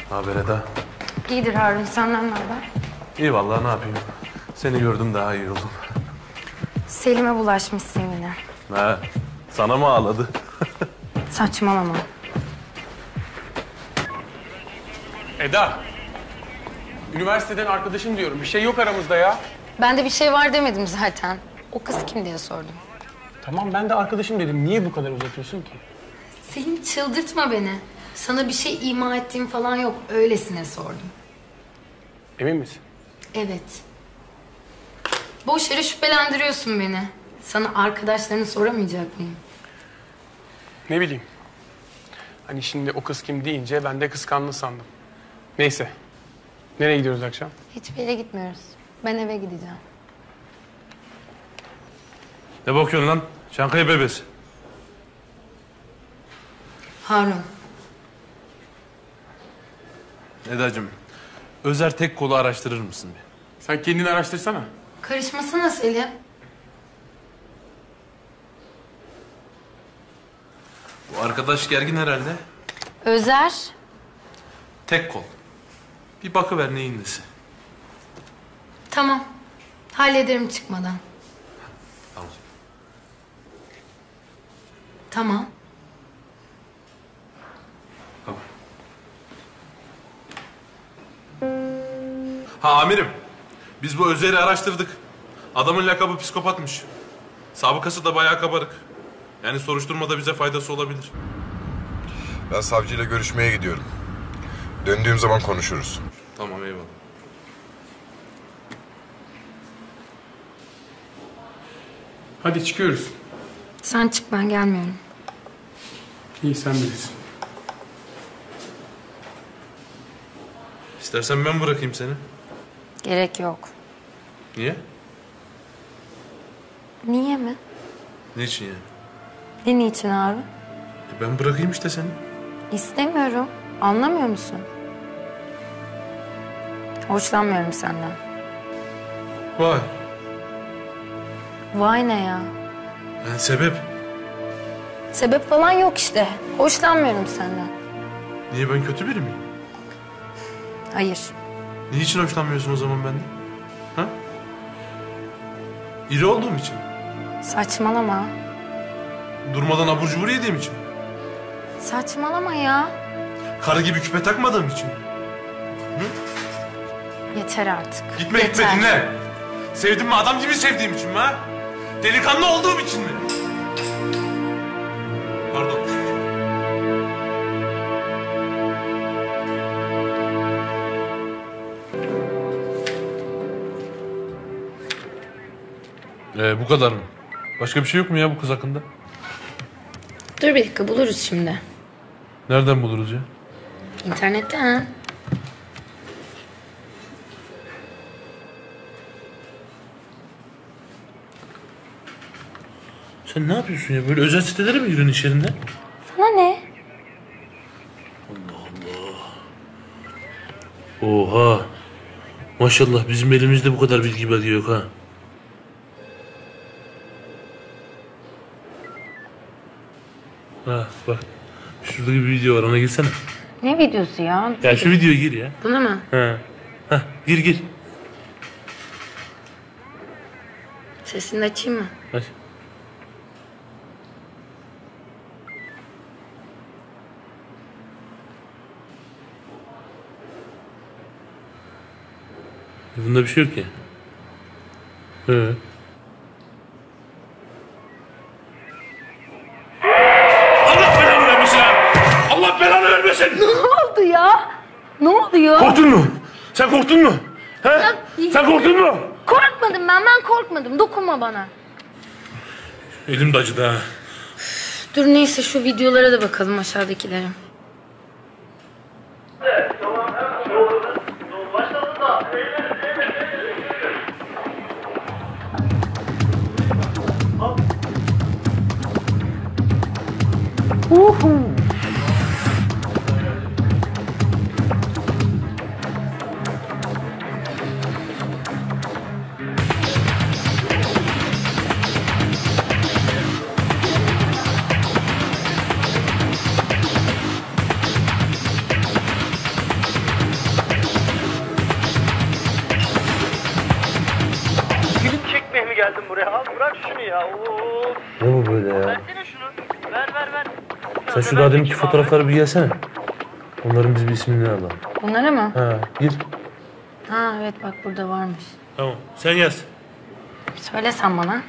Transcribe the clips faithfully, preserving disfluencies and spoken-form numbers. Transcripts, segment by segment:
Ne haber Eda? İyidir Harun, senden ne haber? İyi vallahi, ne yapayım? Seni gördüm, daha iyi oldum. Selim'e bulaşmışsın yine. Ha, sana mı ağladı? Saçmalama. Eda, üniversiteden arkadaşım diyorum. Bir şey yok aramızda ya. Ben de bir şey var demedim zaten. O kız kim diye sordum. Tamam, ben de arkadaşım dedim. Niye bu kadar uzatıyorsun ki? Selim, çıldırtma beni. Sana bir şey ima ettiğim falan yok. Öylesine sordum. Emin misin? Evet. Boş yere şüphelendiriyorsun beni. Sana arkadaşlarını soramayacak mıyım? Ne bileyim. Hani şimdi o kız kim deyince ben de kıskandın sandım. Neyse. Nereye gidiyoruz akşam? Hiçbir yere gitmiyoruz. Ben eve gideceğim. Ne bakıyorsun lan? Çankaya bebesi. Harun. Eda'cığım, Özer tek kolu araştırır mısın bir? Sen kendini araştırsana. Karışmasana Selim. Bu arkadaş gergin herhalde. Özer. Tek kol. Bir bakıver neyin nesi. Tamam. Hallederim çıkmadan. Tamam. Tamam. Tamam. Ha amirim. Biz bu Özer'i araştırdık. Adamın lakabı psikopatmış. Sabıkası da bayağı kabarık. Yani soruşturmada bize faydası olabilir. Ben savcıyla görüşmeye gidiyorum. Döndüğüm zaman konuşuruz. Tamam, eyvallah. Hadi çıkıyoruz. Sen çık, ben gelmiyorum. İyi, sen bilirsin. İstersen ben bırakayım seni. Gerek yok. Niye? Niye mi? Niçin yani? Ne niçin Harun? E ben bırakayım işte seni. İstemiyorum. Anlamıyor musun? Hoşlanmıyorum senden. Vay. Vay ne ya? Yani sebep? Sebep falan yok işte. Hoşlanmıyorum senden. Niye, ben kötü biri miyim? Hayır. Niçin hoşlanmıyorsun o zaman benden? Ha? İri olduğum için mi? Saçmalama. Durmadan abur cubur yediğim için mi? Saçmalama ya. Karı gibi küpe takmadığım için mi? Yeter artık. Gitme Yeter. gitme, dinle. Sevdim mi, adam gibi sevdiğim için mi ha? Delikanlı olduğum için mi? Pardon. Ee, bu kadar mı? Başka bir şey yok mu ya bu kız hakkında? Dur bir dakika, buluruz şimdi. Nereden buluruz ya? İnternetten. Sen ne yapıyorsun ya? Böyle özel sitelere mi giriyorsun iş yerinde? Sana ne? Oha. Maşallah bizim elimizde bu kadar bilgi belge yok ha. Ha bak. Şurada bir video var, ona girsene. Ne videosu ya? Ya şu videoya gir ya. Buna mı? Ha. Ha gir gir. Sesini açayım mı? Hadi. Bunda bir şey yok ya. He. Allah belanı vermesin ha! Allah belanı vermesin! Ne oldu ya? Ne oluyor? Korktun mu? Sen korktun mu? He? Sen korktun mu? Korkmadım ben, ben korkmadım. Dokunma bana. Elim de acıdı ha. Dur neyse, şu videolara da bakalım, aşağıdakilere. Uhu. ya. Of. Ne bu böyle ya? Versene şunu. Ver ver ver. Sen şu daha deminki fotoğrafları bir gelsene. Onların biz bir ismini alalım. Bunlara mı? Ha, gir. Ha evet bak burada varmış. Tamam, sen yaz. Söylesen bana.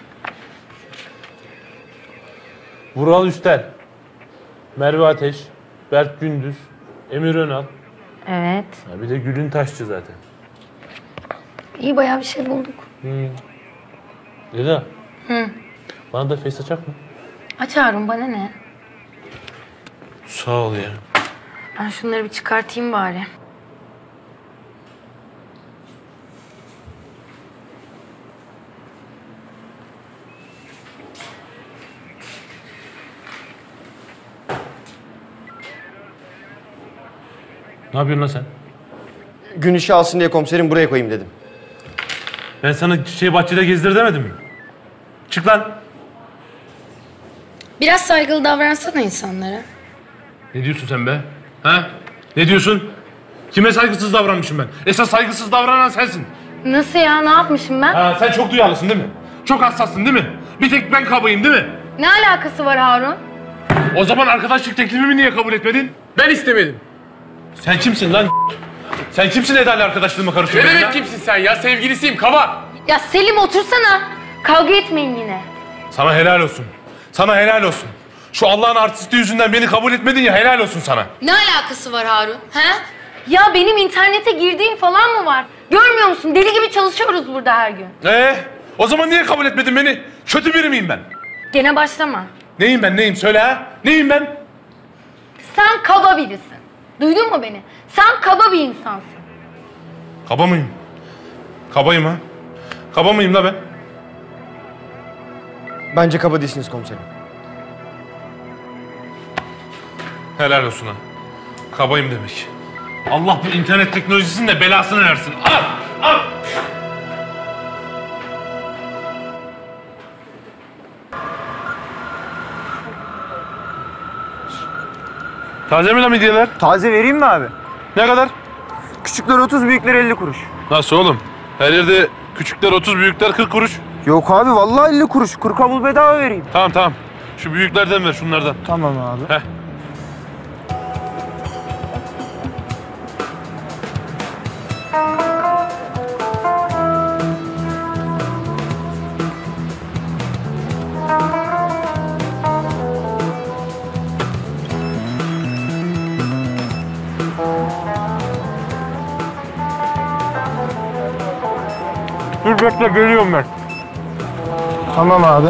Vural Üstel, Merve Ateş, Berk Gündüz, Emir Önal. Evet. Ha, bir de Gülün Taşçı zaten. İyi bayağı bir şey bulduk. Hmm. Eda. Hı. Bana da face açak mı? Aç Harun bana ne? Sağ ol ya. Ben şunları bir çıkartayım bari. Ne yapıyorsun lan sen? Gün işi alsın diye komiserim buraya koyayım dedim. Ben sana şey bahçede gezdir demedim mi? Çık lan. Biraz saygılı davransana insanlara. Ne diyorsun sen be? Ha? Ne diyorsun? Kime saygısız davranmışım ben? Esas saygısız davranan sensin. Nasıl ya? Ne yapmışım ben? Ha, sen çok duyarlısın değil mi? Çok hassassın değil mi? Bir tek ben kabayım değil mi? Ne alakası var Harun? O zaman arkadaşlık teklifimi niye kabul etmedin? Ben istemedim. Sen kimsin lan? Sen kimsin Eda'yla arkadaşlığıma Ne karışıyorsun? demek kimsin sen ya? Sevgilisiyim, kaba. Ya Selim otursana. Kavga etmeyin yine. Sana helal olsun. Sana helal olsun. Şu Allah'ın artisti yüzünden beni kabul etmedin ya, helal olsun sana. Ne alakası var Harun? He? Ya benim internete girdiğim falan mı var? Görmüyor musun? Deli gibi çalışıyoruz burada her gün. Ee, o zaman niye kabul etmedin beni? Kötü biri miyim ben? Gene başlama. Neyim ben, neyim? Söyle ha? Neyim ben? Sen kaba birisin. Duydun mu beni? Sen kaba bir insansın. Kaba mıyım? Kabayım ha? Kaba mıyım la ben? Bence kaba değilsiniz komiserim. Helal olsun ha. Kabayım demek. Allah bu internet teknolojisinin de belasını versin. Al! Al! Taze mi lan midyeler? Taze vereyim mi abi? Ne kadar? Küçükler otuz, büyükler elli kuruş. Nasıl oğlum? Her yerde küçükler otuz, büyükler kırk kuruş. Yok abi vallahi elli kuruş. Kuru kabul bedava vereyim. Tamam tamam. Şu büyüklerden ver, şunlardan. Tamam abi. Heh. Dur bekle, geliyorum ben. Tamam abi.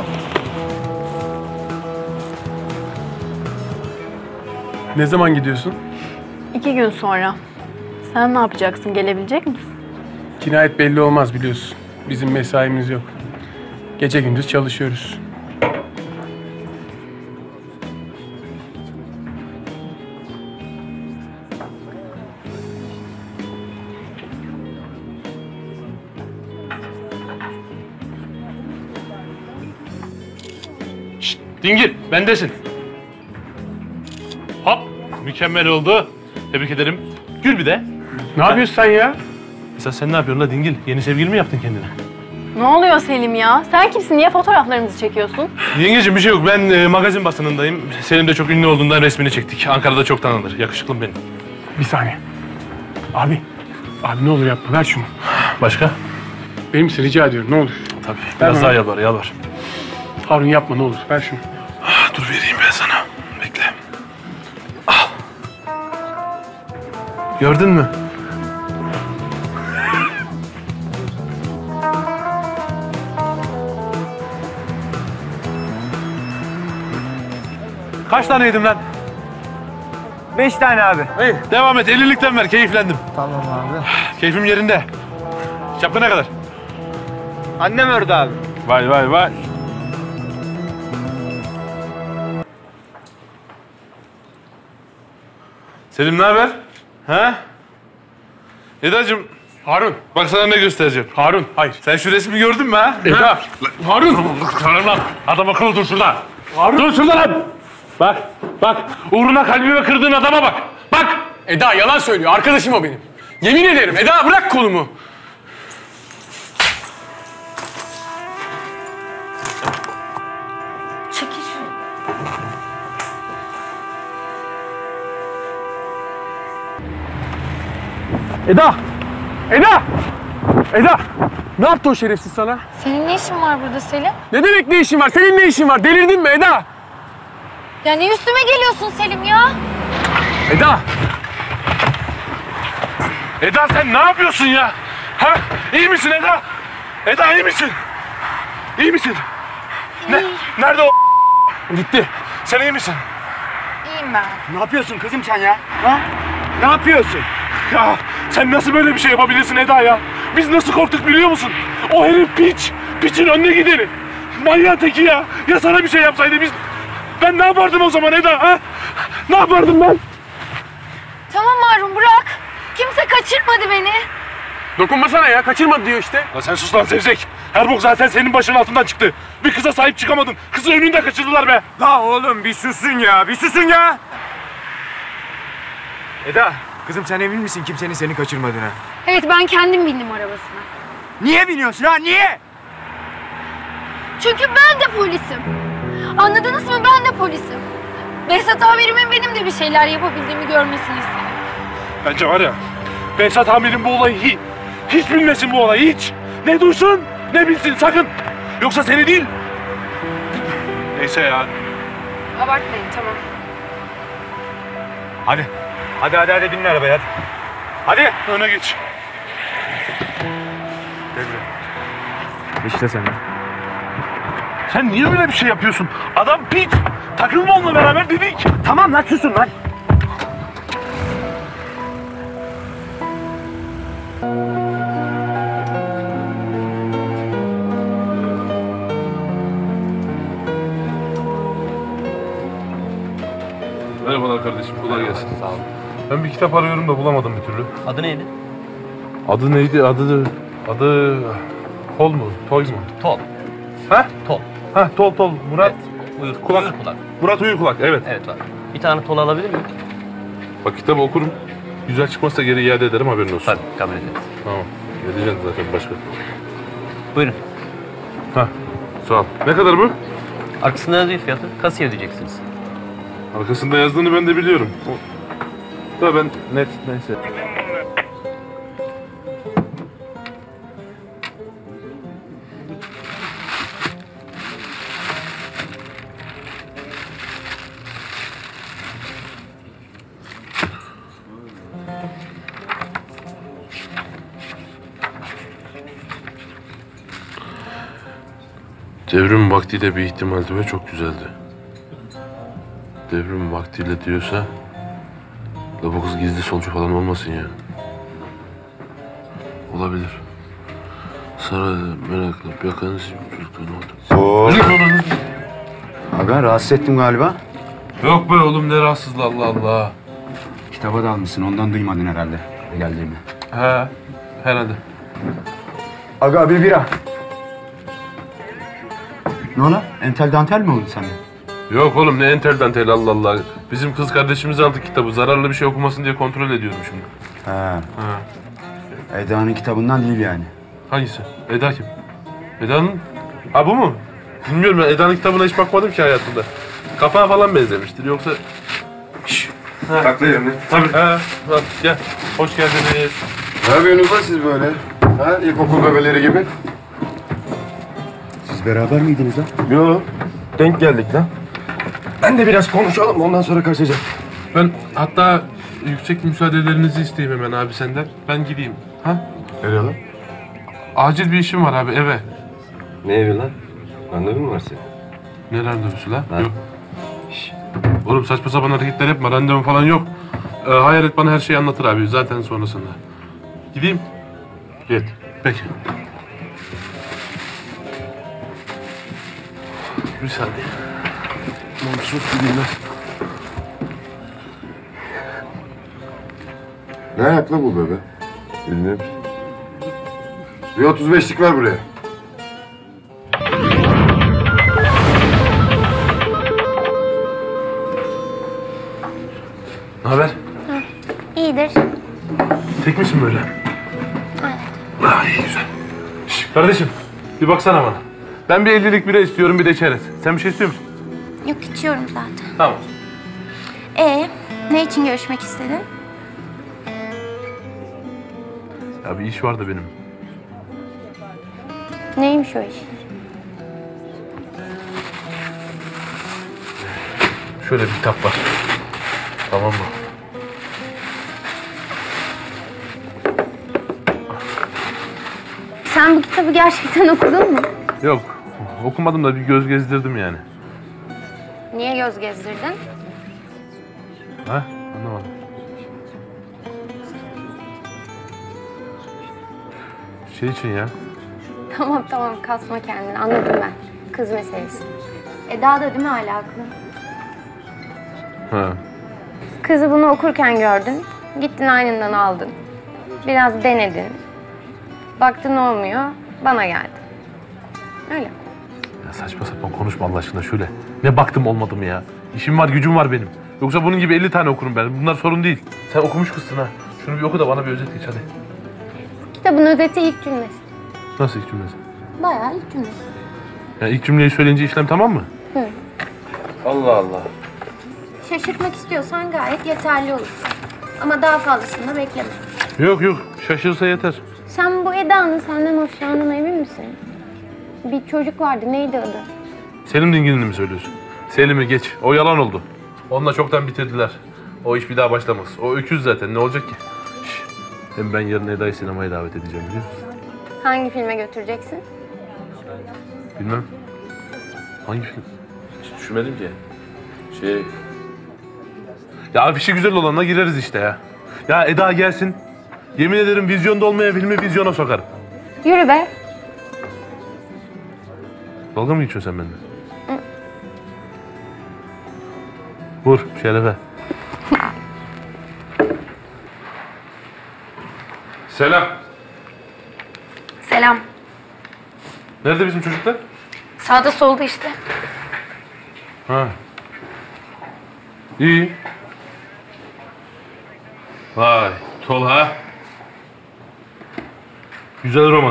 Ne zaman gidiyorsun? İki gün sonra. Sen ne yapacaksın? Gelebilecek misin? Cinayet belli olmaz biliyorsun. Bizim mesaimiz yok. Gece gündüz çalışıyoruz. Şşt, dingil, bendesin. Hop, mükemmel oldu. Tebrik ederim. Gül bir de. Ne yapıyorsun sen ya? Esas sen ne yapıyorsun la dingil? Yeni sevgili mi yaptın kendine? Ne oluyor Selim ya? Sen kimsin? Niye fotoğraflarımızı çekiyorsun? Yengeciğim bir şey yok. Ben e, magazin basınındayım. Selim de çok ünlü olduğundan resmini çektik. Ankara'da çok tanınır. Yakışıklım benim. Bir saniye. Abi. Abi ne olur yapma. Ver şunu. Başka? Benim için rica ediyorum. Ne olur. Tabii. Ver Biraz bana. daha yalvar, yalvar. Harun yapma ne olur. Ver şunu. Ah, dur vereyim ben sana. Bekle. Al. Gördün mü? Kaç tane yedin lan? Beş tane abi. İyi, devam et. ellilikten ver. Keyiflendim. Tamam abi. Keyfim yerinde. Şapka ne kadar? Annem ördü abi. Vay vay vay. Selim ne haber? Ha? Eda'cığım Harun. bak sana ne göstereceğim. Harun. Hayır. Sen şu resmi gördün mü ha? Eda. Ha? Harun. Tamam lan. Adam akıllı dur şurada. Dur şurada lan. Bak, bak. Uğruna kalbimi kırdığın adama bak. Bak. Eda yalan söylüyor. Arkadaşım o benim. Yemin ederim. Eda bırak kolumu. Eda! Eda! Eda! Ne yaptı o şerefsiz sana? Senin ne işin var burada Selim? Ne demek ne işin var? Senin ne işin var? Delirdin mi Eda? Ya ne üstüme geliyorsun Selim ya? Eda! Eda sen ne yapıyorsun ya? Ha? İyi misin Eda? Eda iyi misin? İyi misin? Ne? Nerede o? Gitti. Sen iyi misin? İyiyim ben. Ne yapıyorsun kızım sen ya? Ha? Ne yapıyorsun? Ya sen nasıl böyle bir şey yapabilirsin Eda ya? Biz nasıl korktuk biliyor musun? O herif piç. Piçin önüne gideni. Manyağın teki ya. Ya sana bir şey yapsaydı biz... Ben ne yapardım o zaman Eda ha? Ne yapardım ben? Tamam Harun bırak. Kimse kaçırmadı beni. Dokunmasana ya. Kaçırmadı diyor işte. Ya sen sus lan Zevzek. Her bok zaten senin başının altından çıktı. Bir kıza sahip çıkamadın. Kızı önünde kaçırdılar be. La oğlum bir susun ya, bir susun ya. Eda, kızım sen emin misin kimsenin seni kaçırmadığına? Evet ben kendim bindim arabasına. Niye biniyorsun ha, niye? Çünkü ben de polisim. Anladınız mı? Ben de polisim. Behzat amirimin benim de bir şeyler yapabildiğimi görmesini istedim. Bence var ya, Behzat amirin bu olayı hiç, hiç bilmesin bu olayı hiç. Ne duysun, ne bilsin sakın. Yoksa seni değil. Neyse ya. Abartmayın tamam. Hadi, hadi hadi hadi binin arabaya hadi. Hadi. Öne geç. İşte sen. Sen niye öyle bir şey yapıyorsun? Adam piç. Takılma onunla beraber dedik. Tamam lan susun lan. Merhabalar kardeşim, kolay gelsin. Sağ olun. Ben bir kitap arıyorum da bulamadım bir türlü. Adı neydi? Adı neydi? Adı... Adı... Tol mu? Toy mu? Tol. Ha? Tol. Ha, Tol Tol. Murat. Evet. Uyur, Kulak. Uyur kulak. Murat Uyurkulak, evet. Evet var. Bir tane tol alabilir miyim? Bak kitabı okurum. Güzel çıkmazsa geri iade ederim, haberin olsun. Tabii kabul ederiz. Tamam. Edeceğim zaten başka. Buyurun. Ha, sağ ol. Ne kadar bu? Arkasında yazıyor fiyatı. Kasaya ödeyeceksiniz. Arkasında yazdığını ben de biliyorum. O... Da ben net neyse. Devrim vaktiyle bir ihtimaldi ve çok güzeldi. Devrim vaktiyle diyorsa... La bu kız gizli solcu falan olmasın ya. Olabilir. Sarayda merakla bir yakanız çocuklar ne oldu? Oo. Aga rahatsız ettim galiba. Yok be oğlum ne rahatsızlığı Allah Allah. Kitaba dalmışsın ondan duymadın herhalde geldiğimi. He herhalde. Aga bir bira. Ne ola? Entel dantel mi oldu sende? Yok oğlum ne entel dantel Allah Allah. Bizim kız kardeşimiz aldı kitabı. Zararlı bir şey okumasın diye kontrol ediyorum şimdi. Ha. Ha. Eda'nın kitabından değil yani. Hangisi? Eda kim? Eda'nın... Ha bu mu? Bilmiyorum ben Eda'nın kitabına hiç bakmadım ki hayatımda. Kafağa falan benzemiştir yoksa... Şşş. Sakla yerini. Tabii. Ha, bak gel. Hoş geldiniz. Ne yapıyorsunuz lan siz böyle? Ha, ilkokul bebeleri gibi. Siz beraber miydiniz ha? Yo, denk geldik lan. Ben de biraz konuşalım ondan sonra kaçacağım. Ben hatta yüksek müsaadelerinizi isteyeyim hemen abi senden. Ben gideyim. Ha? Nereye lan? Acil bir işim var abi eve. Ne evi lan? Randevun mu var senin? Ne randevusu lan? Yok. Şş. Oğlum saçma sapan hareketler yapma. Randevum falan yok. Ee, Hayalet bana her şeyi anlatır abi. Zaten sonrasında. Gideyim. Git. Peki. Bir saniye. Montsuz gideyim ben. Ne ayak lan bu bebe? Bilmiyorum. Bir otuz beşlik ver buraya. Ne haber? İyidir. Tek misin böyle? Evet. Ah iyi güzel. Şş, kardeşim bir baksana bana. Ben bir ellilik bira istiyorum bir de çerez. Sen bir şey istiyor musun? Yok içiyorum zaten. Tamam. Ee, ne için görüşmek istedin? Ya bir iş var da benim. Neymiş o iş? Şöyle bir kitap var. Tamam mı? Sen bu kitabı gerçekten okudun mu? Yok. Okumadım da bir göz gezdirdim yani. Niye göz gezdirdin? Ha? Anlamadım. Şey için ya. Tamam tamam kasma kendini anladım ben. Kız meselesi. Eda da değil mi hala aklı? Ha. Kızı bunu okurken gördün. Gittin aynından aldın. Biraz denedin. Baktın olmuyor. Bana geldin. Öyle. Ya saçma sapan konuşma Allah aşkına şöyle. Ne baktım olmadı mı ya? İşim var gücüm var benim. Yoksa bunun gibi elli tane okurum ben. Bunlar sorun değil. Sen okumuş kızsın ha. Şunu bir oku da bana bir özet geç hadi. Kitabın özeti ilk cümlesi. Nasıl ilk cümlesi? Bayağı ilk cümlesi. Ya ilk cümleyi söyleyince işlem tamam mı? Hı. Allah Allah. Şaşırtmak istiyorsan gayet yeterli olur. Ama daha fazlasını da bekleme. Yok yok. Şaşırsa yeter. Sen bu Eda'nın senden hoşlandığına emin misin? Bir çocuk vardı. Neydi adı? Selim Dingin'ini mi söylüyorsun? Selim'i geç. O yalan oldu. Onunla çoktan bitirdiler. O iş bir daha başlamaz. O öküz zaten. Ne olacak ki? Şş. Hem ben yarın Eda'yı sinemaya davet edeceğim biliyor musun? Hangi filme götüreceksin? Bilmem. Hangi film? Hiç düşünmedim ki. Şey... Ya afişi güzel olanla gireriz işte ya. Ya Eda gelsin. Yemin ederim vizyonda olmayan filmi vizyona sokarım. Yürü be. Dalga mı geçiyorsun sen benimle? Hı. Vur Şerefe. Selam. Selam. Nerede bizim çocuklar? Sağda solda işte. Ha. İyi. Vay, Tolha. Güzel roman.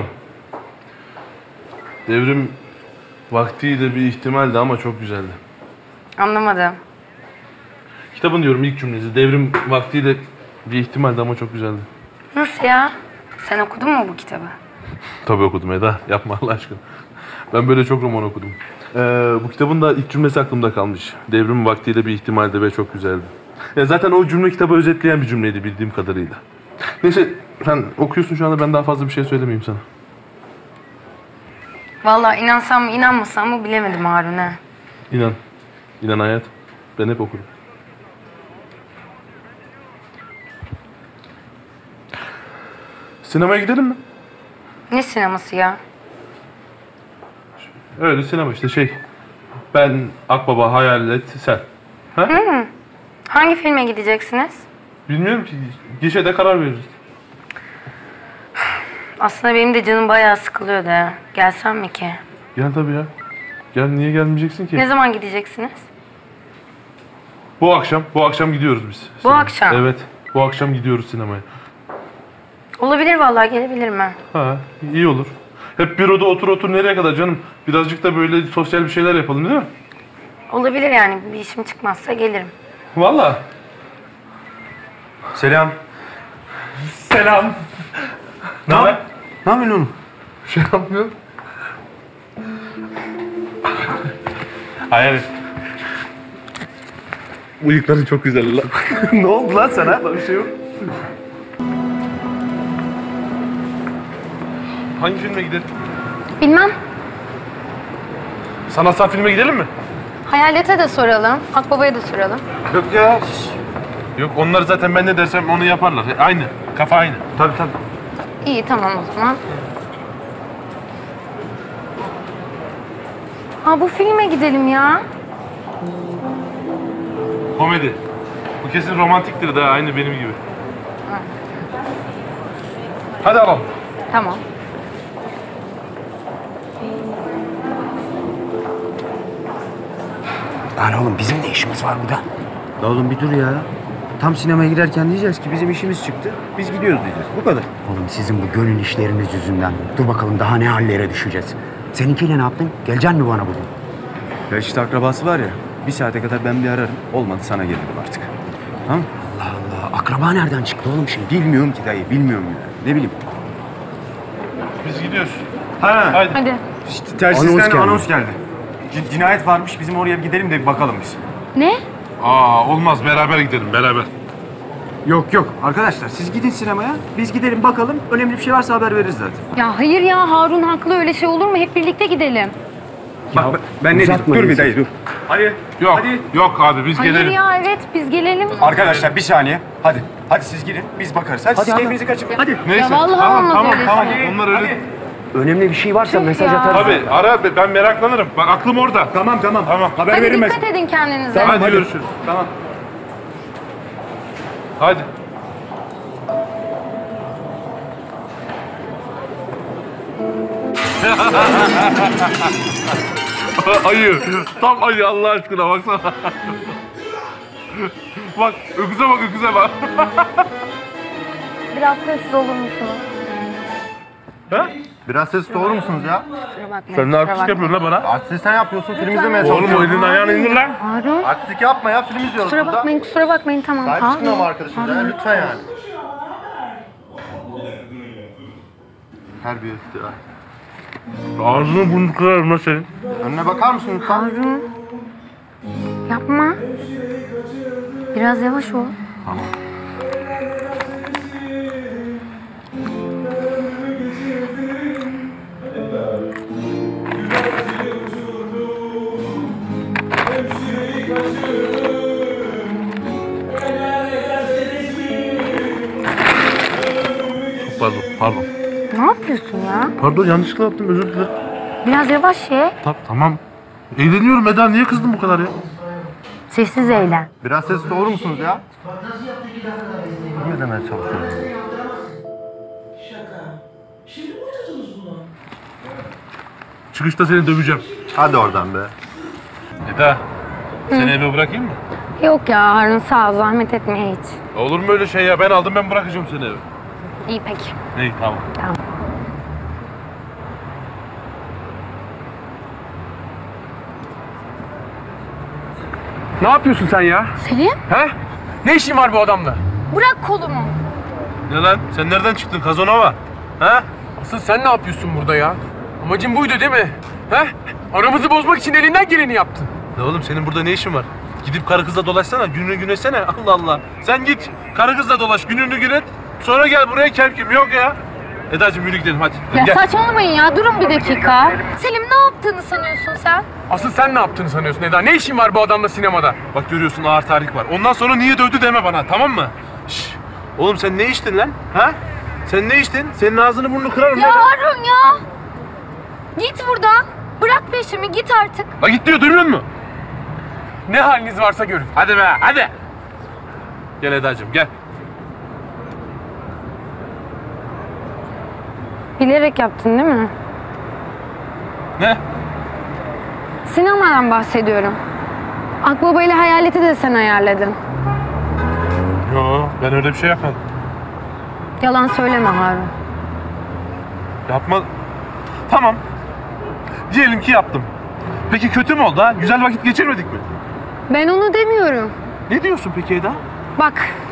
Devrim vaktiyle bir ihtimaldi ama çok güzeldi. Anlamadım. Kitabın diyorum ilk cümlesi. Devrim vaktiyle bir ihtimaldi ama çok güzeldi. Nasıl ya? Sen okudun mu bu kitabı? Tabii okudum Eda. Yapma Allah aşkına. Ben böyle çok roman okudum. Ee, bu kitabın da ilk cümlesi aklımda kalmış. Devrim vaktiyle bir ihtimaldi ve çok güzeldi. Ya zaten o cümle kitabı özetleyen bir cümleydi bildiğim kadarıyla. Neyse sen okuyorsun şu anda ben daha fazla bir şey söylemeyeyim sana. Vallahi inansam mı inanmasam mı bilemedim Harun ha. İnan. İnan hayat. Ben hep okurum. Sinemaya gidelim mi? Ne sineması ya? Öyle sinema işte şey. Ben, Akbaba, Hayalet, sen. Ha? Hı. Hangi filme gideceksiniz? Bilmiyorum ki. Gişede karar veririz. Aslında benim de canım bayağı sıkılıyordu ha. Gelsem mi ki? Gel tabii ya. Gel niye gelmeyeceksin ki? Ne zaman gideceksiniz? Bu akşam. Bu akşam gidiyoruz biz. Bu sinemaya. akşam? Evet. Bu akşam gidiyoruz sinemaya. Olabilir vallahi gelebilirim ben. Ha iyi olur. Hep büroda otur otur nereye kadar canım? Birazcık da böyle sosyal bir şeyler yapalım değil mi? Olabilir yani bir işim çıkmazsa gelirim. Vallahi. Selam. Selam. Ne haber? Ne yapıyorsun oğlum? Şey yapmıyorum. Hayır. Bıyıkların çok güzel lan. Ne oldu lan sana? Bir şey yok. Hangi filme gidelim? Bilmem. Sanatsal filme gidelim mi? Hayalete de soralım. Akbaba'ya da soralım. Yok ya. Yok onlar zaten ben ne dersem onu yaparlar. Aynı. Kafa aynı. Tabii tabii. İyi tamam o zaman. Ha bu filme gidelim ya. Komedi. Bu kesin romantiktir de aynı benim gibi. Hadi alalım. Tamam. Lan oğlum bizim ne işimiz var burada? La oğlum bir dur ya. Tam sinemaya giderken diyeceğiz ki bizim işimiz çıktı. Biz gidiyoruz diyeceğiz. Bu kadar. Oğlum sizin bu gönül işleriniz yüzünden. Dur bakalım daha ne hallere düşeceğiz. Seninkiyle ne yaptın? Gelecek mi bana bugün? Ya işte akrabası var ya. Bir saate kadar ben bir ararım. Olmadı sana gelirim artık. Tamam? Allah Allah. Akraba nereden çıktı oğlum şimdi? Bilmiyorum ki dayı. Bilmiyorum ya. Ne bileyim. biz gidiyoruz. Ha. Haydi. Hadi. İşte telsizden anons geldi. C- cinayet varmış. Bizim oraya bir gidelim de bir bakalım biz. Ne? Aa olmaz, beraber gidelim, beraber. Yok yok. Arkadaşlar siz gidin sinemaya. Biz gidelim bakalım. Önemli bir şey varsa haber veririz zaten. Ya hayır ya, Harun haklı, öyle şey olur mu? Hep birlikte gidelim. Bak ben, ben ne diyeyim? Dur bir dayı dur. Hadi. Yok, Hadi. yok abi biz Hayır gelelim. ya, evet biz gelelim. Arkadaşlar bir saniye. Hadi. Hadi siz gidin. Biz bakarız. Hadi, siz keyfinizi kaçırın. Hadi. Neyse. Ya vallahi tamam, olmaz tamam, öyle tamam. şey. Onlar öyle. Hadi. Önemli bir şey varsa mesaj ya. atarız. Tabii ara, ben meraklanırım. Bak aklım orada. Tamam tamam. Tamam. Haber Hadi verin dikkat ben. edin kendinize. Hadi, hadi. görüşürüz. Tamam. Hadi. Ayı. Tam ayı Allah aşkına baksana. Bak öküze bak öküze bak. Biraz sessiz olur musunuz? Ha? Biraz sessiz olur musunuz ya? Kusura bakmayın. Sen ne kusura artistik yapıyorsun lan bana? Artistlik sen yapıyorsun, film izlemeye Oğlum o çalışıyorsun. elini ayağını indir lan. Harun, Artistlik yapma ya, film izliyoruz kusura burada. bakmayın, kusura bakmayın, tamam. Sahip Harun. çıkın ama arkadaşımıza ya, lütfen yani. Terbiyesiz ya. Ağzını burnunu kırarım lan senin. Önüne bakar mısın lütfen? Harun. Yapma. Biraz yavaş ol. Pardon, pardon. Ne yapıyorsun ya? Pardon yanlışlıkla yaptım, özür dilerim. Biraz yavaş ye. Ta- tamam. Eğleniyorum Eda, niye kızdın bu kadar ya? Sessiz eğlen. Biraz sessiz olur musunuz ya? Ne demeye çalışıyorum? Çıkışta seni döveceğim. Hadi oradan be. Eda, seni eve bırakayım mı? Yok ya Harun, sağ ol, zahmet etmeye hiç. Olur mu öyle şey ya? Ben aldım, ben bırakacağım seni eve. İyi peki. İyi, tamam. Tamam. Ne yapıyorsun sen ya? Selim, He? Ne işin var bu adamla? bırak kolumu. Ne lan? Sen nereden çıktın Kazanova? Ha? Asıl sen ne yapıyorsun burada ya? Amacın buydu değil mi? He? Aramızı bozmak için elinden geleni yaptın. Ne oğlum, senin burada ne işin var? Gidip karı kızla dolaşsana, gününü gün etsene. Allah Allah. Sen git, karı kızla dolaş, gününü gün et. Sonra gel buraya kemkim. Yok ya. Edacığım yürü gidelim hadi. Ya Gel. saçmalamayın ya, durun bir dakika. Selim, ne yaptığını sanıyorsun sen? Asıl sen ne yaptığını sanıyorsun Eda? Ne işin var bu adamla sinemada? Bak görüyorsun, ağır tarih var. Ondan sonra niye dövdü deme bana, tamam mı? Şşş. Oğlum sen ne içtin lan? Ha? Sen ne içtin? Senin ağzını burnunu kırarım Ya lan. Harun ya! Git buradan. Bırak peşimi, git artık. La git diyor, duymuyor musun? Ne haliniz varsa görün. Hadi be, hadi. Gel Edacığım, gel. Bilerek yaptın değil mi? Ne? Sinemadan bahsediyorum. Akbaba ile Hayalet'i de sen ayarladın. Yo, ben öyle bir şey yapmadım. Yalan söyleme Harun. Yapma. Tamam. Diyelim ki yaptım. Peki kötü mü oldu ha? Güzel vakit geçirmedik mi? Ben onu demiyorum. Ne diyorsun peki Eda? Bak.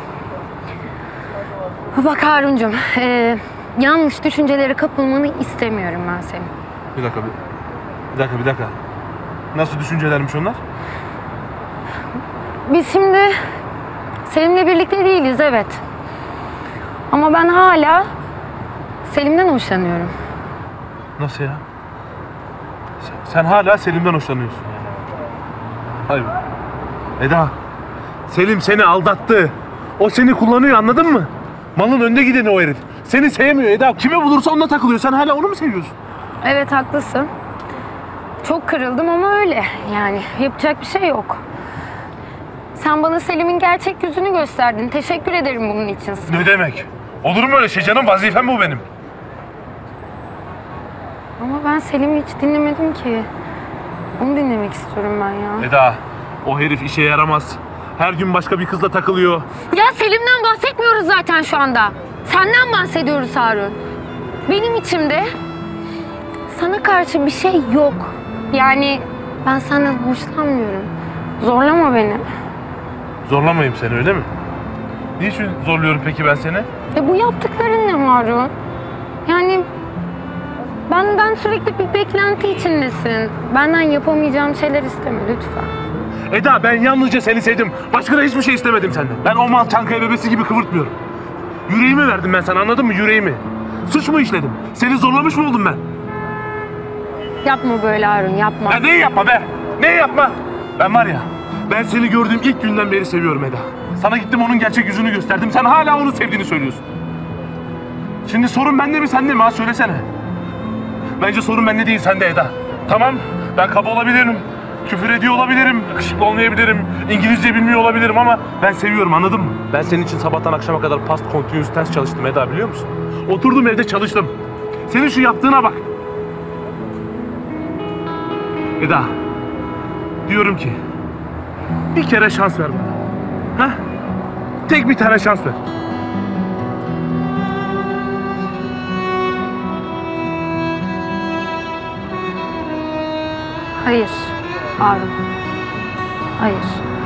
Bak Harun'cum. ee, yanlış düşüncelere kapılmanı istemiyorum ben senin. Bir dakika, bir, bir dakika, bir dakika. Nasıl düşüncelermiş onlar? Biz şimdi Selim'le birlikte değiliz, evet. Ama ben hala Selim'den hoşlanıyorum. Nasıl ya? Sen, sen hala Selim'den hoşlanıyorsun. Hayır. Eda, Selim seni aldattı. O seni kullanıyor, anladın mı? Malın önde gideni o herif. Seni sevmiyor Eda. Kime bulursa onunla takılıyor. Sen hala onu mu seviyorsun? Evet, haklısın. Çok kırıldım ama öyle. Yani yapacak bir şey yok. Sen bana Selim'in gerçek yüzünü gösterdin. Teşekkür ederim bunun için. Ne demek? Olur mu öyle şey canım? Vazifem bu benim. Ama ben Selim'i hiç dinlemedim ki. Onu dinlemek istiyorum ben ya. Eda, o herif işe yaramaz. Her gün başka bir kızla takılıyor. Ya Selim'den bahsetmiyoruz zaten şu anda. Senden bahsediyoruz Harun. Benim içimde sana karşı bir şey yok. Yani ben senden hoşlanmıyorum. Zorlama beni. Zorlamayayım seni, öyle mi? Niçin zorluyorum peki ben seni? E bu yaptıkların ne Harun? Yani Benden sürekli bir beklenti içindesin. Benden yapamayacağım şeyler isteme lütfen. Eda ben yalnızca seni sevdim. Başka da hiçbir şey istemedim senden. Ben o mal Çankaya bebesi gibi kıvırtmıyorum. Yüreğimi verdim ben sana, anladın mı? Yüreğimi. Suç mu işledim? Seni zorlamış mı oldum ben? Yapma böyle Harun, yapma. Ya neyi yapma be? Neyi yapma? Ben var ya, ben seni gördüğüm ilk günden beri seviyorum Eda. Sana gittim onun gerçek yüzünü gösterdim. Sen hala onu sevdiğini söylüyorsun. Şimdi sorun bende mi sende mi ha? Söylesene. Bence sorun bende değil sende Eda. Tamam, ben kaba olabilirim. Küfür ediyor olabilirim. Yakışıklı olmayabilirim. İngilizce bilmiyor olabilirim ama ben seviyorum, anladın mı? Ben senin için sabahtan akşama kadar past continuous tense çalıştım Eda, biliyor musun? Oturdum evde çalıştım. Senin şu yaptığına bak. Eda, diyorum ki bir kere şans ver bana. Ha? Tek bir tane şans ver. Hayır Harun. Hayır.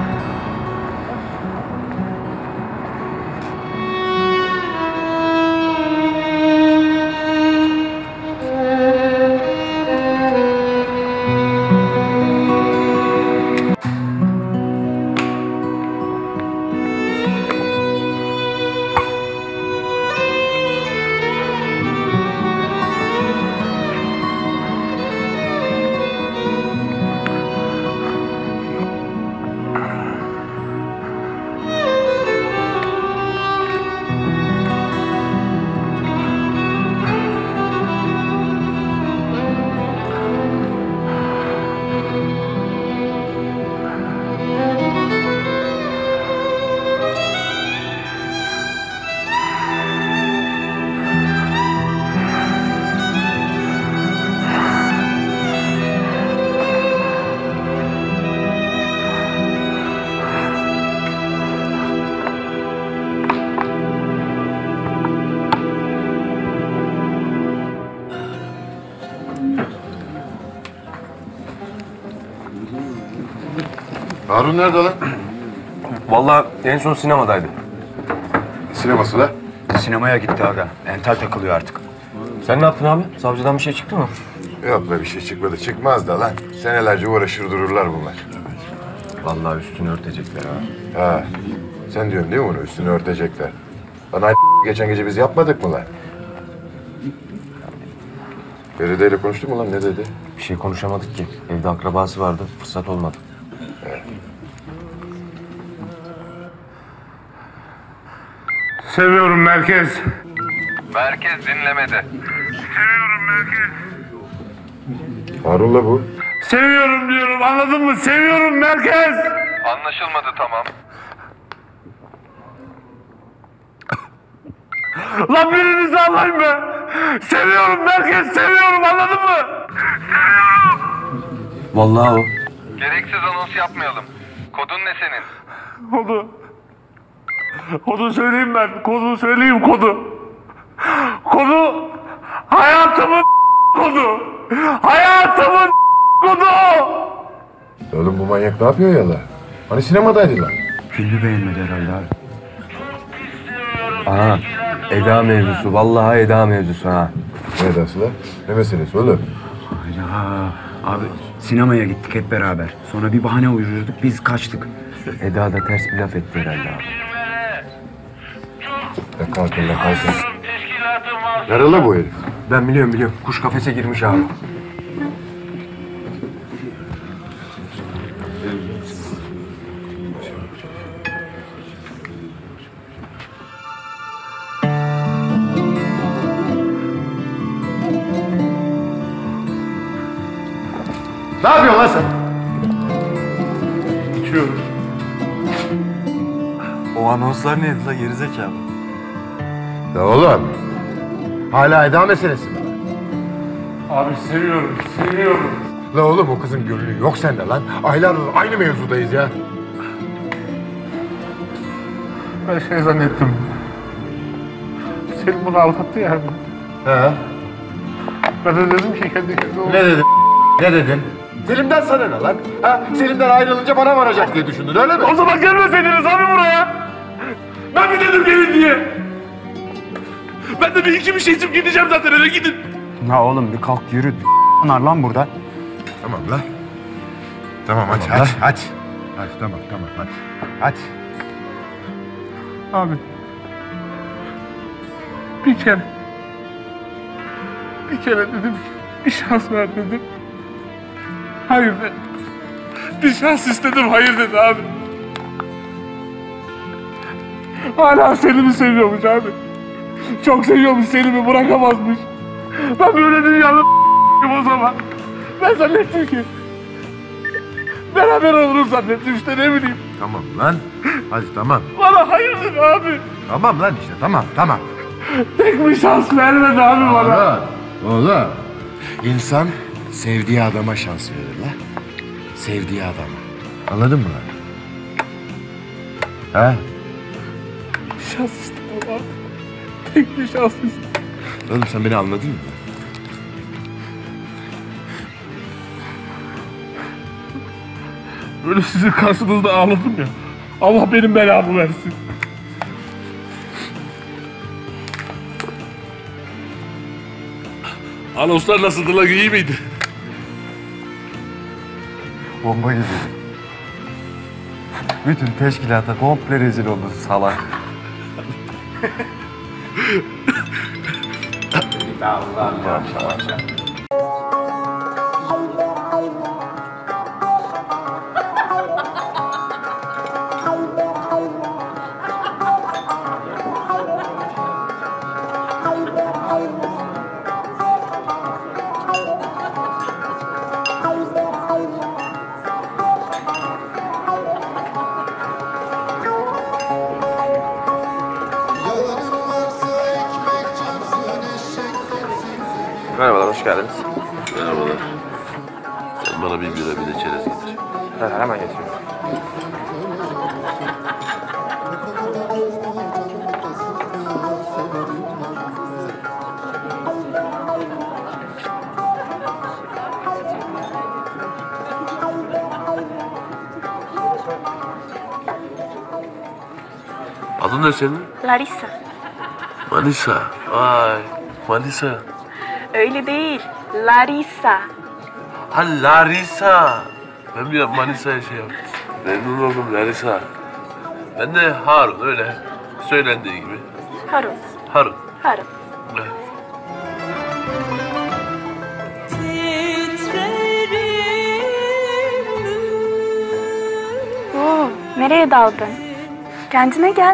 Harun nerede lan? Vallahi en son sinemadaydı. Sineması da? Sinemaya gitti aga. Entel takılıyor artık. Sen ne yaptın abi? Savcıdan bir şey çıktı mı? Yok be, bir şey çıkmadı. Çıkmaz da lan. Senelerce uğraşır dururlar bunlar. Vallahi üstünü örtecekler ha. Ha. Sen diyorsun değil mi bunu? Üstünü örtecekler. Lan ay geçen gece biz yapmadık mı lan? Feride ile konuştun mu lan? Ne dedi? Bir şey konuşamadık ki. Evde akrabası vardı. Fırsat olmadı. Evet. Seviyorum merkez. Merkez dinlemede. Seviyorum merkez. Harun'la bu. Seviyorum diyorum, anladın mı? Seviyorum merkez. Anlaşılmadı, tamam. Lan birinizi alayım be. Seviyorum merkez, seviyorum, anladın mı? Seviyorum. Vallahi o. Gereksiz anons yapmayalım. Kodun ne senin? Kodu. Kodu söyleyeyim ben. Kodu söyleyeyim kodu. Kodu. Hayatımın kodu. Hayatımın kodu. Oğlum bu manyak ne yapıyor ya lan? Hani sinemadaydı lan? Filmi beğenmedi herhalde abi. Aha. Eda mevzusu. Vallahi Eda mevzusu ha. Ne edası lan? Ne meselesi oğlum? Hayda. Abi sinemaya gittik hep beraber. Sonra bir bahane uydurduk, biz kaçtık. Eda da ters bir laf etti herhalde abi. Ya kalkın lan kalkın. Nerede lan bu herif? Ben biliyorum biliyorum. Kuş kafese girmiş abi. Ne yapıyorsun lan sen? İçiyorum. O anonslar neydi la gerizekalı? Ya oğlum. Hala Eda meselesi mi? Abi seviyorum, seviyorum. La oğlum o kızın gönlü yok sende lan. Aylardır aynı mevzudayız ya. Ben şey zannettim. Selim bunu aldattı yani. He. Ben de dedim ki kendi kendine... Ne dedin? Ne dedin? Selim'den sana ne lan? Ha? Selim'den ayrılınca bana varacak diye düşündün öyle mi? O zaman gelmeseydiniz abi buraya. Ben mi dedim gelin diye? Ben de bir iki bir şey içip gideceğim zaten, eve gidin. Ya oğlum bir kalk yürü. Onlar lan burada. Tamam lan. Tamam hadi Tamam, hadi lan. hadi. Hadi tamam tamam hadi. Hadi. Abi. Bir kere. Bir kere dedim ki bir şans ver dedim. Hayır dedi. Bir şans istedim hayır dedi abi. Hala seni mi seviyormuş abi? Çok seviyormuş seni mi bırakamazmış. Ben böyle dünyanın o zaman. Ben zannettim ki. Beraber oluruz zannettim işte ne bileyim. Tamam lan. Hadi tamam. Bana hayır dedi abi. Tamam lan işte tamam tamam. Tek bir şans vermedi abi bana. Oğlum. Oğlum. İnsan sevdiği adama şans verir lan. Sevdiği adama. Anladın mı lan? Ha? Bir şans istedim abi. Tek bir şans istedim. Oğlum sen beni anladın mı? Böyle sizin karşınızda ağladım ya. Allah benim belamı versin. Anonslar nasıldı lan, iyi miydi? Bomba gibi. Bütün teşkilata komple rezil oldu salak. Allah Allah. Merhabalar, hoş geldiniz. Merhabalar. Sen bana bir bira bir de çerez getir. Evet, hemen getiriyorum. Adın ne senin? Larissa. Manisa. Vay, Manisa. Öyle değil. Larissa. Ha, Larissa. Ben bir Manisa'ya şey yaptım. Memnun oldum Larissa. Ben de Harun, öyle söylendiği gibi. Harun. Harun. Harun. Evet. Oo, nereye daldın? Kendine gel.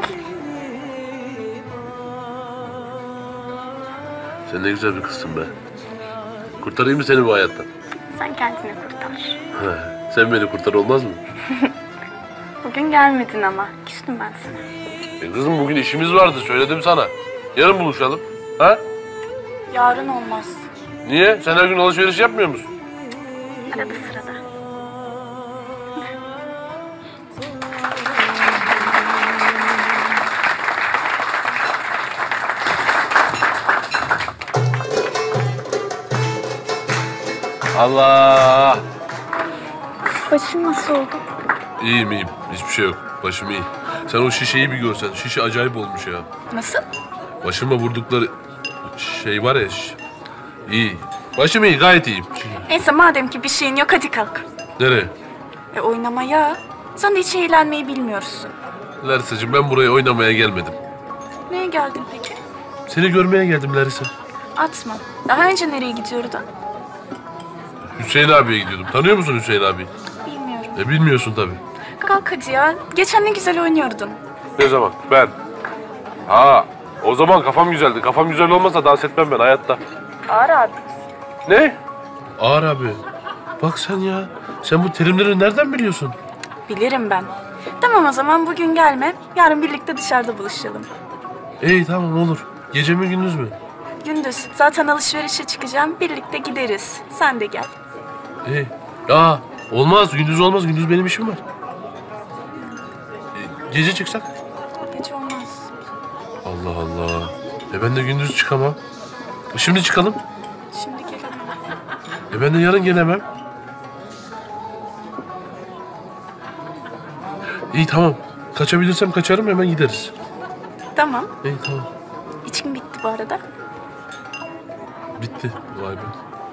Sen ne güzel bir kızsın be. Kurtarayım mı seni bu hayattan? Sen kendini kurtar. Sen beni kurtar, olmaz mı? Bugün gelmedin ama. Küstüm ben sana. E kızım, bugün işimiz vardı, söyledim sana. Yarın buluşalım. Ha? Yarın olmaz. Niye? Sen her gün alışveriş yapmıyor musun? Arada sırada. Allah! Başım nasıl oldu? İyiyim iyiyim. Hiçbir şey yok. Başım iyi. Sen o şişeyi bir görsen. Şişe acayip olmuş ya. Nasıl? Başıma vurdukları şey var ya. Şiş. İyi. Başım iyi, gayet iyiyim. Neyse madem ki bir şeyin yok hadi kalk. Nereye? E oynamaya. Sen de hiç eğlenmeyi bilmiyorsun. Larisa'cığım, ben buraya oynamaya gelmedim. Neye geldin peki? Seni görmeye geldim Larisa. Atma. Daha önce nereye gidiyordun? Hüseyin abiye gidiyordum. Tanıyor musun Hüseyin abi? Bilmiyorum. E bilmiyorsun tabii. Kalk hadi ya. Geçen ne güzel oynuyordun. Ne zaman? Ben. Ha, o zaman kafam güzeldi. Kafam güzel olmasa dans etmem ben hayatta. Ağır abi. Ne? Ağır abi. Bak sen ya. Sen bu terimleri nereden biliyorsun? Bilirim ben. Tamam o zaman bugün gelme. Yarın birlikte dışarıda buluşalım. İyi tamam, olur. Gece mi gündüz mü? Gündüz. Zaten alışverişe çıkacağım. Birlikte gideriz. Sen de gel. İyi. Ya olmaz, gündüz olmaz. Gündüz benim işim var. E, gece çıksak? Gece olmaz. Allah Allah. E ben de gündüz çıkamam. E, şimdi çıkalım. Şimdi gelemem. E ben de yarın gelemem. İyi tamam. Kaçabilirsem kaçarım, hemen gideriz. Tamam. İyi tamam. İçkim bitti bu arada. Bitti. Vay be.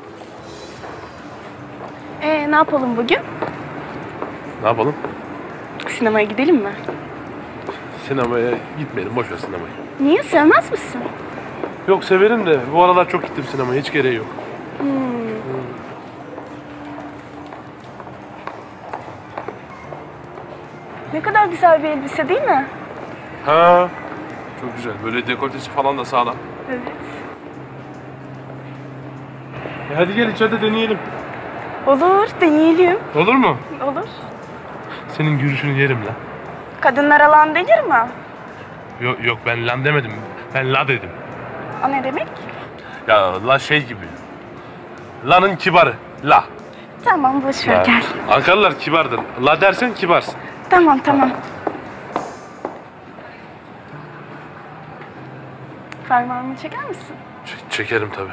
Ee, ne yapalım bugün? Ne yapalım? Sinemaya gidelim mi? Sinemaya gitmeyelim. Boş ver sinemayı. Niye? Sevmez misin? Yok severim de bu aralar çok gittim sinemaya. Hiç gereği yok. Hmm. Ne kadar güzel bir elbise değil mi? Ha. Çok güzel. Böyle dekoltesi falan da sağlam. Evet. E hadi gel içeride deneyelim. Olur, deneyelim. Olur mu? Olur. Senin gülüşünü yerim lan. Kadınlara lan denir mi? Yok yok ben lan demedim. Ben la dedim. O ne demek? Ya la şey gibi. La'nın kibarı. La. Tamam, boş ver, La. gel. Ankaralılar kibardır. La dersen kibarsın. Tamam, tamam. Parmağımı çeker misin? Ç- çekerim tabii.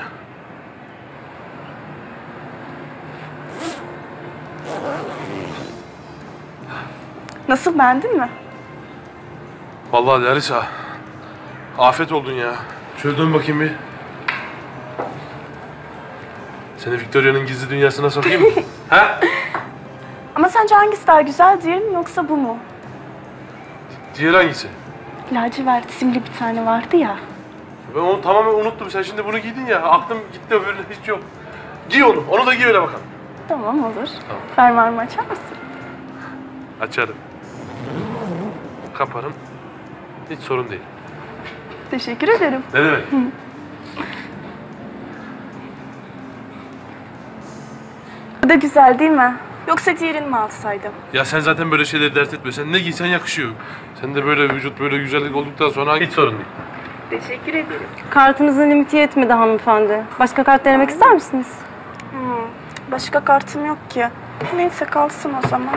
Nasıl, beğendin mi? Vallahi Larissa. Afet oldun ya. Şöyle dön bakayım bir. Seni Victoria'nın gizli dünyasına sokayım mı? Ha? Ama sence hangisi daha güzel, diğeri mi yoksa bu mu? Diğer hangisi? Lacivert simli bir tane vardı ya. Ben onu tamamen unuttum. Sen şimdi bunu giydin ya. Aklım gitti öbürüne hiç yok. Giy onu. Onu da giy öyle bakalım. Tamam, olur. Tamam. Fermuarımı açar mısın? Açarım. Kaparım. Hiç sorun değil. Teşekkür ederim. Ne demek? Bu da güzel değil mi? Yoksa diğerini mi alsaydım? Ya sen zaten böyle şeyleri dert etme. Sen ne giysen yakışıyor. Sen de böyle vücut, böyle güzellik olduktan sonra hiç sorun değil. Teşekkür ederim. Kartınızın limiti yetmedi hanımefendi. Başka kart denemek ister misiniz? Hmm, başka kartım yok ki. Neyse, kalsın o zaman.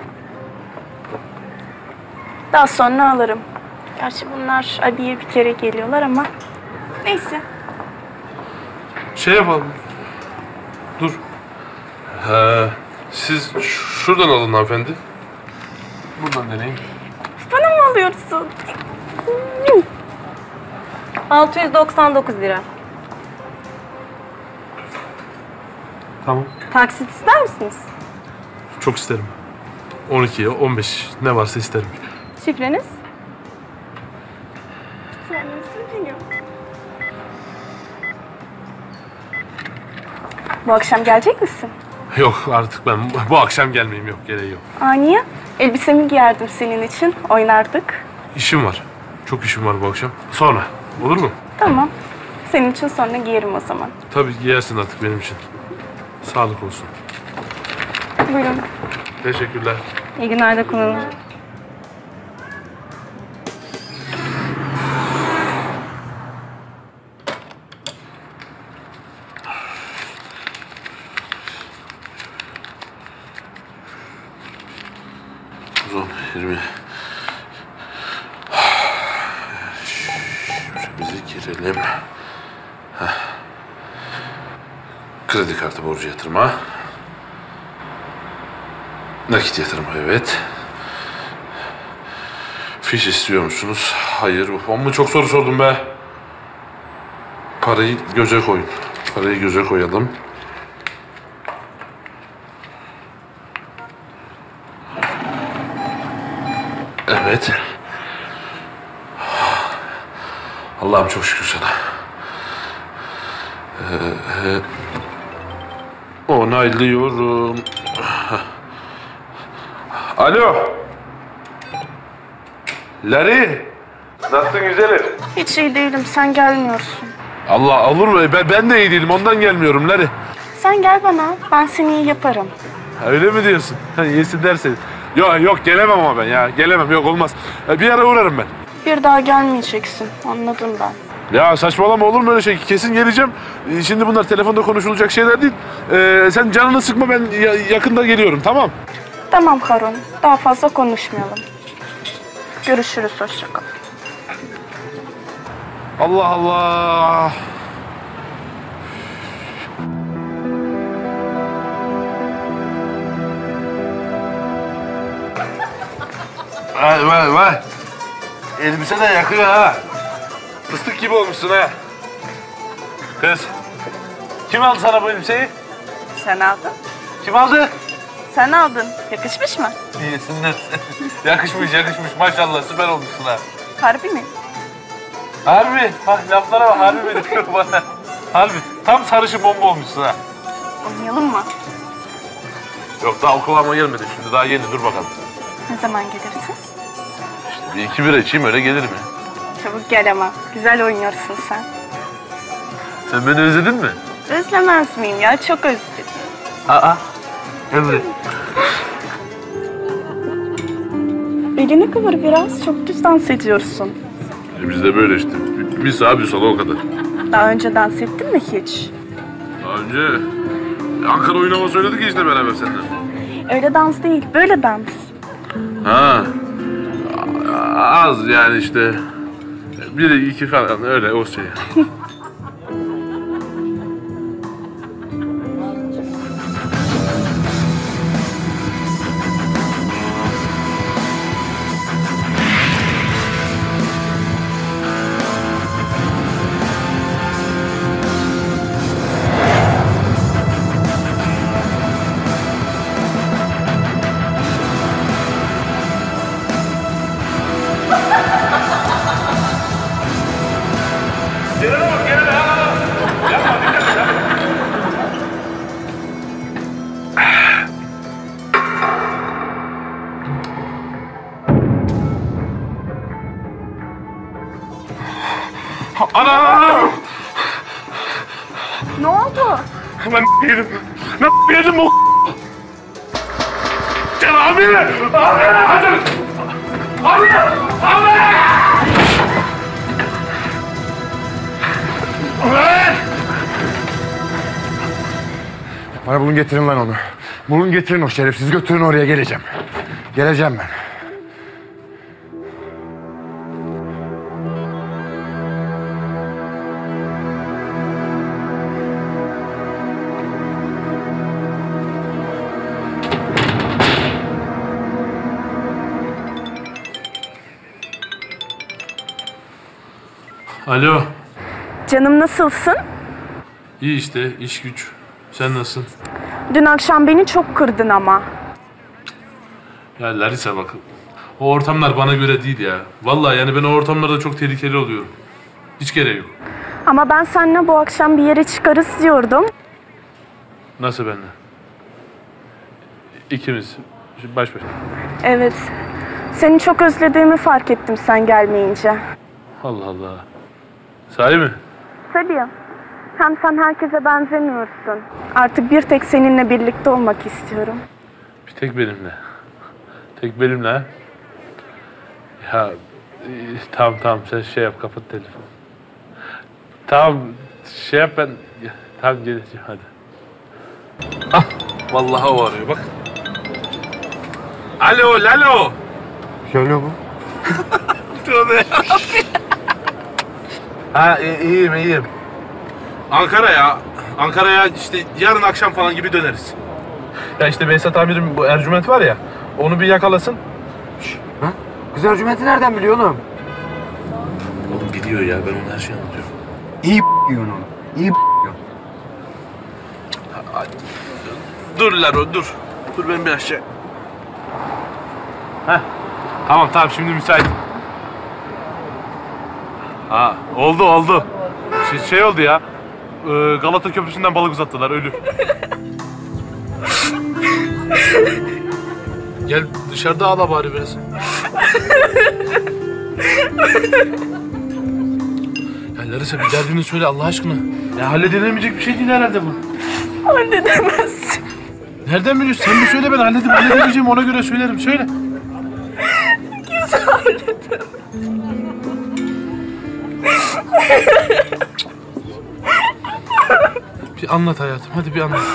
Daha sonra alırım. Gerçi bunlar abiye bir kere geliyorlar ama neyse. Şey yapalım. Dur. He, siz şuradan alın hanımefendi. Buradan deneyin. Bana mı alıyorsun? altı yüz doksan dokuz lira. Tamam. Taksit ister misiniz? Çok isterim. on ikiye, on beş ne varsa isterim. Şifreniz? Sen misin benim? Bu akşam gelecek misin? Yok artık ben bu akşam gelmeyeyim, yok gereği yok. Aa, niye? Elbisemi giyerdim senin için. Oynardık. İşim var. Çok işim var bu akşam. Sonra. Olur mu? Tamam. Senin için sonra giyerim o zaman. Tabii giyersin artık benim için. Sağlık olsun. Buyurun. Teşekkürler. İyi günler de kullanın. on, yirmi. Şurimizi girelim. Heh. Kredi kartı borcu yatırma. Nakit yatırma, evet. Fiş istiyor musunuz? Hayır. Amma çok soru sordum be. Parayı göze koyun. Parayı göze koyalım. Evet. Allah'ım çok şükür sana. Ee, onaylıyorum. Alo. Larry. Nasılsın güzelim? Hiç iyi değilim. Sen gelmiyorsun. Allah olur mu? Ben, ben de iyi değilim. Ondan gelmiyorum Larry. Sen gel bana. Ben seni iyi yaparım. Öyle mi diyorsun? İyisin dersin. Yok yok gelemem ama ben ya. Gelemem, yok olmaz. Bir ara uğrarım ben. Bir daha gelmeyeceksin. Anladım ben. Ya saçmalama, olur mu öyle şey? Kesin geleceğim. Şimdi bunlar telefonda konuşulacak şeyler değil. Ee, sen canını sıkma, ben ya- yakında geliyorum, tamam? Tamam Harun. Daha fazla konuşmayalım. Görüşürüz. Hoşça kal. Allah Allah. Vay vay vay. Elbise de yakıyor ha. Fıstık gibi olmuşsun ha. Kız, Kim aldı sana bu elbiseyi? Sen aldın. Kim aldı? Sen aldın. Yakışmış mı? İyisinler. yakışmış yakışmış maşallah süper olmuşsun ha. Harbi mi? Harbi. Ha, laflara bak harbi mi diyor bana. Harbi. Tam sarışı bomba olmuşsun ha. Oynayalım mı? Yok daha o kıvama gelmedi şimdi daha yeni dur bakalım. Ne zaman gelirsin? İşte bir iki bira içeyim öyle gelirim ya. Çabuk gel ama. Güzel oynuyorsun sen. Sen beni özledin mi? Özlemez miyim ya? Çok özledim. Aa. Evet. Belini kıvır biraz. Çok düz dans ediyorsun. E biz de böyle işte. Bir, bir sağa bir sola o kadar. Daha önce dans ettin mi hiç? Daha önce Ankara oynama söyledik ya işte beraber senden. Öyle dans değil. Böyle dans. Ha. Az yani işte. Bir iki falan öyle o şey. Ana! Ne oldu? Ben yedim. Ben yedim o. Gel abi! Abi! Hadi! Abi! Abi! Abi! Bana bulun getirin lan onu. Bulun getirin o şerefsiz götürün oraya geleceğim. Geleceğim ben. Alo. Canım nasılsın? İyi işte iş güç. Sen nasılsın? Dün akşam beni çok kırdın ama. Ya Larissa bak. O ortamlar bana göre değil ya. Vallahi yani ben o ortamlarda çok tehlikeli oluyorum. Hiç gereği yok. Ama ben seninle bu akşam bir yere çıkarız diyordum. Nasıl benimle? İkimiz. Baş başa. Evet. Seni çok özlediğimi fark ettim sen gelmeyince. Allah Allah. Sahi mi? Tabii. Hem sen herkese benzemiyorsun. Artık bir tek seninle birlikte olmak istiyorum. Bir tek benimle. Tek benimle ha? Ya e, tamam tamam sen şey yap kapat telefonu. Tamam şey yap ben tamam geleceğim hadi. Ah vallahi o arıyor bak. Alo lalo. Şöyle bu. Tövbe. Ha iyiyim iyiyim. Ankara ya. Ankara'ya işte yarın akşam falan gibi döneriz. Ya işte Behzat amirim bu Ercüment var ya. Onu bir yakalasın. Şş, ha? Kız Ercüment'i nereden biliyor oğlum? Oğlum biliyor ya ben ona her şeyi anlatıyorum. İyi b***yiyorsun onu. İyi b***yiyorsun. Dur Laro dur. Dur ben bir aşağı. Heh. Tamam tamam şimdi müsait. Ha oldu oldu. Şey, şey oldu ya. Ee, Galata Köprüsü'nden balık uzattılar ölü. Gel dışarıda ağla bari biraz. Ya Larissa bir derdini söyle Allah aşkına. Ya halledilemeyecek bir şey değil herhalde bu. Halledemezsin. Nereden biliyorsun? Sen bir söyle ben halledip halledemeyeceğim ona göre söylerim. Söyle. Güzel halledemem. Bir anlat hayatım. Hadi bir anlat.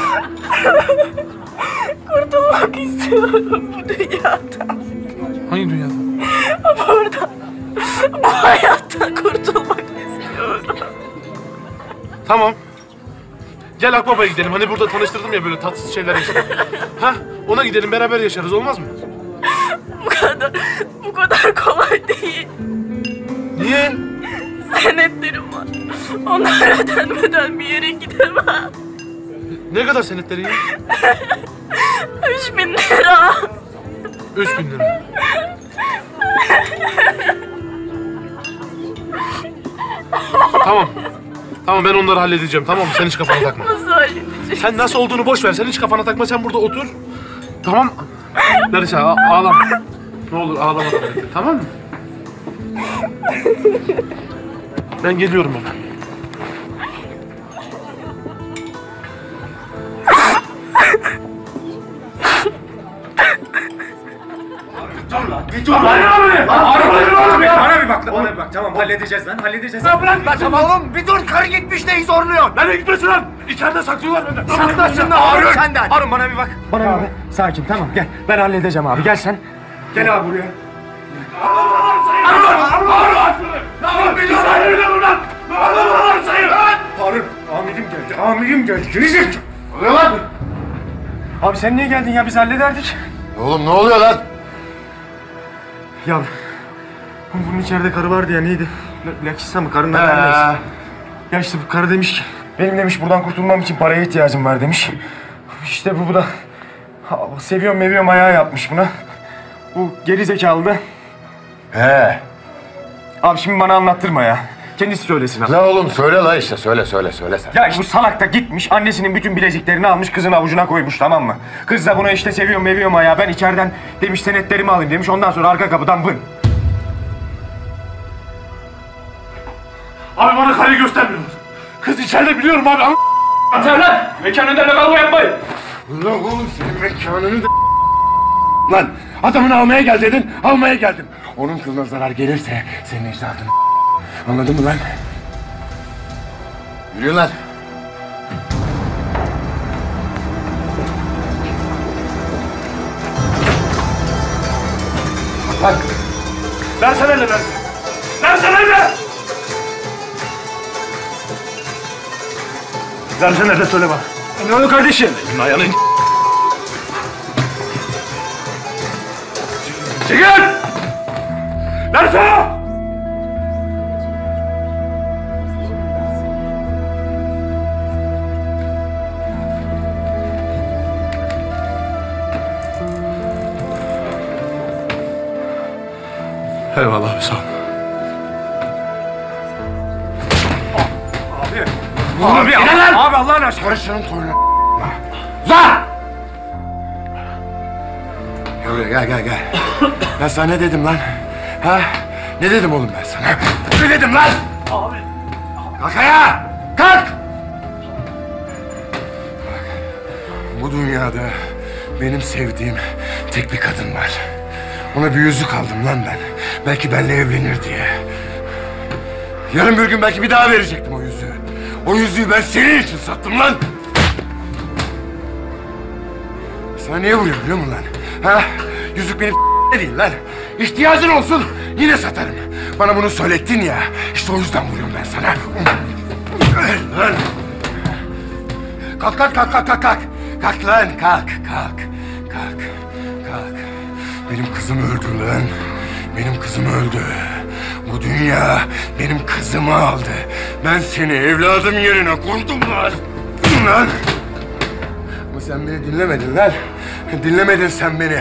Kurtulmak istiyorum bu dünyadan. Hangi dünyadan? Buradan. Bu hayattan kurtulmak istiyorum. Tamam. Gel Akbaba'ya gidelim. Hani burada tanıştırdım ya böyle tatsız şeyler yaşadım. Ha? Ona gidelim beraber yaşarız olmaz mı? Bu kadar, bu kadar kolay değil. Niye? Senetlerim var. Onlar ödenmeden bir yere gidemem. Ne kadar senetleri ya? Üç bin lira. Üç bin lira. Tamam. Tamam ben onları halledeceğim. Tamam mı? Sen hiç kafana takma. Nasıl halledeceğiz? Sen nasıl olduğunu boş ver. Sen hiç kafana takma. Sen burada otur. Tamam. Larisa ağlama. Ne olur ağlama. Tamam mı? Ben geliyorum hemen. Bir dur lan! Bana bir bak lan, bana bir bak. Tamam halledeceğiz lan, halledeceğiz. Ya bırak lan! Tamam oğlum, bir dur. Karı gitmiş, neyi zorluyorsun? Nereye gitmesin lan? İçeride saklıyorlar beni. Saklasın da Harun senden. Harun bana bir bak. Bana bir bak. Sakin, tamam gel. Ben halledeceğim abi, gel sen. Gel abi buraya. Harun! Harun! Harun! Harun! Bir saniye lan! Harun! Sayın! Harun, amirim geldi, amirim geldi. Gelecek. Oluyor lan! Abi sen niye geldin ya? Biz hallederdik. Oğlum ne oluyor lan? Ya bunun içeride karı vardı ya, neydi? Lakissa mı? Karının adı neyse. Ya işte bu karı demiş ki, benim demiş buradan kurtulmam için paraya ihtiyacım var demiş. İşte bu, bu da ha, seviyorum meviyorum ayağı yapmış buna. Bu geri zekalı da. He. Abi şimdi bana anlattırma ya. Kendisi söylesin abi. Ne oğlum söyle la işte, söyle söyle söyle sen. Ya bu salak da gitmiş, annesinin bütün bileziklerini almış, kızın avucuna koymuş, tamam mı? Kız da buna işte seviyorum meviyorum ayağı, ben içeriden demiş senetlerimi alayım demiş, ondan sonra arka kapıdan vın. Abi bana karıyı göstermiyorlar. Kız içeride biliyorum abi. Sen lan! Mekanın önünde kavga yapmayın. Ulan oğlum senin mekanını da... Lan adamını almaya gel dedin, almaya geldim. Onun kılına zarar gelirse senin ecdadını... Anladın mı lan? Yürüyün lan. Bak. Versene elini ver. Versene elini. Versene de söyle bana. Ne oluyor kardeşim? Ayağını... Çekil! Versene! Eyvallah abi, sağ ol. Abi, abi, abi, abi, abi Allah'ın aşkına. Karışının toyuna... Lan! Gel buraya, gel gel gel. Ben sana ne dedim lan? Ha? Ne dedim oğlum ben sana? Ne dedim lan? Abi. Kalk ayağa! Kalk! Bak, bu dünyada benim sevdiğim tek bir kadın var. Ona bir yüzük aldım lan ben. Belki benimle evlenir diye. Yarın bir gün belki bir daha verecektim o yüzüğü. O yüzüğü ben senin için sattım lan. Sana niye vuruyor biliyor musun lan? Ha? Yüzük benim değil lan. İhtiyacın olsun yine satarım. Bana bunu söylettin ya. İşte o yüzden vuruyorum ben sana. Lan. Kalk kalk kalk kalk kalk kalk. Kalk lan kalk kalk. Kalk kalk. Benim kızım öldü lan. Benim kızım öldü. Bu dünya benim kızımı aldı. Ben seni evladım yerine koydum lan. Lan. Ama sen beni dinlemedin lan. Dinlemedin sen beni.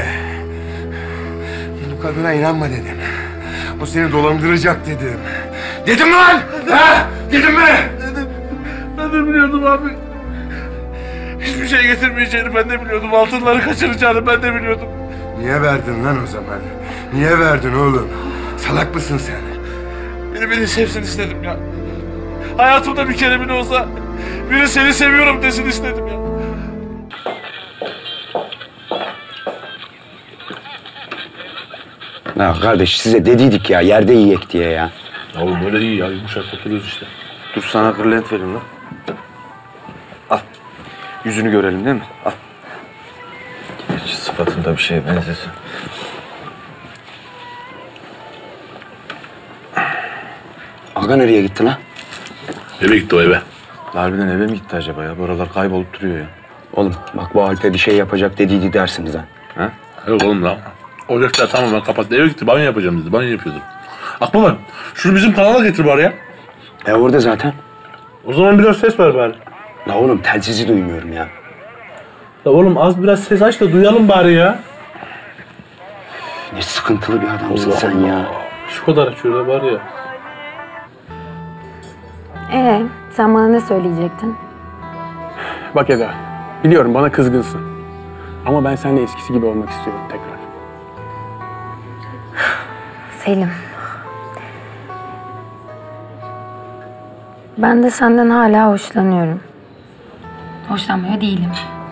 Bu kadına inanma dedim. O seni dolandıracak dedim. Dedim lan! Ha? Dedim mi? Dedim. Ben de biliyordum abi. Hiçbir şey getirmeyeceğini ben de biliyordum. Altınları kaçıracağını ben de biliyordum. Niye verdin lan o zaman? Niye verdin oğlum? Salak mısın sen? Biri beni sevsin istedim ya. Hayatımda bir kere bile olsa biri seni seviyorum desin istedim ya. Ya kardeş size dediydik ya yerde yiyek diye ya. Oğlum öyle iyi ya, yumuşak oturuyoruz işte. Dur sana kırlent vereyim lan. Al. Yüzünü görelim değil mi? Al. Gerçi sıfatında bir şeye benzesin. Aga nereye gitti lan? Eve gitti o eve. Harbiden eve mi gitti acaba ya? Bu aralar kaybolup duruyor ya. Oğlum bak bu Alp'e bir şey yapacak dediydi dersiniz ha. Ha? Yok oğlum lan. Ocaklar tamamen kapattı. Eve gitti, banyo yapacağım dedi. Banyo yapıyordu. Aklıma şunu bizim kanala getir bari ya. E orada zaten. O zaman biraz ses ver bari. La oğlum telsizi duymuyorum ya. Ya oğlum az biraz ses aç da duyalım bari ya. Ne sıkıntılı bir adamsın Allah sen Allah. ya. Şu kadar açıyor da var ya. Ee, sen bana ne söyleyecektin? Bak Eda, biliyorum bana kızgınsın. Ama ben seninle eskisi gibi olmak istiyorum tekrar. Selim. Ben de senden hala hoşlanıyorum. Hoşlanmıyor değilim.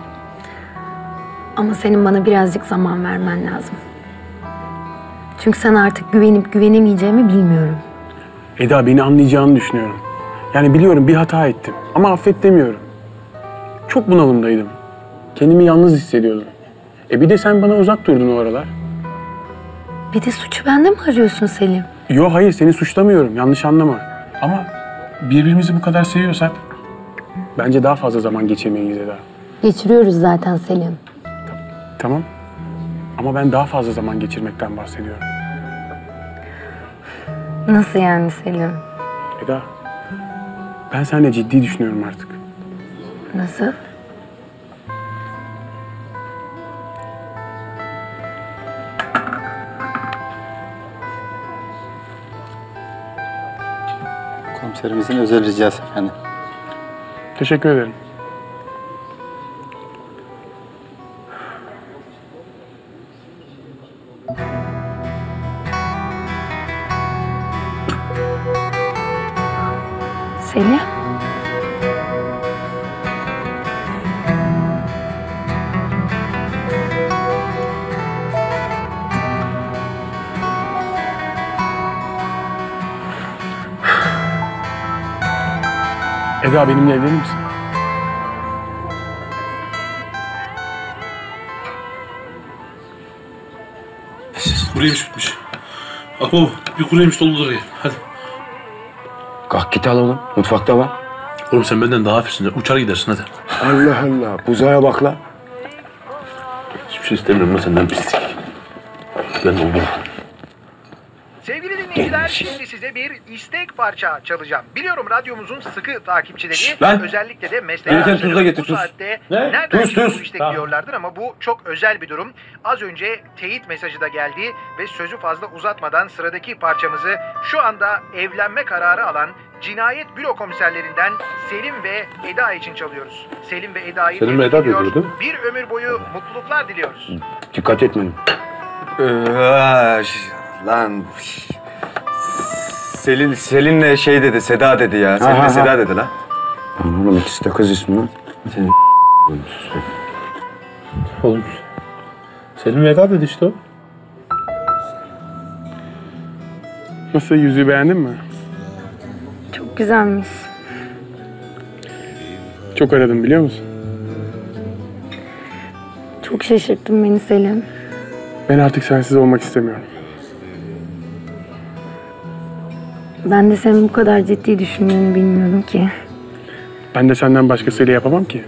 Ama senin bana birazcık zaman vermen lazım. Çünkü sana artık güvenip güvenemeyeceğimi bilmiyorum. Eda, beni anlayacağını düşünüyorum. Yani biliyorum bir hata ettim ama affet demiyorum. Çok bunalımdaydım. Kendimi yalnız hissediyordum. E bir de sen bana uzak durdun o aralar. Bir de suçu bende mi arıyorsun Selim? Yo hayır, seni suçlamıyorum, yanlış anlama. Ama birbirimizi bu kadar seviyorsak bence daha fazla zaman geçirmeliyiz Eda. Geçiriyoruz zaten Selim. Tamam. Ama ben daha fazla zaman geçirmekten bahsediyorum. Nasıl yani Selim? Eda, ben seninle ciddi düşünüyorum artık. Nasıl? Komiserimizin özel ricası efendim. Teşekkür ederim. Selim? Eda, benimle evlenir misin? Kuru yemiş bitmiş. Akbaba bir kuru yemiş doludur ya. Hadi. Kalk git al oğlum. Mutfakta var. Oğlum sen benden daha hafifsin ya. Uçar gidersin hadi. Allah Allah. Buzaya bak la. Hiçbir şey istemiyorum lan senden pislik. Ben oldum. Sevgili dinleyiciler, şimdi size bir istek parça çalacağım. Biliyorum radyomuzun sıkı takipçileri, Şşt, lan! özellikle de meslek Gelirken tuz da getir, bu tuz. saatte Ne? nereden Tuz, tuz. bu istek diyorlardır ama bu çok özel bir durum. Az önce teyit mesajı da geldi ve sözü fazla uzatmadan sıradaki parçamızı şu anda evlenme kararı alan Cinayet Büro komiserlerinden Selim ve Eda için çalıyoruz. Selim ve Eda'yı Selim ve Eda tebrik ediyor. diyordu, değil mi? Bir ömür boyu mutluluklar diliyoruz. Dikkat etmedim. Ee, lan. Selin, Selin'le şey dedi, Seda dedi ya. Selin'le ha, ha. Seda dedi lan. Lan oğlum ikisi de kız ismi lan. Senin Oğlum. Selim Veda dedi işte o. Nasıl, yüzüğü beğendin mi? Çok güzelmiş. Çok aradım biliyor musun? Çok şaşırttın beni Selim. Ben artık sensiz olmak istemiyorum. Ben de senin bu kadar ciddi düşündüğünü bilmiyordum ki. Ben de senden başkasıyla yapamam ki.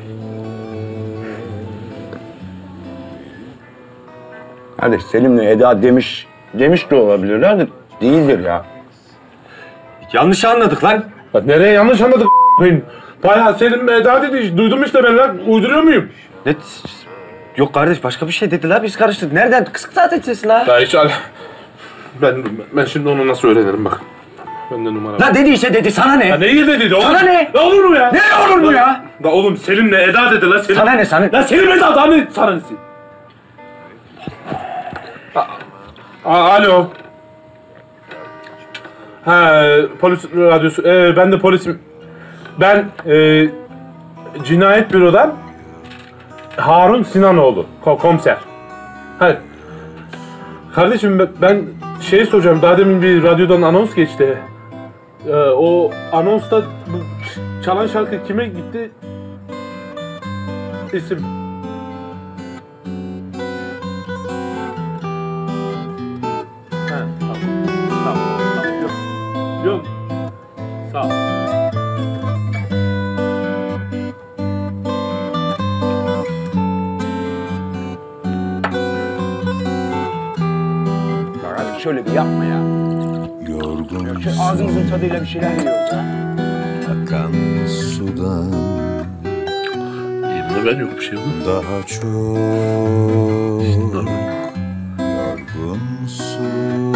Hadi Selim'le Eda demiş, demiş de olabilirler de değildir ya. Yanlış anladık lan. Bak nereye yanlış anladık a**ayım. Bayağı Selim ve Eda dedi. Duydum işte ben lan. Uyduruyor muyum? Ne? Yok kardeş, başka bir şey dediler, biz karıştık. Nereden? Kısık zaten sesi la. Ya hiç al. Ben, ben şimdi onu nasıl öğrenirim bak. Bende numara var. La dediyse dedi, sana ne? Ya neyi de dedi? Sana ne? Ne olur mu ya? Ne olur mu ya? Da oğlum Selim'le Eda dedi lan. Selim. Sana ne sana? Lan Selim Eda daha ne sana nesi? Alo. Ha, polis radyosu. Ee, ben de polisim. Ben e, Cinayet Büro'dan Harun Sinanoğlu, ko komiser. Hayır. Kardeşim ben, ben şey soracağım. Daha demin bir radyodan anons geçti. Ee, o anonsta bu çalan şarkı kime gitti? İsim. Ha, tamam. Tamam. Tamam. Yok. Yok. Sağ ol. Bak hadi şöyle bir yapma ya. Yorgun Şöyle ağzımızın tadıyla bir şeyler yiyoruz ya. akan sudan. Yemin güven yok, bir şey yok. Daha çok yorgunsun,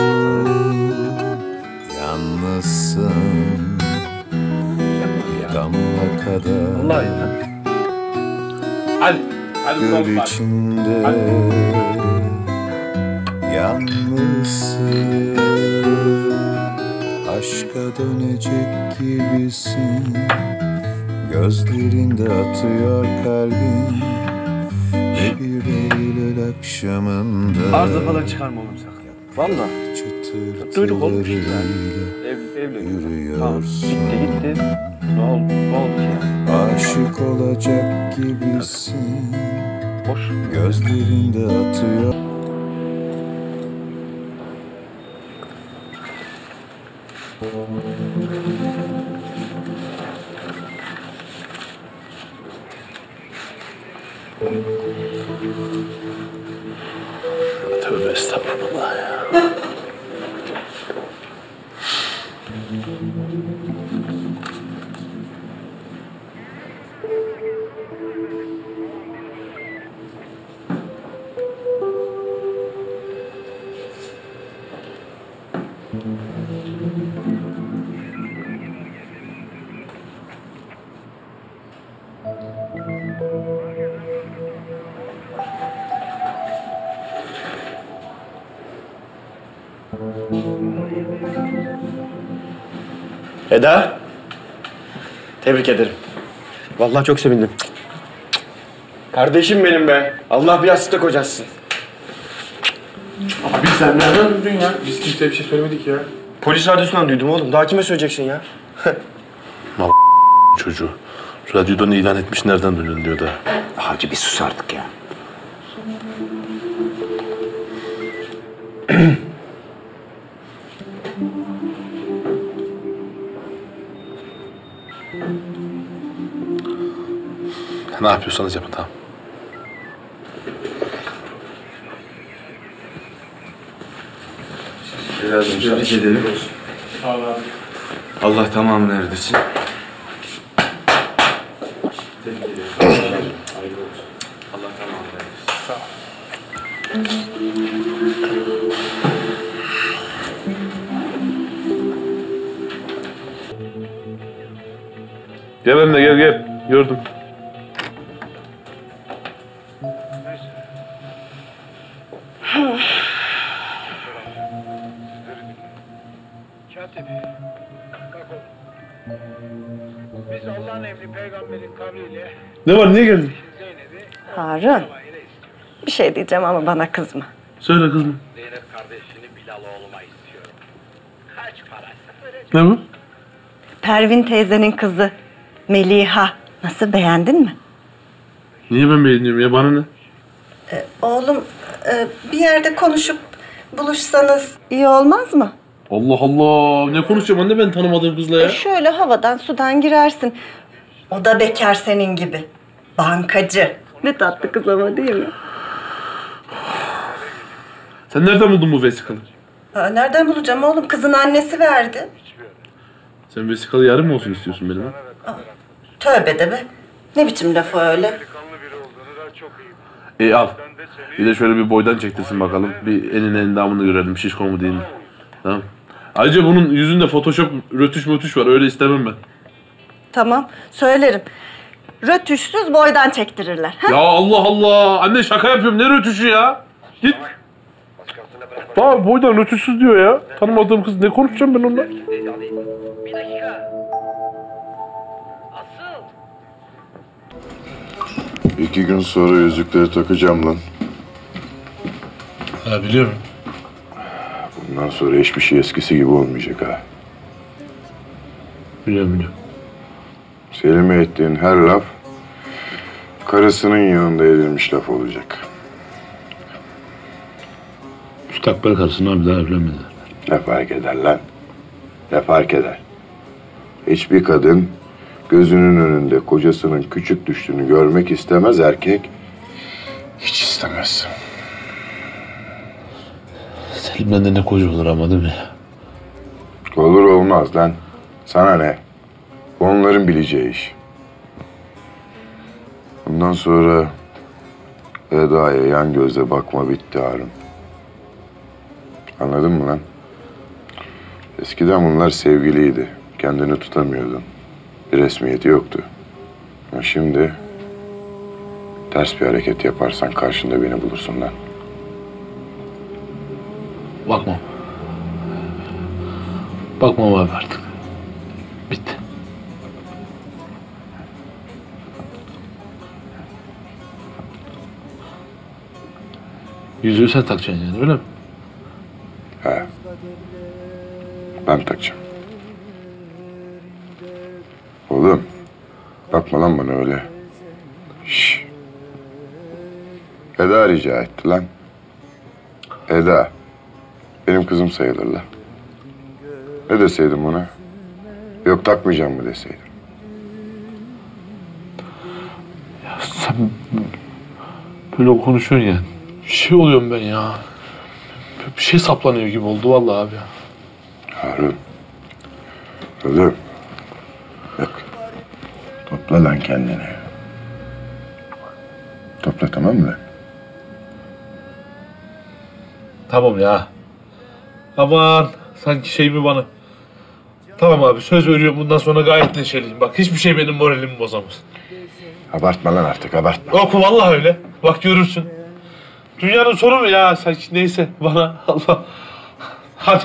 yalnızsın. Bir damla kadar vallahi ya. Hadi, hadi göl içinde yalnızsın. Aşka dönecek gibisin. Gözlerinde atıyor kalbin. Ve bir Eylül akşamında arıza falan çıkarma oğlum sakın. Vallahi. Duyduk oğlum işte yani. Ev, evle. Tamam. Gitti gitti. Ne oldu? Ne oldu ki? Aşık olacak gibisin. Boş. Gözlerinde atıyor. Tövbe estağfurullah ya. Eda. Tebrik ederim. Vallahi çok sevindim. Kardeşim benim be. Allah bir yastıkta kocasın. Abi sen nereden duydun ya? Biz kimseye bir şey söylemedik ya. Polis radyosundan duydum oğlum. Daha kime söyleyeceksin ya? Mal çocuğu. Radyodan ilan etmiş, nereden duydun diyor da. Hacı bir sus artık ya. Ne yapıyorsanız yapın, tamam. Biraz tebrik ederim. Allah tamamını erdirsin. Tebrik ederim. Allah tamamını erdirsin. Sağ ol. Gel benimle, gel gel. Gördüm. Katip, kalk oğlum. Biz Allah'ın emri peygamberin kavliyle Ne var, niye geldin? Harun, bir şey diyeceğim ama bana kızma. Söyle kızım. Zeynep kardeşini Bilal oğluma istiyorum. Kaç paraysa Ne bu? Pervin teyzenin kızı Meliha. Nasıl, beğendin mi? Niye ben beğeniyorum ya, bana ne? Ee, oğlum, e, bir yerde konuşup buluşsanız iyi olmaz mı? Allah Allah, ne konuşacağım anne ben tanımadığım kızla ya? E şöyle havadan sudan girersin. O da bekar senin gibi. Bankacı. Ne tatlı kız ama, değil mi? Sen nereden buldun bu vesikalı? Aa, nereden bulacağım oğlum? Kızın annesi verdi. Sen vesikalı yarım mı olsun istiyorsun benim? Aa, tövbe de be. Ne biçim laf o öyle? İyi al. Bir de şöyle bir boydan çektirsin bakalım. Bir elin endamını görelim, şişko mu değil mi? Tamam. Ayrıca bunun yüzünde Photoshop, rötuş mötüş var. Öyle istemem ben. Tamam, söylerim. Rötuşsuz boydan çektirirler. Ha? Ya Allah Allah! Anne şaka yapıyorum. Ne rötuşu ya? Git. Daha boydan rötuşsuz diyor ya. Tanımadığım kız. Ne konuşacağım ben onunla? Bir dakika. Asıl. İki gün sonra yüzükleri takacağım lan. Ha biliyorum. Bundan sonra hiçbir şey eskisi gibi olmayacak ha. Biliyorum biliyorum. Selim'e ettiğin her laf karısının yanında edilmiş laf olacak. Müstakbel karısına bir daha evlenmediler. Ne fark eder lan? Ne fark eder? Hiçbir kadın gözünün önünde kocasının küçük düştüğünü görmek istemez erkek. Hiç istemez. Selim'den de ne koca olur ama değil mi? Olur olmaz lan. Sana ne? Onların bileceği iş. Bundan Bundan sonra Eda'ya yan gözle bakma bitti Harun. Anladın mı lan? Eskiden bunlar sevgiliydi. Kendini tutamıyordun. Bir resmiyeti yoktu. Ama şimdi ters bir hareket yaparsan karşında beni bulursun lan. Bakmam. Bakmam abi artık. Bitti. Yüzüğü sen takacaksın yani öyle mi? He. Ben takacağım. Oğlum. Bakma lan bana öyle. Şşş. Eda rica etti lan. Eda. Benim kızım sayılır lan. Ne deseydim ona? Yok takmayacağım mı deseydim? Ya sen böyle konuşuyorsun ya. Şey oluyorum ben ya. Bir şey saplanıyor gibi oldu vallahi abi ya. Harun. Oğlum. Bak. Topla lan kendini. Topla tamam mı? Tamam ya. Aman sanki şey mi bana. Tamam abi söz veriyorum bundan sonra gayet neşeliyim. Bak hiçbir şey benim moralimi bozamaz. Abartma lan artık abartma. Yok vallahi öyle. Bak görürsün. Dünyanın sonu mu ya sanki neyse bana Allah. Hadi.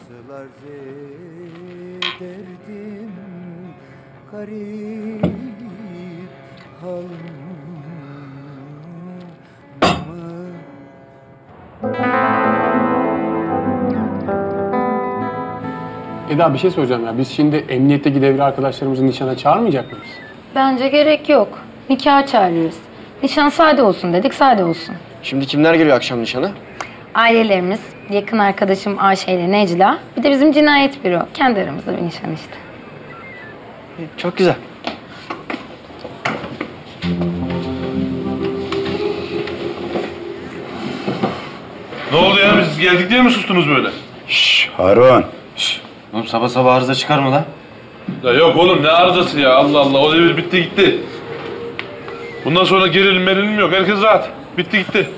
Eda bir şey soracağım ya. Biz şimdi emniyetteki devre arkadaşlarımızı nişana çağırmayacak mıyız? Bence gerek yok. Nikaha çağırırız. Nişan sade olsun dedik, sade olsun. Şimdi kimler geliyor akşam nişana? Ailelerimiz, yakın arkadaşım Ayşe ile Necla, bir de bizim cinayet büro. Kendi aramızda bir nişan işte. Çok güzel. Ne oldu ya biz geldik diye mi sustunuz böyle? Şşş Harun. Şşş. Oğlum sabah sabah arıza çıkarma lan. Ya yok oğlum ne arızası ya Allah Allah o devir bitti gitti. Bundan sonra gerilim merilim yok herkes rahat. Bitti gitti.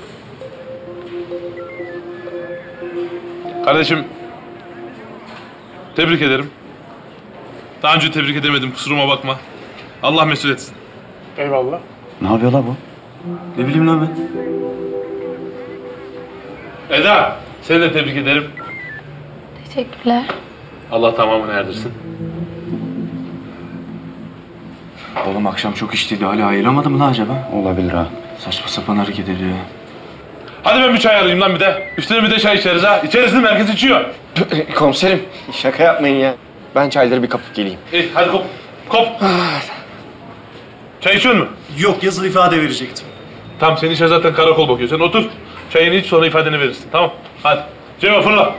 Kardeşim tebrik ederim. Daha önce tebrik edemedim kusuruma bakma. Allah mesul etsin. Eyvallah. Ne yapıyor la bu? Ne bileyim lan ben. Eda seni de tebrik ederim. Teşekkürler. Allah tamamını erdirsin. Oğlum akşam çok içtiydi. Hala ayılamadı mı lan acaba? Olabilir ha. Saçma sapan hareket ediyor. Hadi ben bir çay alayım lan bir de. Üstüne bir de çay içeriz ha. İçeriz değil mi? Herkes içiyor. Komiserim şaka yapmayın ya. Ben çayları bir kapıp geleyim. İyi hadi kop. Kop. Çay içiyor musun? Yok yazılı ifade verecektim. Tamam senin işe zaten karakol bakıyor. Sen otur. Çayını iç sonra ifadeni verirsin. Tamam. Hadi. Cema fırla.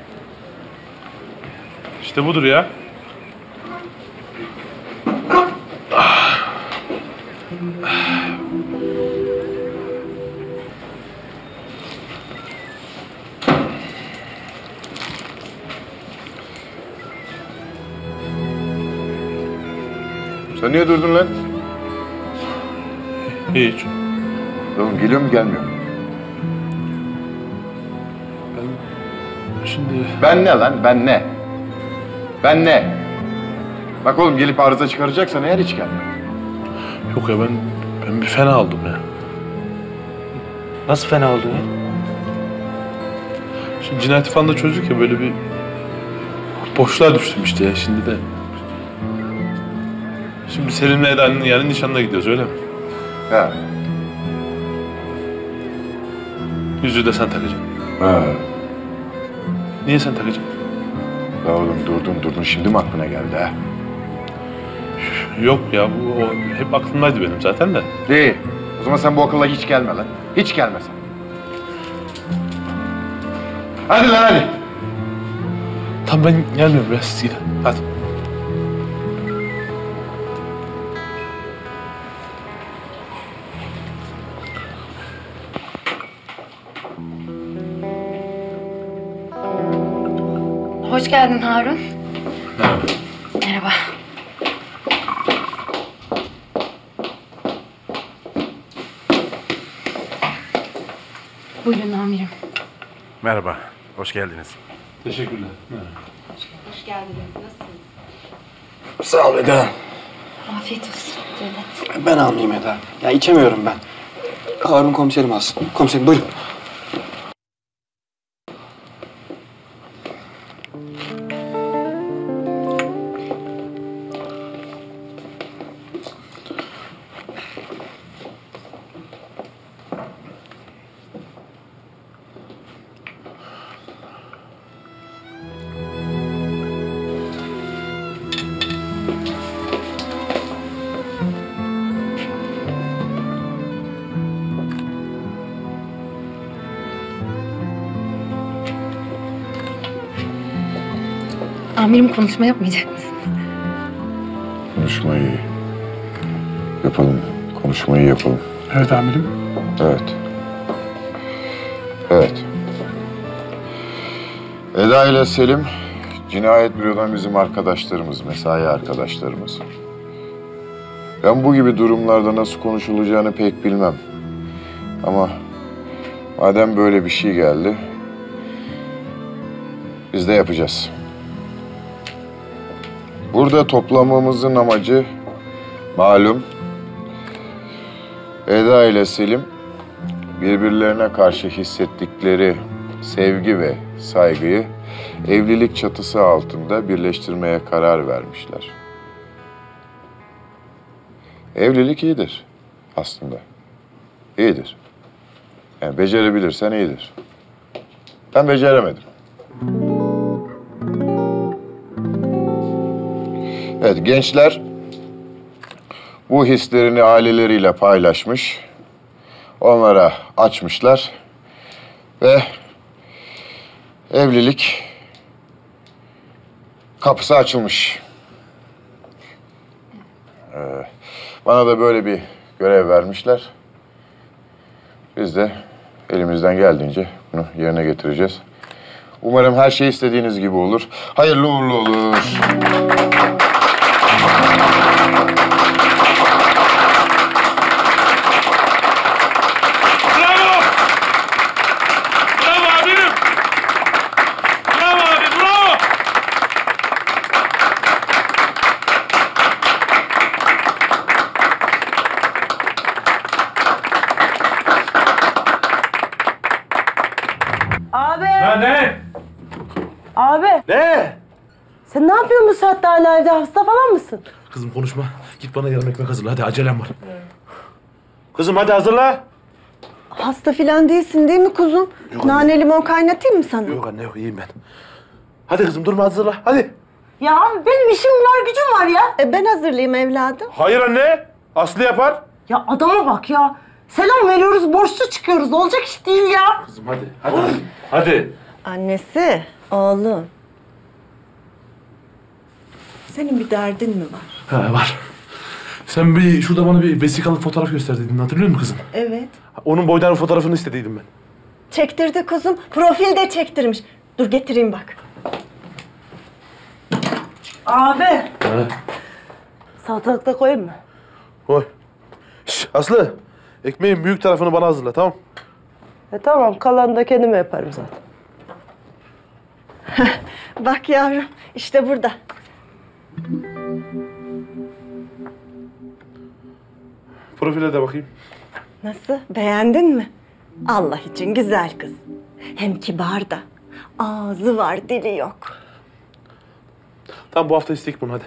İşte budur ya. Sen niye durdun lan? Hiç. Oğlum geliyor mu gelmiyor mu? Ben şimdi... Ben ne lan? Ben ne? Ben ne? Bak oğlum gelip arıza çıkaracaksan eğer hiç gelme. Yok ya ben ben bir fena aldım ya. Nasıl fena oldu ya? Şimdi cinayeti falan da çözdük ya böyle bir boşluğa düştüm işte ya şimdi de. Şimdi Selim'le Eda'nın yarın nişanına gidiyoruz öyle mi? He. Yüzüğü de sen takacaksın. Ha. Niye sen takacaksın? Ya oğlum durdun durdun şimdi mi aklına geldi ha? Yok ya bu o, hep aklımdaydı benim zaten de. Değil. O zaman sen bu akılla hiç gelme lan. Hiç gelme sen. Hadi lan hadi. Tamam ben gelmiyorum ya siz gidin. Hadi. Hoş geldin Harun. Merhaba. Merhaba. Buyurun amirim. Merhaba, hoş geldiniz. Teşekkürler. Hoş geldiniz. Nasılsınız? Sağ ol Eda. Afiyet olsun Cevdet. Ben almayayım Eda. Ya içemiyorum ben. Harun komiserim alsın. Komiserim buyurun. Amirim konuşma yapmayacak mısınız? Konuşmayı yapalım. Konuşmayı yapalım. Evet amirim. Evet. Evet. Eda ile Selim, cinayet bürodan bizim arkadaşlarımız, mesai arkadaşlarımız. Ben bu gibi durumlarda nasıl konuşulacağını pek bilmem. Ama madem böyle bir şey geldi, biz de yapacağız. Burada toplamamızın amacı malum, Eda ile Selim birbirlerine karşı hissettikleri sevgi ve saygıyı evlilik çatısı altında birleştirmeye karar vermişler. Evlilik iyidir aslında. İyidir. Yani becerebilirsen iyidir. Ben beceremedim. Evet, gençler bu hislerini aileleriyle paylaşmış, onlara açmışlar ve evlilik kapısı açılmış. Ee, bana da böyle bir görev vermişler. Biz de elimizden geldiğince bunu yerine getireceğiz. Umarım her şey istediğiniz gibi olur. Hayırlı uğurlu olur. Abi. Ya ne? Abi. Ne? Sen ne yapıyorsun bu saatte hala evde? Hasta falan mısın? Kızım konuşma. Git bana yarım ekmek hazırla. Hadi acelem var. Kızım hadi hazırla. Hasta filan değilsin değil mi kuzum? Yok Nane anne. limon kaynatayım mı sana? Yok anne yok iyiyim ben. Hadi kızım durma hazırla. Hadi. Ya abi benim işim var gücüm var ya. E ben hazırlayayım evladım. Hayır anne. Aslı yapar. Ya adama bak ya. Selam veriyoruz, borçlu çıkıyoruz. Olacak iş değil ya. Kızım hadi. Hadi. Hadi. Hadi. Annesi, oğlum. Senin bir derdin mi var? Ha, var. Sen bir şurada bana bir vesikalık fotoğraf gösterdiydin. Hatırlıyor musun kızım? Evet. Onun boydan fotoğrafını istediydim ben. Çektirdi kuzum. Profil de çektirmiş. Dur getireyim bak. Abi. Ha. Salatalık da koyayım mı? Koy. Şş, Aslı. Ekmeğin büyük tarafını bana hazırla tamam? E tamam, kalanını da kendime yaparım zaten. Bak yavrum, işte burada. Profile de bakayım. Nasıl? Beğendin mi? Allah için güzel kız. Hem kibar da. Ağzı var, dili yok. Tamam bu hafta istek bunu hadi.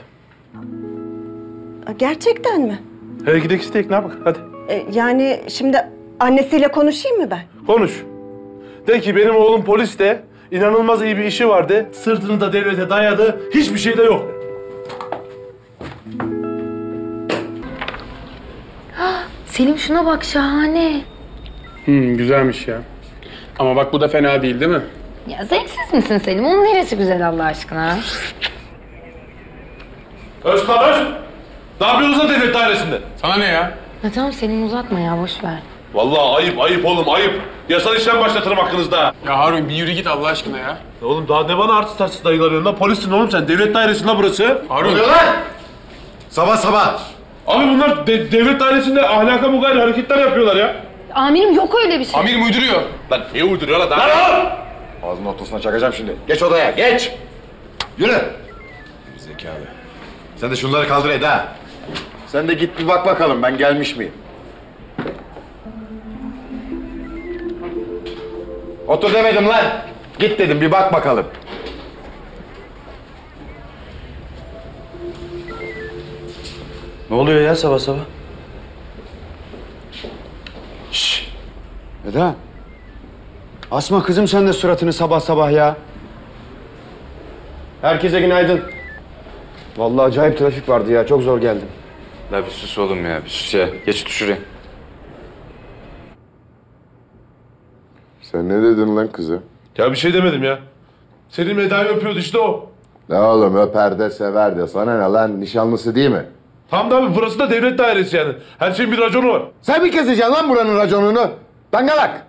Gerçekten mi? Hele gidelim istek ne yapak hadi. E, yani şimdi annesiyle konuşayım mı ben? Konuş. De ki benim oğlum polis de inanılmaz iyi bir işi vardı. Sırtını da devlete dayadı. Hiçbir şey de yok. Selim şuna bak şahane. Hmm, güzelmiş ya. Ama bak bu da fena değil değil mi? Ya zevksiz misin Selim? Onun neresi güzel Allah aşkına? Özkan Öz! Ne yapıyorsunuz da devlet dairesinde? Sana ne ya? Ya tamam Selim uzatma ya boş ver. Vallahi ayıp ayıp oğlum ayıp. Yasal işlem başlatırım hakkınızda. Ya Harun bir yürü git Allah aşkına ya. Ya oğlum daha ne bana artist artist dayılarıyorsun lan? Polissin oğlum sen. Devlet dairesi lan burası. Harun. Ne lan? Sabah sabah. Abi bunlar de- devlet dairesinde ahlaka mugayir hareketler yapıyorlar ya. Amirim yok öyle bir şey. Amirim uyduruyor. Lan niye uyduruyor lan? Lan oğlum! Ağzının ortasına çakacağım şimdi. Geç odaya, geç! Yürü! Zekalı. Sen de şunları kaldır Eda. Sen de git bir bak bakalım ben gelmiş miyim? Otur demedim lan. Git dedim bir bak bakalım. Ne oluyor ya sabah sabah? Şşş! Eda. Asma kızım sen de suratını sabah sabah ya. Herkese günaydın. Vallahi acayip trafik vardı ya. Çok zor geldim. La bir sus oğlum ya, bir sus ya. Geç otur şuraya. Sen ne dedin lan kıza? Ya bir şey demedim ya. Selim Eda'yı öpüyordu işte o. Ne oğlum öper de sever de sana ne lan nişanlısı değil mi? Tamam da abi burası da devlet dairesi yani. Her şeyin bir raconu var. Sen mi keseceksin lan buranın raconunu? Dangalak!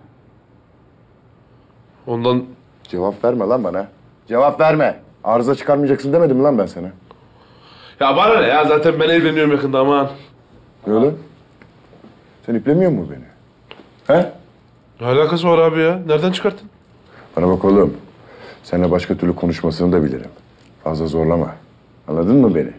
Ondan... Cevap verme lan bana. Cevap verme. Arıza çıkarmayacaksın demedim mi lan ben sana? Ya bana ne ya zaten ben evleniyorum yakında aman. Ne oğlum? Sen iplemiyor musun beni? He? Ne alakası var abi ya? Nereden çıkarttın? Bana bak oğlum. Seninle başka türlü konuşmasını da bilirim. Fazla zorlama. Anladın mı beni?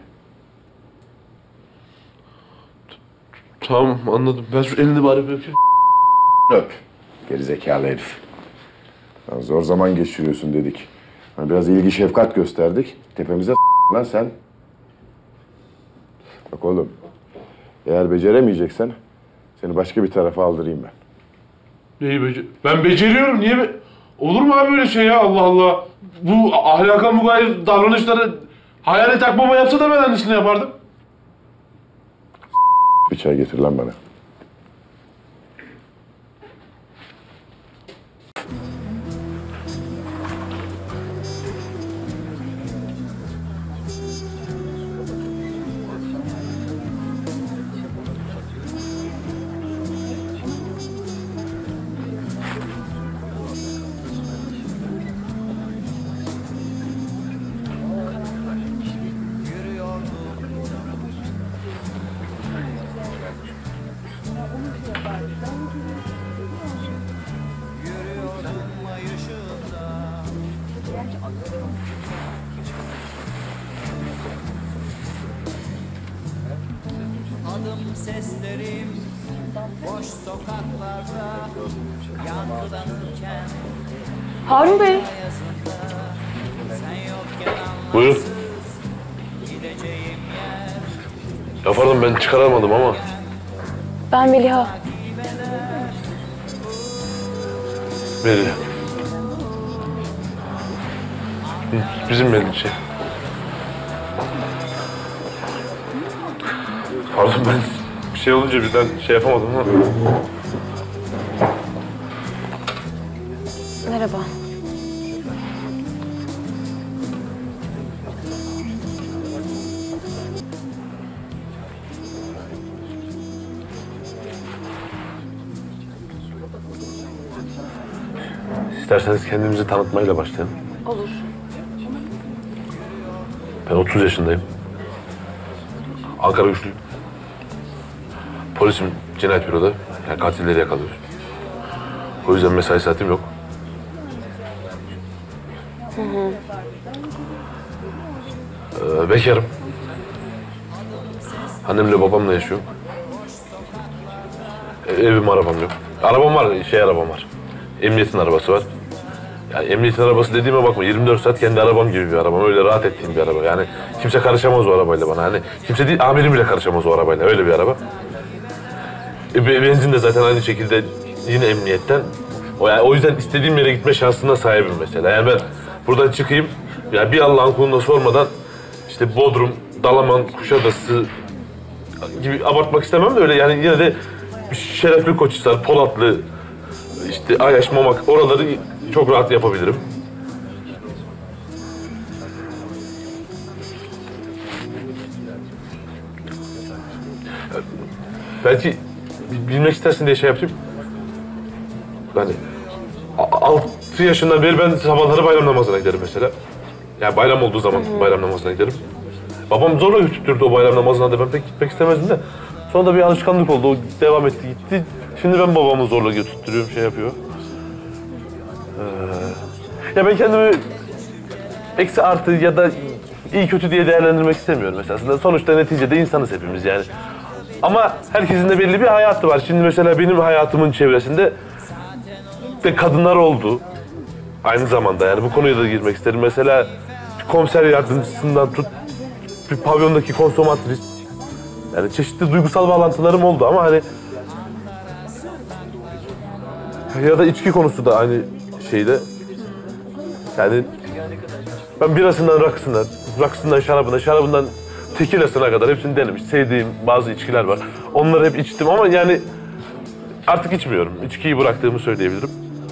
Tamam anladım. Ben şu elini bari bir öpeyim. Öp. Gerizekalı herif. Lan zor zaman geçiriyorsun dedik. Hani biraz ilgi şefkat gösterdik. Tepemize lan sen. Bak oğlum. Eğer beceremeyeceksen seni başka bir tarafa aldırayım ben. Neyi becer... Ben beceriyorum. Niye be... Olur mu abi böyle şey ya Allah Allah. Bu ahlaka mugayir davranışları hayale takmama yapsa da ben aynısını yapardım. Bir çay getir lan bana. Adım seslerim boş sokaklarda yankılanırken Harun Bey. Buyur. Ya pardon ben çıkaramadım ama. Ben Meliha. Melih. Bizim Melih şey. Pardon ben bir şey olunca birden şey yapamadım ama. Merhaba. İsterseniz kendimizi tanıtmayla başlayalım. Olur. Ben otuz yaşındayım. Ankara güçlüyüm. Polisim cinayet büroda. Yani katilleri yakalıyoruz. O yüzden mesai saatim yok. Hı hı. Ee, bekarım. Annemle babamla yaşıyorum. E, evim, arabam yok. Arabam var, şey arabam var. Emniyetin arabası var. Yani emniyetin arabası dediğime bakma, yirmi dört saat kendi arabam gibi bir arabam. Öyle rahat ettiğim bir araba. Yani kimse karışamaz o arabayla bana. Hani kimse değil, amirim bile karışamaz o arabayla. Öyle bir araba. E, benzin de zaten aynı şekilde yine emniyetten. O, yani, o yüzden istediğim yere gitme şansına sahibim mesela. Yani ben buradan çıkayım, yani bir Allah'ın kuluna sormadan işte Bodrum, Dalaman, Kuşadası gibi abartmak istemem de öyle yani yine de Şerefli Koçhisar, Polatlı, işte Ayaş, Mamak oraları çok rahat yapabilirim. Belki bilmek istersin diye şey yapayım. Yani altı yaşından beri ben sabahları bayram namazına giderim mesela. Yani bayram olduğu zaman bayram namazına giderim. Babam zorla götürdü o bayram namazına da ben pek gitmek istemezdim de. Sonra da bir alışkanlık oldu. O devam etti gitti. Şimdi ben babamı zorla götürtürüyorum, şey yapıyor. Ee, ya ben kendimi eksi artı ya da iyi kötü diye değerlendirmek istemiyorum esasında. Sonuçta neticede insanız hepimiz yani. Ama herkesin de belli bir hayatı var. Şimdi mesela benim hayatımın çevresinde de kadınlar oldu. Aynı zamanda yani bu konuya da girmek isterim. Mesela komiser yardımcısından tut, bir pavyondaki konsomatris. Yani çeşitli duygusal bağlantılarım oldu ama hani... Ya da içki konusu da aynı şeyde. Yani ben birasından rakısına, rakısından şarabına, şarabından tekilasına kadar hepsini denemiş. Sevdiğim bazı içkiler var. Onları hep içtim ama yani artık içmiyorum. İçkiyi bıraktığımı söyleyebilirim.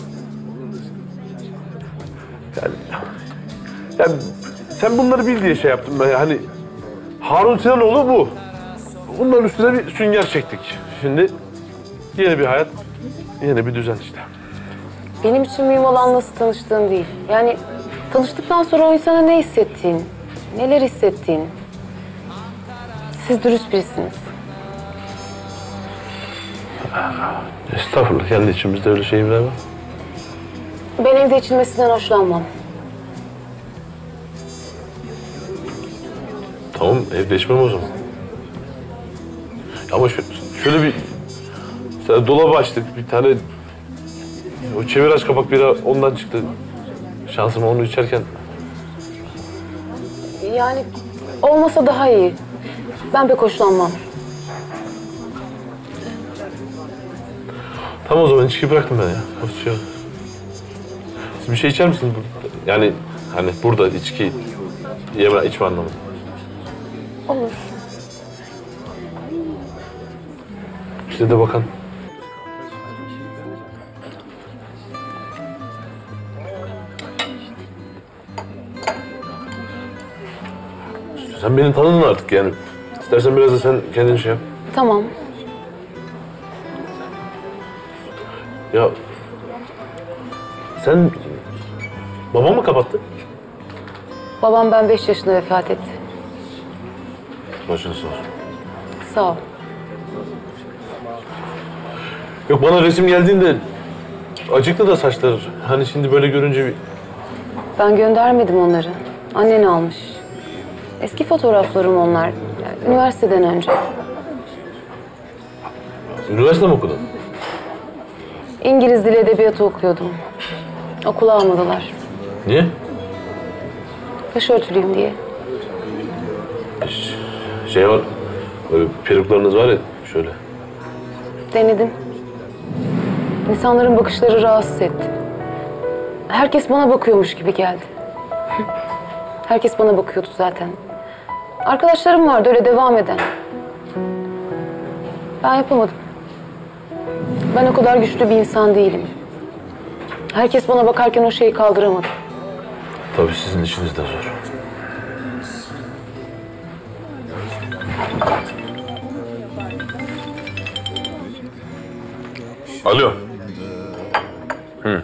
Yani, yani sen bunları bil diye şey yaptım ben. Hani Harun Sinanoğlu bu. Bunların üstüne bir sünger çektik. Şimdi yeni bir hayat, yeni bir düzen işte. Benim için mühim olan nasıl tanıştığın değil. Yani tanıştıktan sonra o insana ne hissettiğin, neler hissettiğin. Siz dürüst birisiniz. Estağfurullah, kendi içimizde öyle şeyler var. Ben evde içilmesinden hoşlanmam. Tamam, evde içmem o zaman. Ama şöyle bir... Mesela dolabı açtık, bir tane... O çevir aç kapak bira ondan çıktı. Şansıma onu içerken... Yani olmasa daha iyi. Ben pek hoşlanmam. Tamam o zaman içkiyi bıraktım ben ya. Hoşça. Siz bir şey içer misiniz burada? Yani hani burada içki yeme, içme anlamında. Olur. Size de bakan. Sen beni tanıdın artık yani. İstersen biraz da sen kendin şey yap. Tamam. Ya sen babamı mı kapattın? Babam ben beş yaşında vefat etti. Başınız sağ olsun. Sağ ol. Yok bana resim geldiğinde acıktı da saçları. Hani şimdi böyle görünce bir... Ben göndermedim onları. Annen almış. Eski fotoğraflarım onlar. Yani üniversiteden önce. Üniversite mi okudun? İngiliz dili edebiyatı okuyordum. Okula almadılar. Niye? Başörtülüyüm diye. Şey var, böyle peruklarınız var ya şöyle. Denedim. İnsanların bakışları rahatsız etti. Herkes bana bakıyormuş gibi geldi. Herkes bana bakıyordu zaten. Arkadaşlarım vardı öyle devam eden. Ben yapamadım. Ben o kadar güçlü bir insan değilim. Herkes bana bakarken o şeyi kaldıramadı. Tabii sizin işiniz de zor. Alo. Hı.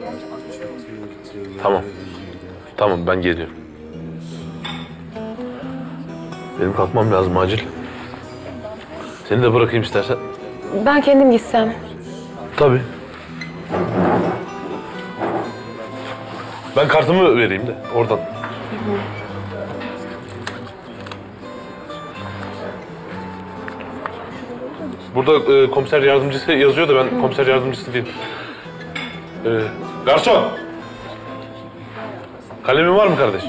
Tamam. Tamam ben geliyorum. Benim kalkmam lazım acil. Seni de bırakayım istersen. Ben kendim gitsem. Tabii. Ben kartımı vereyim de oradan. Hı hı. Burada e, komiser yardımcısı yazıyor da ben hı. komiser yardımcısı değilim. E, garson! Kalemin var mı kardeş?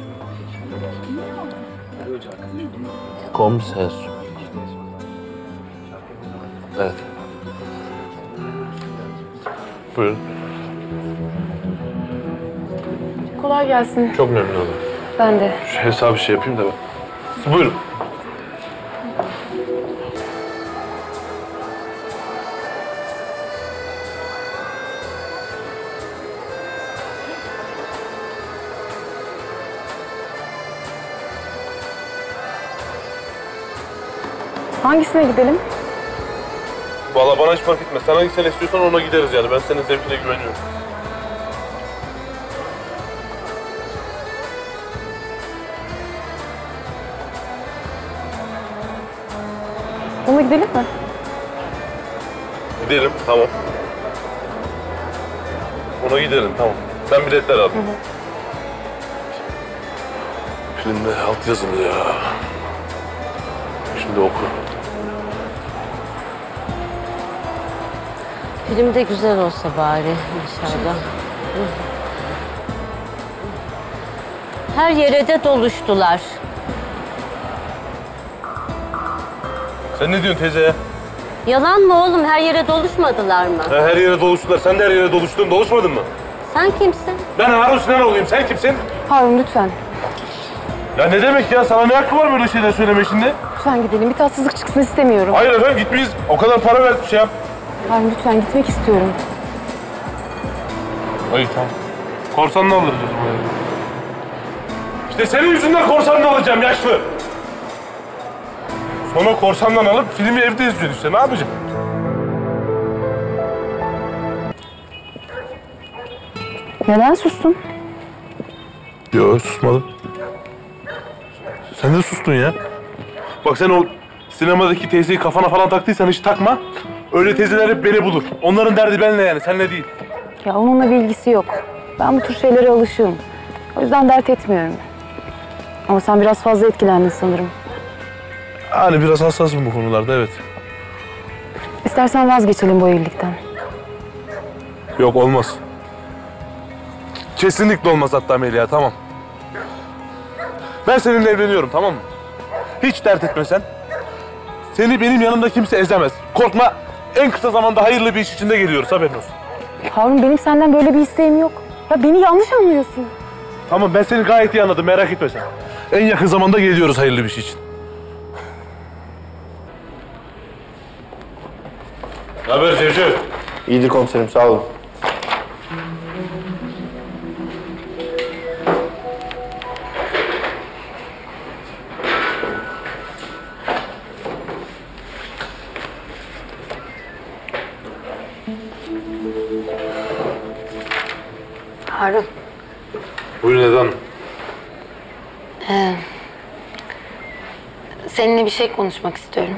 Komiser. Evet. Buyurun. Kolay gelsin. Çok memnun oldum. Ben de. Şu hesabı şey yapayım da ben. Siz buyurun. Hangisine gidelim? Vallahi bana hiç fark etmez. Sen hangisini istiyorsan ona gideriz yani. Ben senin zevkine güveniyorum. Ona gidelim mi? Gidelim, tamam. Ona gidelim, tamam. Ben biletler aldım. Hı hı. Filmde alt yazılı ya. Şimdi oku. Film de güzel olsa bari inşallah. Her yere de doluştular. Sen ne diyorsun teyze ya? Yalan mı oğlum? Her yere doluşmadılar mı? Ha, her yere doluştular. Sen de her yere doluştun. Doluşmadın mı? Sen kimsin? Ben Harun Sinanoğlu'yum. Sen kimsin? Harun lütfen. Ya ne demek ya? Sana ne hakkı var böyle şeyler söyleme şimdi? Lütfen gidelim. Bir tatsızlık çıksın istemiyorum. Hayır efendim gitmeyiz. O kadar para ver şey yap. Harun lütfen gitmek istiyorum. Hayır tamam. Korsanını alırız o zaman. İşte senin yüzünden korsanını alacağım yaşlı. Sonra korsandan alıp filmi evde izliyoruz işte. Ne yapacağım? Neden sustun? Yok susmadım. Sen de sustun ya. Bak sen o sinemadaki teyzeyi kafana falan taktıysan hiç takma. Öyle teyzeler hep beni bulur. Onların derdi benimle yani, seninle değil. Ya onunla bir ilgisi yok. Ben bu tür şeylere alışığım. O yüzden dert etmiyorum. Ama sen biraz fazla etkilendin sanırım. Hani biraz hassasım bu konularda, evet. İstersen vazgeçelim bu evlilikten. Yok olmaz. Kesinlikle olmaz hatta Melia, tamam. Ben seninle evleniyorum, tamam mı? Hiç dert etme sen. Seni benim yanımda kimse ezemez. Korkma, en kısa zamanda hayırlı bir iş içinde geliyoruz, haberin olsun. Harun benim senden böyle bir isteğim yok. Ya beni yanlış anlıyorsun. Tamam ben seni gayet iyi anladım, merak etme sen. En yakın zamanda geliyoruz hayırlı bir şey için. Ne haber Cevcev? İyidir komiserim, sağ olun. Harun. Buyurun Eda Hanım. Ee, seninle bir şey konuşmak istiyorum.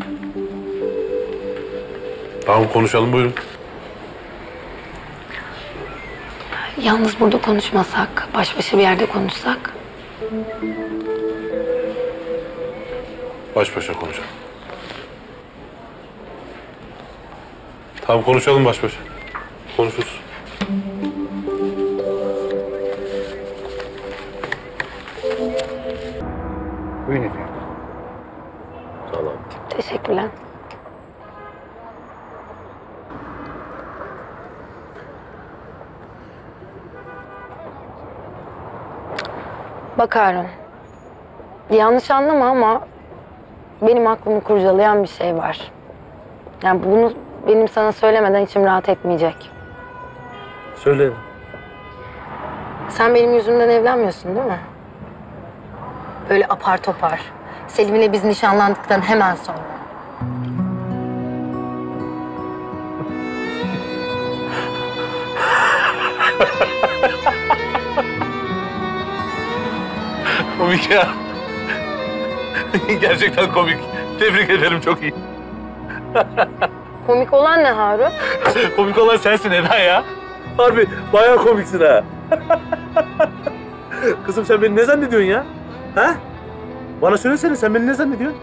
Tamam konuşalım, buyurun. Yalnız burada konuşmasak, baş başa bir yerde konuşsak. Baş başa konuşalım. Tamam konuşalım baş başa. Konuşuruz. Buyurun efendim. Sağ olun. Teşekkürler. Bak Harun, yanlış anlama ama benim aklımı kurcalayan bir şey var. Yani bunu benim sana söylemeden içim rahat etmeyecek. Söyle. Sen benim yüzümden evlenmiyorsun değil mi? Böyle apar topar. Selim'le biz nişanlandıktan hemen sonra. Komik ya. Gerçekten komik. Tebrik ederim, çok iyi. Komik olan ne Harun? Komik olan sensin Eda ya. Harbi bayağı komiksin ha. Kızım sen beni ne zannediyorsun ya? Ha? Bana söylesene, sen beni ne zannediyorsun?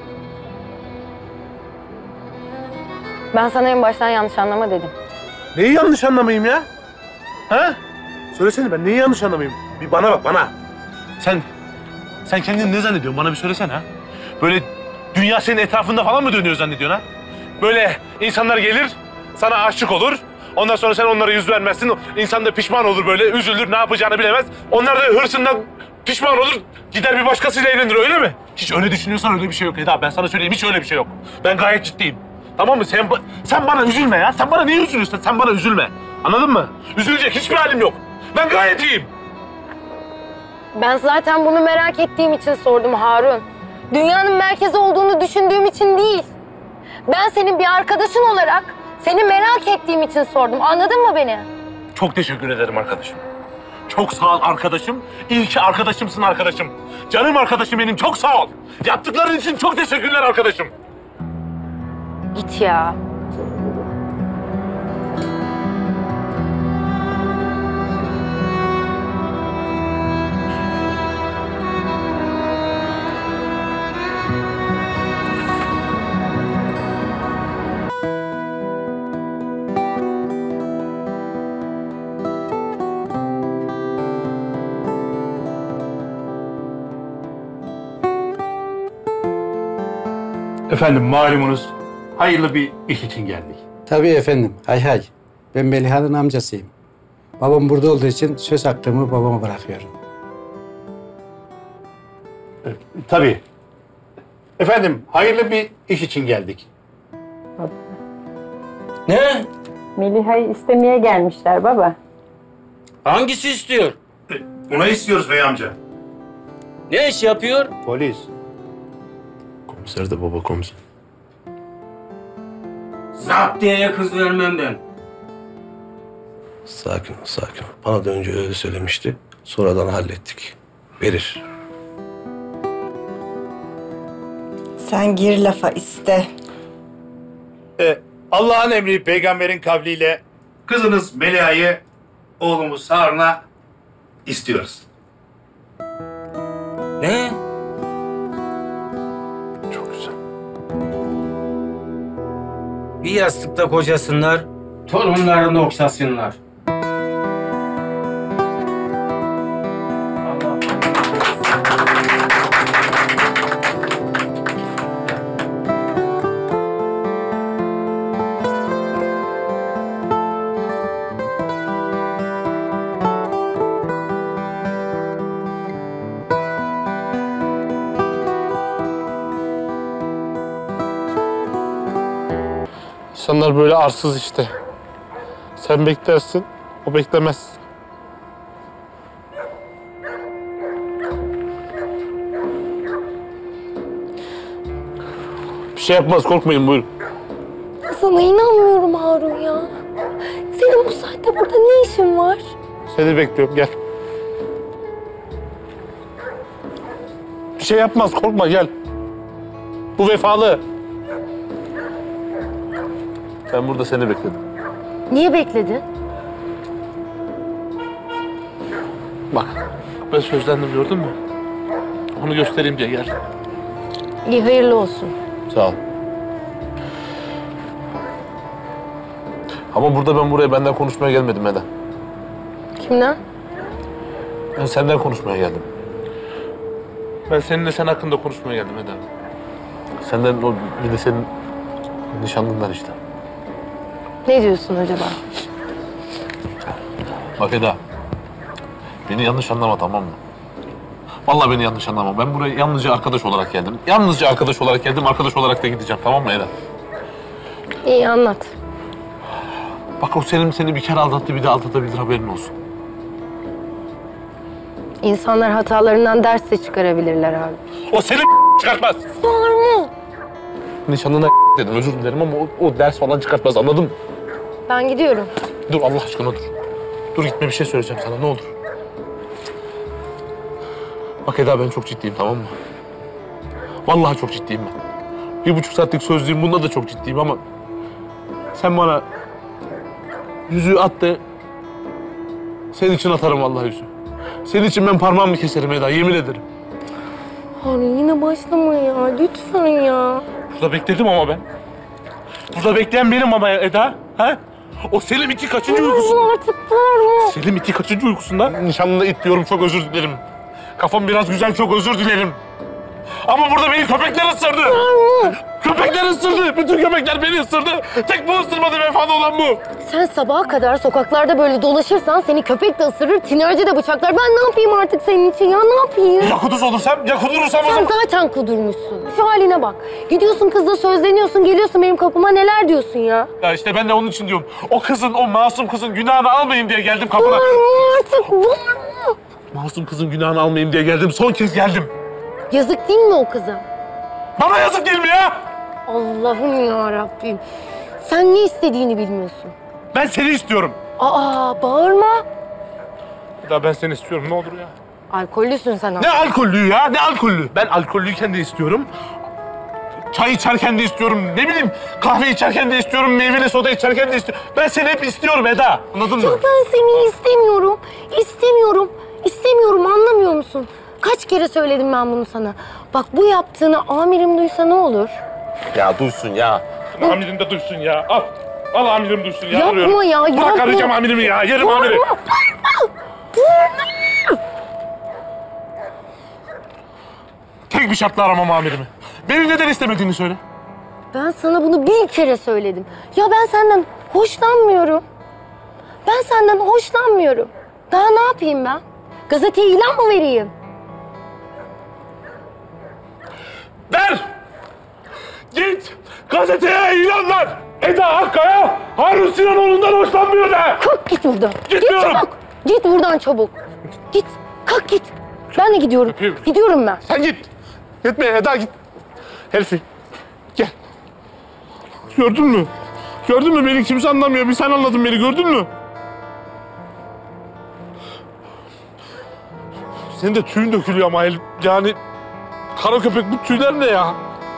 Ben sana en baştan yanlış anlama dedim. Neyi yanlış anlamayayım ya? Ha? Söylesene, ben neyi yanlış anlamayayım? Bir bana bak, bana. Sen, sen kendini ne zannediyorsun? Bana bir söylesene ha. Böyle dünya senin etrafında falan mı dönüyor zannediyorsun ha? Böyle insanlar gelir, sana aşık olur. Ondan sonra sen onlara yüz vermezsin. İnsan da pişman olur böyle, üzülür, ne yapacağını bilemez. Onlar da hırsından pişman olur, gider bir başkasıyla evlenir, öyle mi? Hiç öyle düşünüyorsan öyle bir şey yok Eda. Ben sana söyleyeyim, hiç öyle bir şey yok. Ben gayet ciddiyim. Tamam mı? Sen, sen bana üzülme ya. Sen bana niye üzülüyorsun? Sen bana üzülme. Anladın mı? Üzülecek hiçbir halim yok. Ben gayet iyiyim. Ben zaten bunu merak ettiğim için sordum Harun. Dünyanın merkezi olduğunu düşündüğüm için değil. Ben senin bir arkadaşın olarak seni merak ettiğim için sordum. Anladın mı beni? Çok teşekkür ederim arkadaşım. Çok sağ ol arkadaşım. İyi ki arkadaşımsın arkadaşım. Canım arkadaşım benim, çok sağ ol. Yaptıkların için çok teşekkürler arkadaşım. Git ya. Efendim malumunuz hayırlı bir iş için geldik. Tabii efendim. Hay hay. Ben Meliha'nın amcasıyım. Babam burada olduğu için söz hakkımı babama bırakıyorum. E, tabii. Efendim hayırlı bir iş için geldik. Ne? Meliha'yı istemeye gelmişler baba. Hangisi istiyor? Buna istiyoruz bey amca. Ne iş yapıyor? Polis. Komiser de baba komiser. Zaptiyeye kız vermem ben. Sakin ol, sakin ol. Bana da önce öyle söylemişti. Sonradan hallettik. Verir. Sen gir lafa iste. Ee, Allah'ın emri peygamberin kavliyle kızınız Meliha'yı oğlumuz Harun'a istiyoruz. Ne? Çok güzel. Bir yastıkta kocasınlar, torunlarını okşasınlar. İnsanlar böyle arsız işte. Sen beklersin, o beklemez. Bir şey yapmaz, korkmayın, buyurun. Sana inanmıyorum Harun ya. Senin bu saatte burada ne işin var? Seni bekliyorum, gel. Bir şey yapmaz, korkma, gel. Bu vefalı. Ben burada seni bekledim. Niye bekledin? Bak, ben sözlendim gördün mü? Onu göstereyim diye gel. İyi, hayırlı olsun. Sağ ol. Ama burada ben buraya benden konuşmaya gelmedim Eda. Kimden? Ben senden konuşmaya geldim. Ben seninle sen hakkında konuşmaya geldim Eda. Senden o bir de senin nişanlından işte. Ne diyorsun acaba? Bak Eda, beni yanlış anlama tamam mı? Vallahi beni yanlış anlama. Ben buraya yalnızca arkadaş olarak geldim. Yalnızca arkadaş olarak geldim, arkadaş olarak da gideceğim tamam mı Eda? İyi, anlat. Bak o Selim seni bir kere aldattı, bir de aldatabilir haberin olsun. İnsanlar hatalarından ders de çıkarabilirler abi. O Selim çıkartmaz. Var mı? Nişanlına dedim, özür dilerim ama o, o ders falan çıkartmaz, anladın mı? Ben gidiyorum. Dur Allah aşkına dur. Dur gitme, bir şey söyleyeceğim sana, ne olur. Bak Eda, ben çok ciddiyim tamam mı? Vallahi çok ciddiyim ben. Bir buçuk saatlik sözlüğüm, bunda da çok ciddiyim ama... Sen bana yüzüğü at de... Senin için atarım vallahi yüzüğü. Senin için ben parmağımı keserim Eda, yemin ederim. Harun yine başlama ya, lütfen ya. Burada bekledim ama ben. Burada bekleyen benim ama Eda. Ha? O Selim iki kaçıncı uykusunda? Artık var mı? Selim iki kaçıncı uykusunda? Nişanlına it diyorum, çok özür dilerim. Kafam biraz güzel, çok özür dilerim. Ama burada beni köpekler ısırdı. Köpekler ısırdı. Bütün köpekler beni ısırdı. Tek bu ısırmadı, vefalı olan bu. Sen sabaha kadar sokaklarda böyle dolaşırsan seni köpek de ısırır, tinerci de bıçaklar. Ben ne yapayım artık senin için ya, ne yapayım? Ya kuduz olursam, ya kudurursam o Sen zaman... zaten kudurmuşsun. Şu haline bak. Gidiyorsun kızla sözleniyorsun, geliyorsun benim kapıma, neler diyorsun ya? Ya işte ben de onun için diyorum. O kızın, o masum kızın günahını almayayım diye geldim kapına. Var mı artık, var mı? Masum kızın günahını almayayım diye geldim. Son kez geldim. Yazık değil mi o kıza? Bana yazık değil mi ya? Allah'ım ya Rabbim. Sen ne istediğini bilmiyorsun. Ben seni istiyorum. Aa, bağırma. Ya ben seni istiyorum, ne olur ya. Alkollüsün sen. Ne alkollüyü ya, ne alkollü? Ben alkollüyken de istiyorum. Çay içerken de istiyorum, ne bileyim kahve içerken de istiyorum, meyveli soda içerken de istiyorum. Ben seni hep istiyorum Eda, anladın mı? Ya ben seni istemiyorum, istemiyorum, istemiyorum, anlamıyor musun? Kaç kere söyledim ben bunu sana. Bak bu yaptığını amirim duysa ne olur? Ya duysun ya. Amirim de duysun ya, al. Al amirim duysun ya. Yapma arıyorum. ya, Bırak yapma. arayacağım amirimi ya, yerim Bağırma, amiri. bağırma, bağırma. Tek bir şartla aramam amirimi. Beni neden istemediğini söyle. Ben sana bunu bir kere söyledim. Ya ben senden hoşlanmıyorum. Ben senden hoşlanmıyorum. Daha ne yapayım ben? Gazeteye ilan mı vereyim? Ver! Git! Gazeteye ilan ver! Eda Akkaya, Harun Sinanoğlu'ndan hoşlanmıyor de! Kalk git buradan. Gitmiyorum. Git çabuk. Git buradan çabuk. Git. Kalk git. Ben de gidiyorum. Öpeyim. Gidiyorum ben. Sen git. Gitme Eda git. Herifi. Gel. Gördün mü? Gördün mü beni? Kimse anlamıyor. Bir sen anladın beni. Gördün mü? Senin de tüyün dökülüyor ama el. Yani kara köpek bu tüyler ne ya?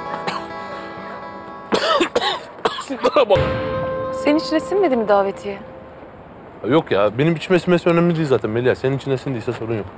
Şunlara bak. Senin için sinmedi mi davetiye? Yok ya, benim içime sinmesi önemli değil zaten Melia. Senin içine sindiyse sorun yok.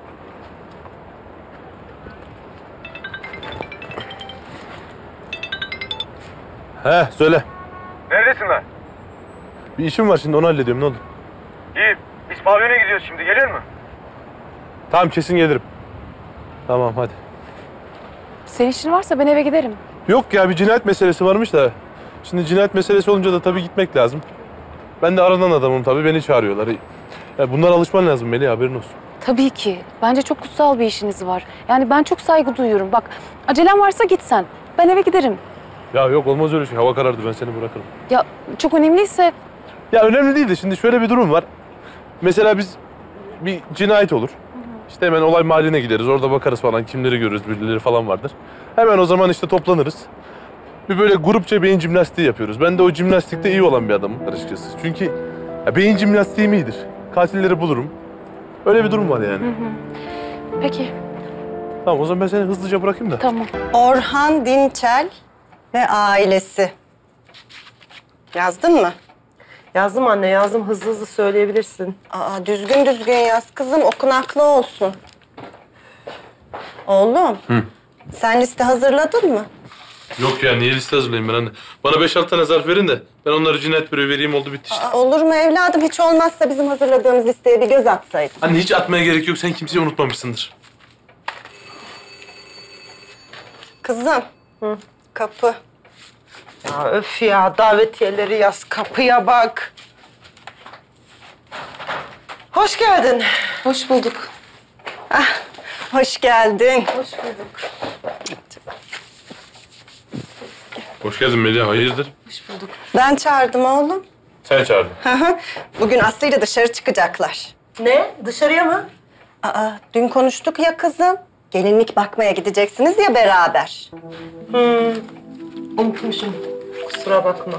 He, söyle. Neredesin lan? Bir işim var şimdi, onu hallediyorum. Ne oldu? İyi. Biz pavyona gidiyoruz şimdi. Gelir mi? Tamam, kesin gelirim. Tamam, hadi. Senin işin varsa ben eve giderim. Yok ya, bir cinayet meselesi varmış da. Şimdi cinayet meselesi olunca da tabii gitmek lazım. Ben de aranan adamım tabii, beni çağırıyorlar. Ya bunlara alışman lazım Melih, haberin olsun. Tabii ki. Bence çok kutsal bir işiniz var. Yani ben çok saygı duyuyorum. Bak, acelem varsa git sen. Ben eve giderim. Ya yok, olmaz öyle şey. Hava karardı, ben seni bırakırım. Ya çok önemliyse... Ya önemli değil de şimdi şöyle bir durum var. Mesela biz bir cinayet olur. İşte hemen olay mahalline gideriz, orada bakarız falan, kimleri görürüz, birileri falan vardır. Hemen o zaman işte toplanırız. Bir böyle grupça beyin jimnastiği yapıyoruz. Ben de o jimnastikte iyi olan bir adamım açıkçası. Çünkü ya beyin jimnastiğim iyidir. Katilleri bulurum. Öyle bir durum var yani. Hı hı. Peki. Tamam, o zaman ben seni hızlıca bırakayım da. Tamam. Orhan Dinçel ve ailesi. Yazdın mı? Yazdım anne, yazdım. Hızlı hızlı söyleyebilirsin. Aa, düzgün düzgün yaz kızım, okunaklı olsun. Oğlum, Hı. sen liste hazırladın mı? Yok ya, niye liste hazırlayayım ben anne? Bana beş altı tane zarf verin de ben onları cinayet büroya vereyim, oldu bitti işte. Aa, olur mu evladım? Hiç olmazsa bizim hazırladığımız listeye bir göz atsaydın. Anne hiç atmaya gerek yok, sen kimseyi unutmamışsındır. Kızım, Hı. kapı. Ya öf ya, davetiyeleri yaz, kapıya bak. Hoş geldin. Hoş bulduk. Ah, hoş geldin. Hoş bulduk. Hoş geldin Melih, hayırdır? Hoş bulduk. Ben çağırdım oğlum. Sen çağırdın. Bugün Aslı ile dışarı çıkacaklar. Ne? Dışarıya mı? Aa, dün konuştuk ya kızım. Gelinlik bakmaya gideceksiniz ya beraber. Hmm. Unutmuşum. Kusura bakma.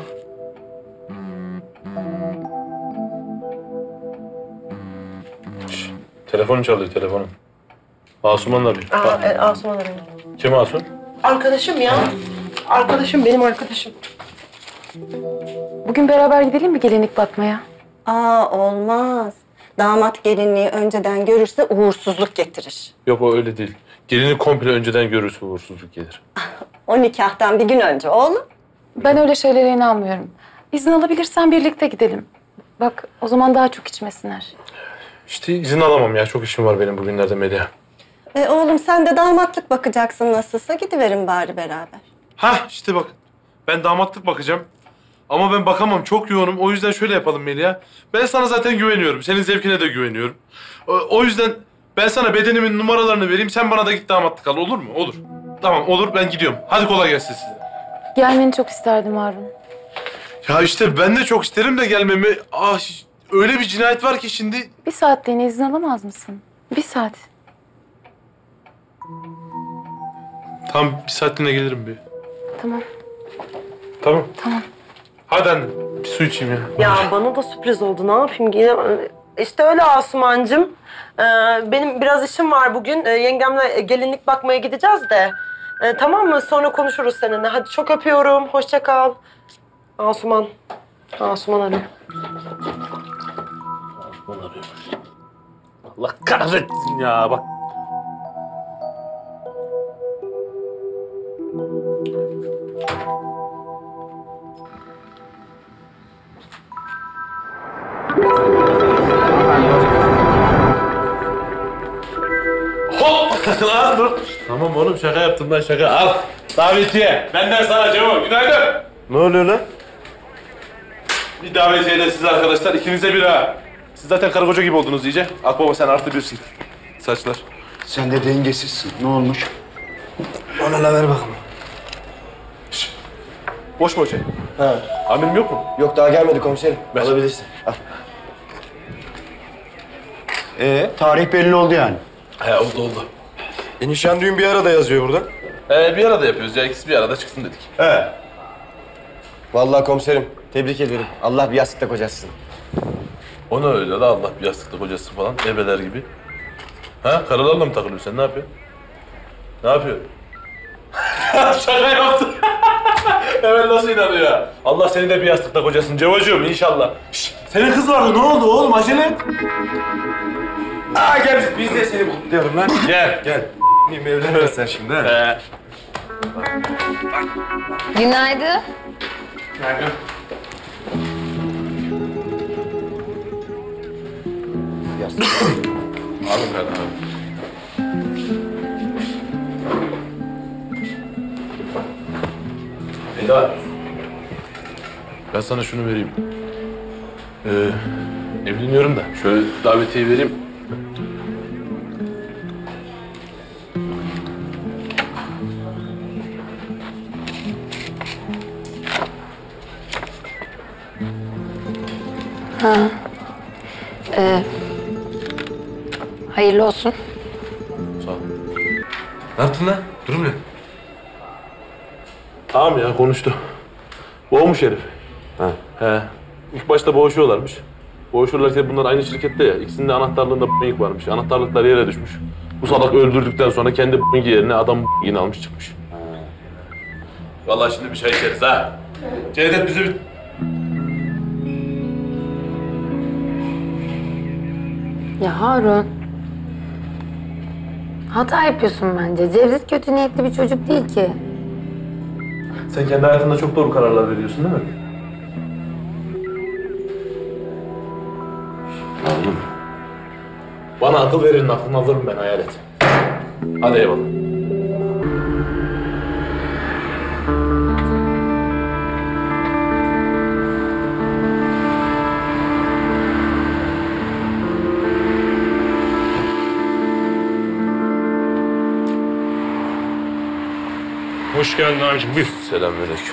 Şş, telefonum çalıyor, telefonum. Asuman arıyor. Aa, e, Asuman arıyor. Kim Asun? Arkadaşım ya. Arkadaşım, benim arkadaşım. Bugün beraber gidelim mi gelinlik bakmaya? Aa, olmaz. Damat gelinliği önceden görürse uğursuzluk getirir. Yok, o öyle değil. Gelini komple önceden görürse uğursuzluk gelir. O nikahtan bir gün önce oğlum. Ben öyle şeylere inanmıyorum. İzin alabilirsen birlikte gidelim. Bak, o zaman daha çok içmesinler. İşte izin alamam ya, çok işim var benim bugünlerde Medya. E oğlum sen de damatlık bakacaksın nasılsa, gidiverin bari beraber. Hah işte bak, ben damatlık bakacağım. Ama ben bakamam, çok yoğunum. O yüzden şöyle yapalım Melia. Ben sana zaten güveniyorum, senin zevkine de güveniyorum. O, o yüzden ben sana bedenimin numaralarını vereyim, sen bana da git damatlık al, olur mu? Olur. Tamam, olur, ben gidiyorum. Hadi kolay gelsin size. Gelmeni çok isterdim Harun. Ya işte ben de çok isterim de gelmemi. Ah, öyle bir cinayet var ki şimdi. Bir saatliğine izin alamaz mısın? Bir saat. Tamam, bir saatliğine gelirim bir. Tamam. Tamam. Tamam. Hadi anne, bir su içeyim ya. Ya bana da sürpriz oldu. Ne yapayım? Yine... İşte öyle Asumancığım. Ee, benim biraz işim var bugün. Ee, yengemle gelinlik bakmaya gideceğiz de. Ee, tamam mı? Sonra konuşuruz seninle. Hadi çok öpüyorum. Hoşça kal. Asuman. Asuman arıyor. Asuman arıyor. Allah kahretsin ya, bak. Hop! Lan dur. Tamam oğlum, şaka yaptım lan, şaka. Al. Davetiye. Benden sana Cevo. Günaydın. Ne oluyor lan? Bir davetiyeyle siz arkadaşlar, ikinize bir ha. Siz zaten karı koca gibi oldunuz iyice. Akbaba sen artı birsin. Saçlar. Sen de dengesizsin. Ne olmuş? Bana la ver bakalım. Şişt. Boş mu o şey? Ha. Amirim yok mu? Yok daha gelmedi komiserim. Ver. Alabilirsin. Al. Ee, tarih belli oldu yani. He oldu oldu. E, nişan düğün bir arada yazıyor burada. Ee, bir arada yapıyoruz ya. İkisi bir arada çıksın dedik. He. Vallahi komiserim tebrik ediyorum. Allah bir yastıkta kocasın. O ne öyle de Allah bir yastıkta kocası falan. Ebeler gibi. Ha? Karılarla mı takılıyorsun sen? Ne yapıyorsun? Ne yapıyorsun? Şaka yaptım. Hemen nasıl inanıyor ya? Allah seni de bir yastıkta kocasın Cevocuğum inşallah. Şişt, senin kız vardı ne oldu oğlum acele et. Aa gel biz de seni kutlayalım lan. Gel. Gel. Niye evlenmezsen sen şimdi ha? He. Günaydın. Günaydın. Yastık. Alın kardeşim abi. Eda. Ben sana şunu vereyim. Ee, evleniyorum da. Şöyle davetiye vereyim. Ha. Ee, hayırlı olsun. Sağ ol. Ne yaptın lan? Durum ne? Tamam ya konuştu. Boğmuş herif. Ha. He. İlk başta boğuşuyorlarmış. Boğuşurlarken bunlar aynı şirkette ya. İkisinin de anahtarlığında b***ing varmış. Anahtarlıklar yere düşmüş. Bu salak öldürdükten sonra kendi b***ing yerine adam b***ing almış çıkmış. Ha. Vallahi şimdi bir çay içeriz ha. Cevdet bizi bir... Ya Harun. Hata yapıyorsun bence. Cevdet kötü niyetli bir çocuk değil ki. Sen kendi hayatında çok doğru kararlar veriyorsun değil mi? Oğlum. Bana akıl verin, aklını alırım ben hayalet. Hadi eyvallah. Hoş geldin abicim, buyur. Selamünaleyküm.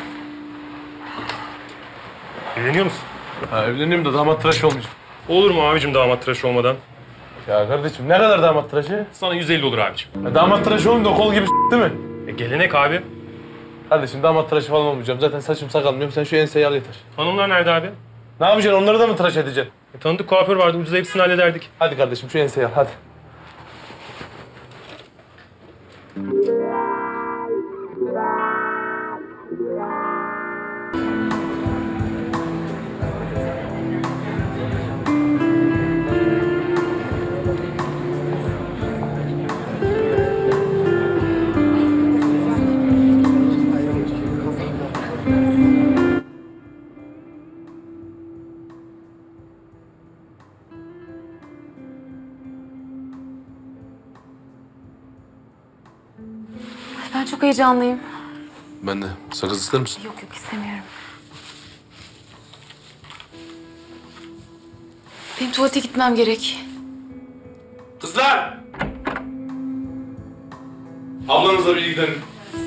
Evleniyor musun? Ha, evleneyim de damat tıraş olmayacak. Olur mu abicim damat tıraşı olmadan? Ya kardeşim ne kadar damat tıraşı? Sana yüz elli olur abicim. Ya damat tıraşı olunca kol gibi s*** değil mi? E, gelenek abi. Kardeşim damat tıraşı falan olmayacağım. Zaten saçım sakalım yok. Sen şu enseyi al yeter. Hanımlar nerede abi? Ne yapacaksın? Onları da mı tıraş edeceksin? E, tanıdık kuaför vardı, ucuza hepsini hallederdik. Hadi kardeşim şu enseyi al hadi. Ben çok heyecanlıyım. Ben de. Sakız ister misin? Yok yok istemiyorum. Benim tuvalete gitmem gerek. Kızlar! Ablanızla bir gidelim.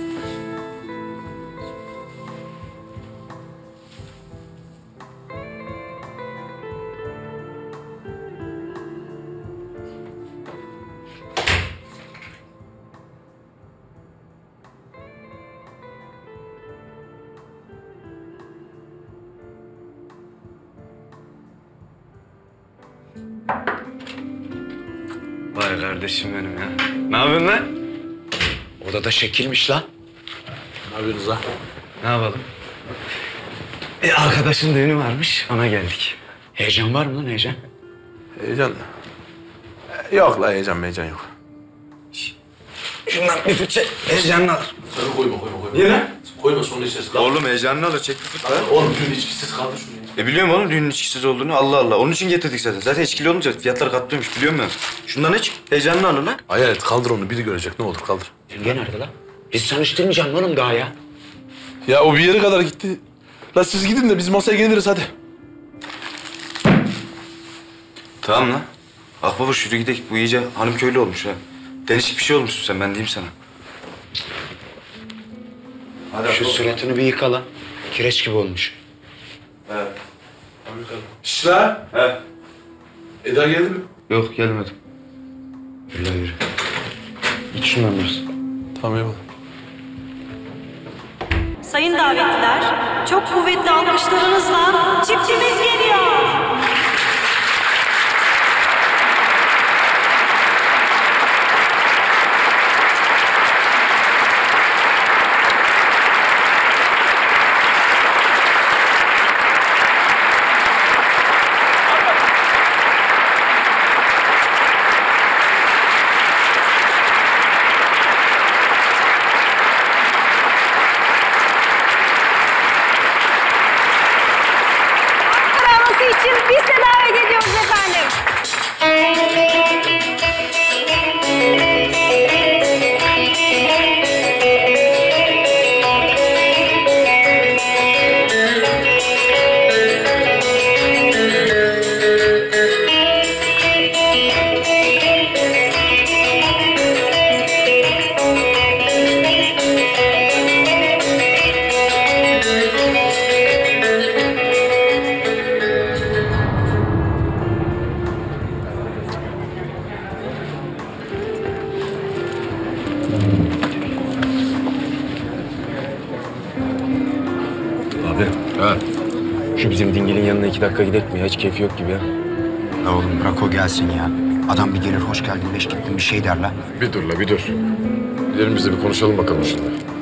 Vay kardeşim benim ya. Ne yapıyorsun lan? Odada şekilmiş lan. Ne yapıyorsunuz ha? Ne yapalım? E arkadaşın düğünü varmış, ona geldik. Heyecan var mı lan heyecan? Heyecan? Yok la heyecan heyecan yok. Şundan bir fırça heyecanını alır. Sarı koyma koyma koyma. Niye lan? Koyma sonra içeceğiz. Kaldır. Oğlum heyecanını alır, çek bir fırça. Oğlum düğün içkisiz kaldı şunu. E biliyorum oğlum düğünün içkisiz olduğunu, Allah Allah. Onun için getirdik zaten. Zaten içkili olunca fiyatlar katlıyormuş, biliyor musun? Şundan iç, heyecanını alır lan. Hayalet kaldır onu, biri görecek ne olur kaldır. Yenge nerede lan? Biz tanıştırmayacağım oğlum daha ya. Ya o bir yere kadar gitti. La siz gidin de biz masaya geliriz hadi. Tamam lan. Akbabuş yürü gidelim. Bu iyice hanım köylü olmuş ha. Değişik bir şey olmuşsun sen, ben diyeyim sana. Hadi şu suratını bir yıka lan. Kireç gibi olmuş. Evet. Şşş la. He. Eda geldi mi? Yok, gelmedi. Yürü yürü. İç şundan biraz. Tamam eyvallah. Sayın davetliler, çok kuvvetli alkışlarınızla çiftimiz geliyor. için biz de davet ediyoruz efendim. Abi. Ha. Şu bizim dingilin yanına iki dakika gidelim mi ya? Hiç keyfi yok gibi ya. La oğlum bırak o gelsin ya. Adam bir gelir hoş geldin, beş gittin bir şey der la. Bir dur la bir dur. Gidelim biz de bir konuşalım bakalım şimdi.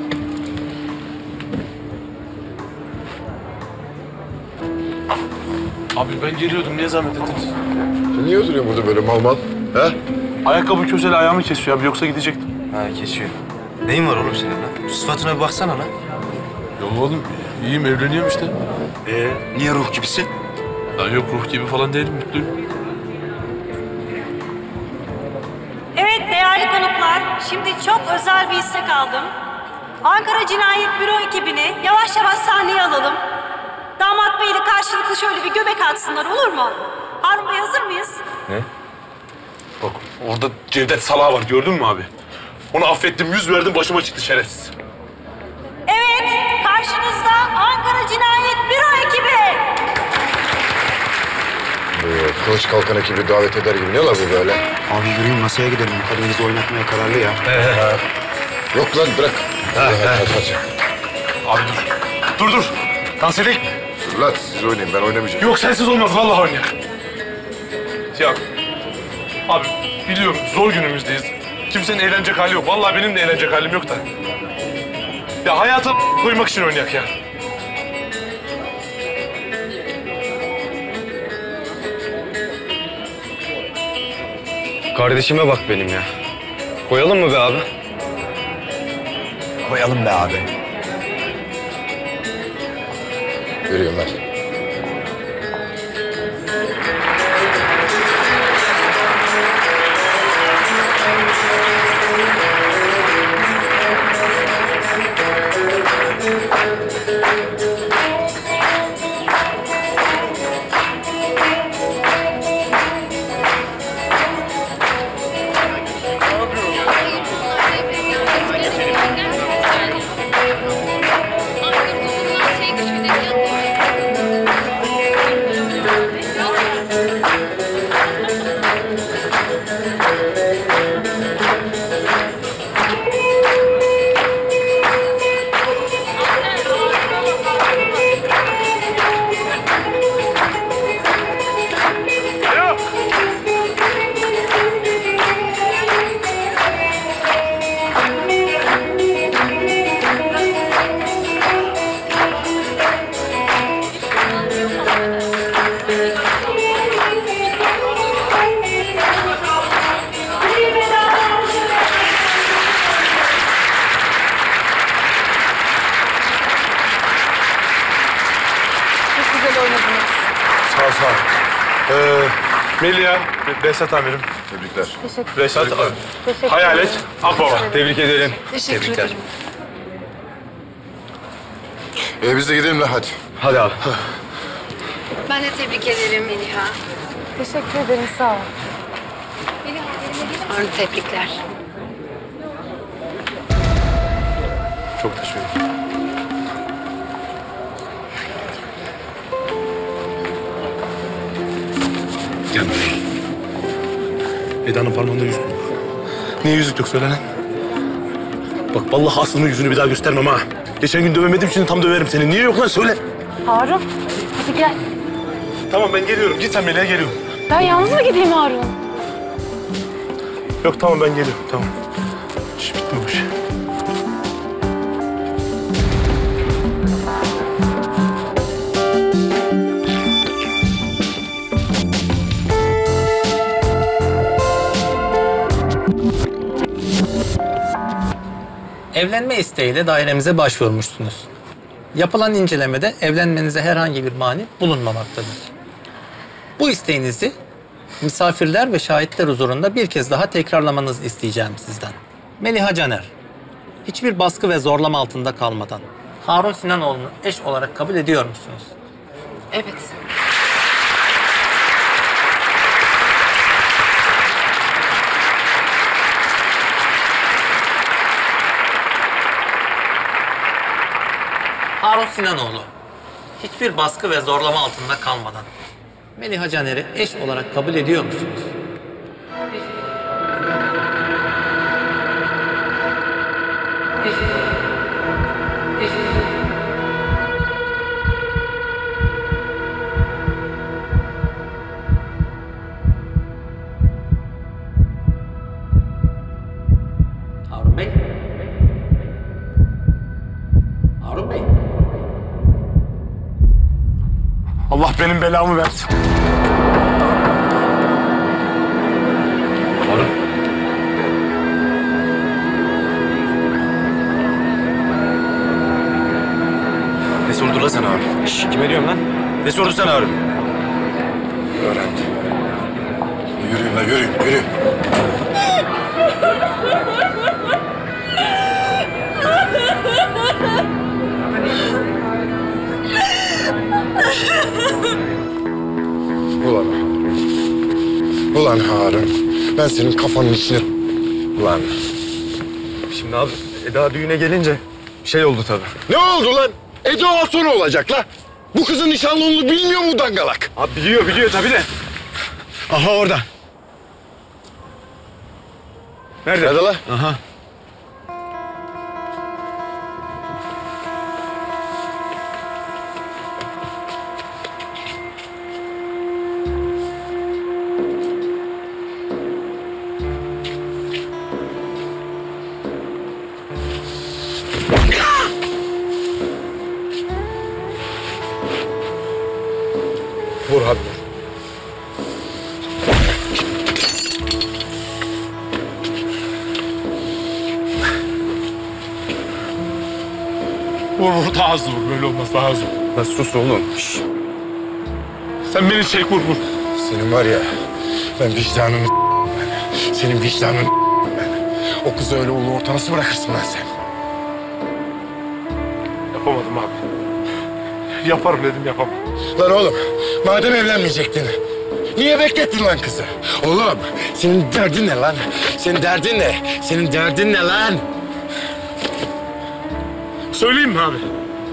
Abi ben geliyordum, niye zahmet ettiniz? Sen niye oturuyorsun burada böyle mal mal? He? Ayakkabı köseli ayağımı kesiyor abi, yoksa gidecektim. Ha kesiyor. Neyin var oğlum senin lan? Şu sıfatına bir baksana lan. Yok oğlum, iyiyim, evleniyorum işte. Ee, niye ruh gibisin? Lan yok, ruh gibi falan değilim, mutluyum. Evet değerli konuklar, şimdi çok özel bir istek aldım. Ankara Cinayet Büro ekibini yavaş yavaş sahneye alalım. Damat Bey'le karşılıklı şöyle bir göbek atsınlar, olur mu? Harun Bey, hazır mıyız? Ne? Bak orada Cevdet salağı var, gördün mü abi? Onu affettim, yüz verdim, başıma çıktı şerefsiz. Evet, karşınızda Ankara Cinayet Büro ekibi. Böyle kılıç kalkan ekibi davet eder gibi ne la bu böyle? Abi yürüyün masaya gidelim. Kadın bizi oynatmaya kararlı ya. He he. Yok lan bırak. He he. Hadi, hadi. Abi dur. Dur dur. Dans edelim mi? Dur lan siz oynayın, ben oynamayacağım. Yok sensiz olmaz, vallahi oynayalım. Ya abi biliyorum zor günümüzdeyiz. Kimsenin eğlenecek hali yok. Vallahi benim de eğlenecek halim yok da. Ya hayata koymak için oynayak ya. Kardeşime bak benim ya. Koyalım mı be abi? Koyalım be abi. Veriyorum ver. Sağ ol, sağ ol. Ee, Melia, Behzat amirim. Tebrikler. Teşekkür Behzat abi. Teşekkür Hayalet, ederim. Akbaba. Tebrik ederim. Teşekkür ederim. Ee biz de gidelim la hadi. Hadi abi. Ben de tebrik ederim Meliha. Teşekkür ederim, sağ ol. Harun tebrikler. Çok teşekkür ederim. Gel buraya. Eda'nın parmağında yüzük yok. Niye yüzük yok söyle lan? Bak vallahi Aslı'nın yüzünü bir daha göstermem ha. Geçen gün dövemedim, şimdi tam döverim seni. Niye yok lan söyle. Harun, hadi gel. Tamam ben geliyorum. Git sen Melih'e geliyorum. Ben yalnız mı gideyim Harun? Yok tamam ben geliyorum tamam. İş bitmemiş. Evlenme isteğiyle dairemize başvurmuşsunuz. Yapılan incelemede evlenmenize herhangi bir mani bulunmamaktadır. Bu isteğinizi misafirler ve şahitler huzurunda bir kez daha tekrarlamanızı isteyeceğim sizden. Meliha Caner, hiçbir baskı ve zorlama altında kalmadan Harun Sinanoğlu'nu eş olarak kabul ediyor musunuz? Evet. Harun Sinanoğlu, hiçbir baskı ve zorlama altında kalmadan Meliha Caner'i eş olarak kabul ediyor musunuz? Harun Bey? Harun Bey? Allah benim belamı versin. Harun. Ne sordu lan sana abi? Şş, kime diyorum lan? Ne sordu sana abi? Öğrendi. Yürüyün lan yürüyün yürü. Ulan Ulan Harun. Ben senin kafanın içine... Ulan. Şimdi abi Eda düğüne gelince şey oldu tabii. Ne oldu lan? Eda Hasan olacak la. Bu kızın nişanlı olduğunu bilmiyor mu dangalak? Abi biliyor biliyor tabii de. Aha orada. Nerede? Nerede la? Aha. Vur hadi. Vur vur daha hızlı vur. Böyle olmaz daha hızlı. Lan sus oğlum. Şş. Sen beni çek vur vur. Senin var ya, ben vicdanını ben. Senin vicdanını ben. O kızı öyle ulu orta nasıl bırakırsın lan sen? Yapamadım abi. Yaparım dedim yapamam. Lan oğlum, madem evlenmeyecektin, niye beklettin lan kızı? Oğlum, senin derdin ne lan? Senin derdin ne? Senin derdin ne lan? Söyleyeyim mi abi?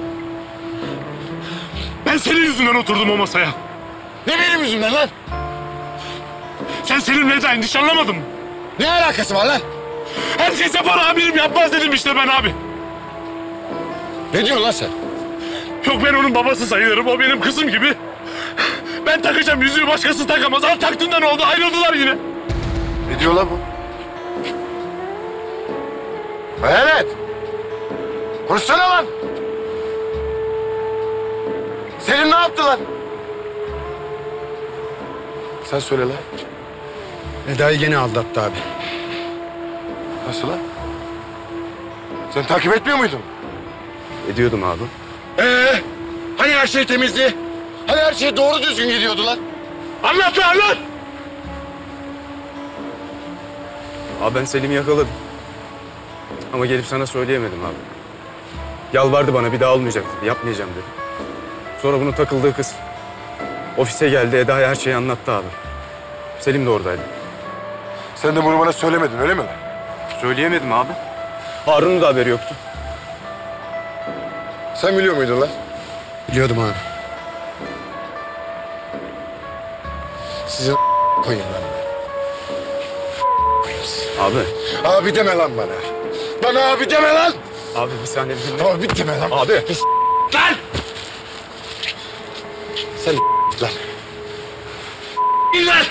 Ben senin yüzünden oturdum o masaya. Ne benim yüzümden lan? Sen Selim Eda'yı nişanlamadın mı? Ne alakası var lan? Herkes yapar amirim yapmaz dedim işte ben abi. Ne diyorsun lan sen? Yok ben onun babası sayılırım, o benim kızım gibi. Ben takacağım yüzüğü başkası takamaz. Al taktığında ne oldu? Ayrıldılar yine. Ne diyor lan bu? Evet. Konuşsana lan. Selim ne yaptı lan? Sen söyle lan. Eda'yı gene aldattı abi. Nasıl lan? Sen takip etmiyor muydun? Ediyordum abi. Ee, hani her şey temizdi? Hani her şey doğru düzgün gidiyordu lan? Anlat lan anlat! Abi ben Selim'i yakaladım. Ama gelip sana söyleyemedim abi. Yalvardı bana bir daha olmayacak dedi. Yapmayacağım dedi. Sonra bunun takıldığı kız ofise geldi, Eda'ya her şeyi anlattı abi. Selim de oradaydı. Sen de bunu bana söylemedin öyle mi? Söyleyemedim abi. Harun'un da haberi yoktu. Sen biliyor muydun lan? Biliyordum abi. Sizin koyayım lan. Abi. Abi deme lan bana. Bana abi deme lan. Abi bir saniye bir dinle. Abi deme lan. Abi. Lan! Sen lan. Lan!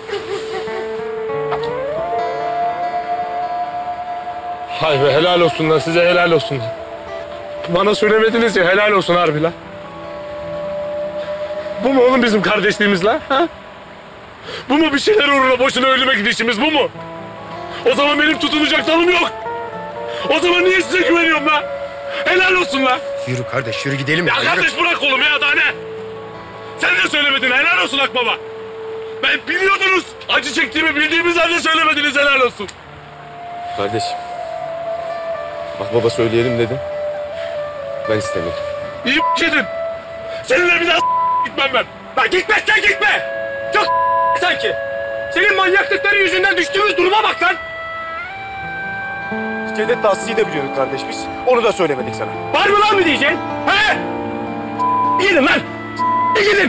Hay be helal olsun lan size helal olsun. Bana söylemediniz ya helal olsun harbi lan. Bu mu oğlum bizim kardeşliğimiz lan? Ha? Bu mu bir şeyler uğruna boşuna ölüme gidişimiz bu mu? O zaman benim tutunacak dalım yok. O zaman niye size güveniyorum lan? Helal olsun lan. Yürü kardeş yürü gidelim. Ya yürü. kardeş bırak kolumu ya daha ne? Sen de söylemedin helal olsun Akbaba. Ben biliyordunuz. Acı çektiğimi bildiğimiz halde söylemediniz helal olsun. Kardeşim. Bak baba söyleyelim dedim. Ben istemedim. İyi gidin. Seninle bir daha gitmem ben. Lan gitmezsen gitme. Çok sanki. Senin manyaklıkların yüzünden düştüğümüz duruma bak lan. Cevdet'le Aslı'yı da biliyorduk kardeş biz. Onu da söylemedik sana. Var mı lan mı diyeceksin? He? Gidin lan. Gidin.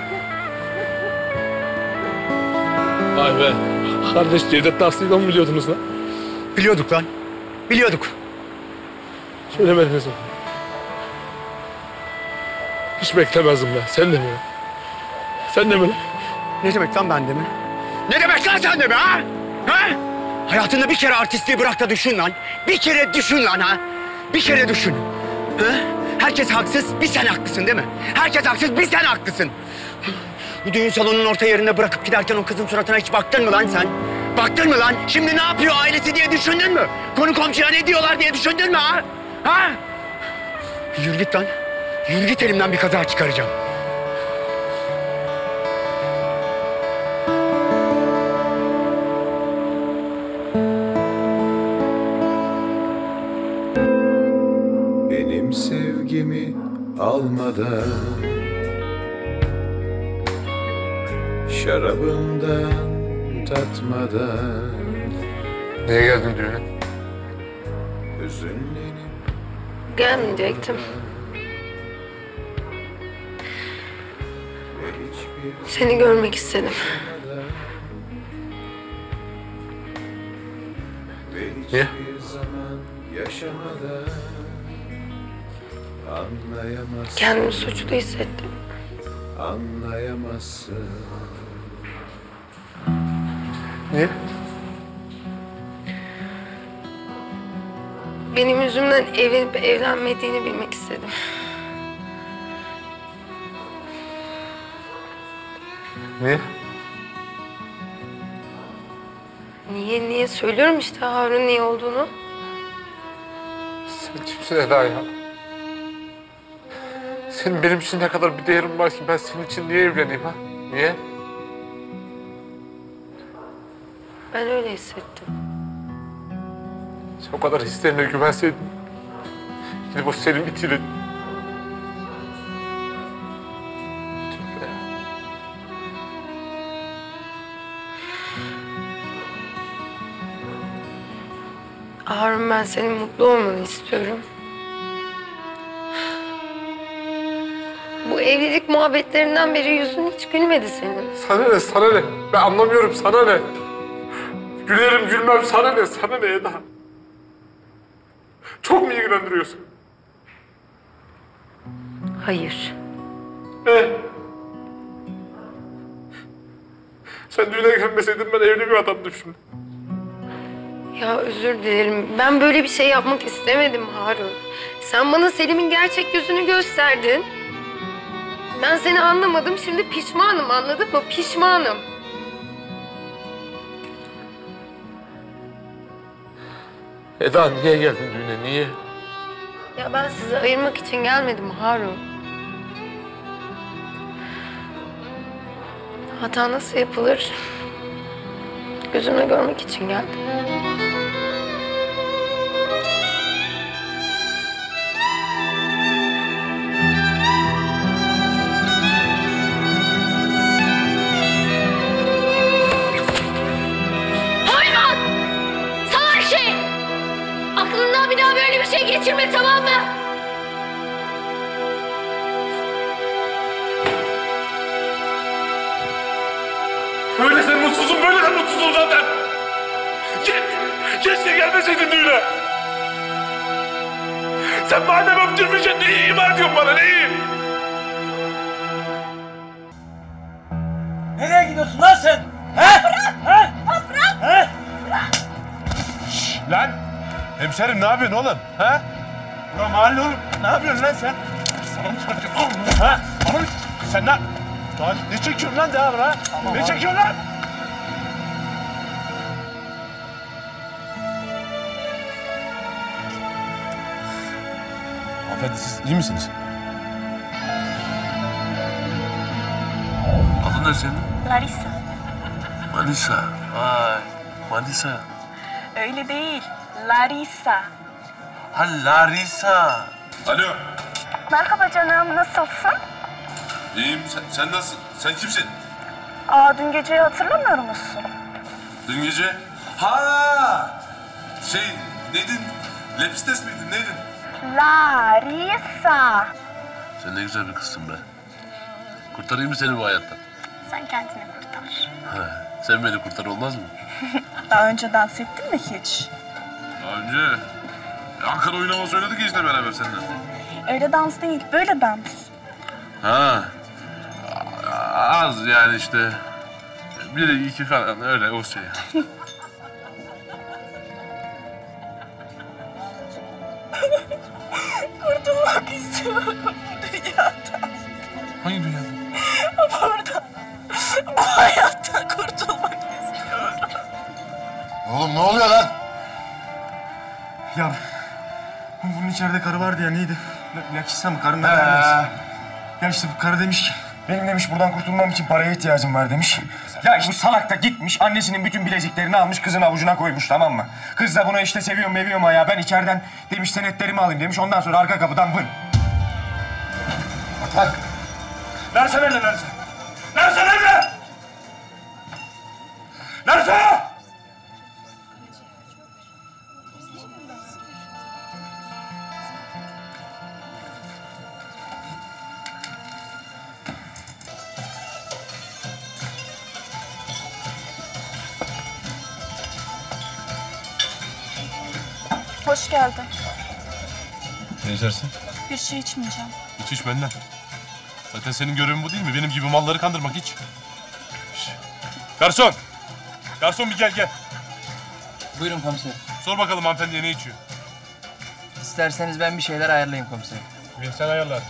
Vay be. Kardeş Cevdet'le Aslı'yı da mı biliyordunuz lan? Biliyorduk lan. Biliyorduk. Söylemediniz mi? Hiç beklemezdim ben. Sen de mi? Sen de mi? Ne demek lan ben de mi? Ne demek lan sen de mi ha? Ha? Hayatında bir kere artistliği bırak da düşün lan. Bir kere düşün lan ha. Bir kere düşün. Ha? Herkes haksız, bir sen haklısın değil mi? Herkes haksız, bir sen haklısın. Bu düğün salonunun orta yerinde bırakıp giderken o kızın suratına hiç baktın mı lan sen? Baktın mı lan? Şimdi ne yapıyor ailesi diye düşündün mü? Konu komşuya ne diyorlar diye düşündün mü ha? Ha? Yürü git lan. Yürü git elimden bir kaza çıkaracağım. Benim sevgimi almadan, şarabından tatmadan. Niye geldin düğüne? Hüzünlenip Gelmeyecektim. Seni görmek istedim. Niye? Kendimi suçlu hissettim. Anlayamazsın. Niye? Benim yüzümden evlenip evlenmediğini bilmek istedim. Niye? Niye, niye? Söylüyorum işte Harun niye olduğunu. Sen kimsin Eda ya? Senin benim için ne kadar bir değerin var ki ben senin için niye evleneyim ha? Niye? Ben öyle hissettim. Sen o kadar hislerine güvenseydin. Gidip o Selim itiyle... Harun ben senin mutlu olmanı istiyorum. Bu evlilik muhabbetlerinden beri yüzün hiç gülmedi senin. Sana ne, sana ne? Ben anlamıyorum, sana ne? Gülerim, gülmem, sana ne, sana ne Eda? Çok mu ilgilendiriyorsun? Hayır. Ne? Sen düğüne gelmeseydin ben evli bir adamdım şimdi. Ya özür dilerim. Ben böyle bir şey yapmak istemedim Harun. Sen bana Selim'in gerçek yüzünü gösterdin. Ben seni anlamadım. Şimdi pişmanım, anladın mı? Pişmanım. Eda niye geldin düğüne, niye? Ya ben sizi ayırmak için gelmedim Harun. Hata nasıl yapılır? Gözümle görmek için geldim. Öyle sen mutsuzsun, böyle de mutsuzsun zaten. Git. Keşke gelmeseydin düğüne. Sen madem öptürmeyeceksin neyi ima ediyorsun bana, neyi? Nereye gidiyorsun lan sen? He? Bırak! He? Bırak! He? Şşş, lan! Hemşerim ne yapıyorsun oğlum? Ha? Bura mahalle oğlum. Ne yapıyorsun lan sen? Sana mı çarpacağım? Ha? Oğlum sen ne? Lan ne çekiyorsun lan daha bura? Ne çekiyorsun lan? Hanımefendi siz iyi misiniz? Adın ne senin? Larissa. Manisa. Vay. Manisa. Öyle değil. Larissa. Ha Larissa. Alo. Merhaba canım, nasılsın? İyiyim. Sen, sen nasıl? Sen kimsin? Aa, dün geceyi hatırlamıyor musun? Dün gece? Ha! Şey, neydin? Lepistes miydin? Neydin? Larissa. Sen ne güzel bir kızsın be. Kurtarayım mı seni bu hayattan? Sen kendini kurtar. Ha, sen beni kurtar olmaz mı? Daha önce dans ettin mi hiç? Daha önce Ankara oynaması oynadık ya işte beraber seninle. Öyle dans değil, böyle dans. Ha. Az yani işte. Bir iki falan öyle o şey. Kurtulmak istiyorum bu dünyadan. Hangi dünyadan? Buradan. Bu hayattan kurtulmak istiyorum. Oğlum ne oluyor lan? Ya bunun içeride karı vardı ya neydi? Lakissa mı? Karın He. neydi? Ya işte bu karı demiş ki benim demiş buradan kurtulmam için paraya ihtiyacım var demiş. Ya bu salak da gitmiş annesinin bütün bileziklerini almış kızın avucuna koymuş tamam mı? Kız da buna işte seviyorum meviyorum ya ben içeriden demiş senetlerimi alayım demiş ondan sonra arka kapıdan vın. Bak lan. Larissa nerede Larissa? Larissa nerede? Larissa! Hoş geldin. Ne içersin? Bir şey içmeyeceğim. İç iç benden. Zaten senin görevin bu değil mi? Benim gibi malları kandırmak hiç. Şş. Garson! Garson bir gel gel. Buyurun komiserim. Sor bakalım hanımefendiye ne içiyor? İsterseniz ben bir şeyler ayarlayayım komiserim. Bir sen ayarla.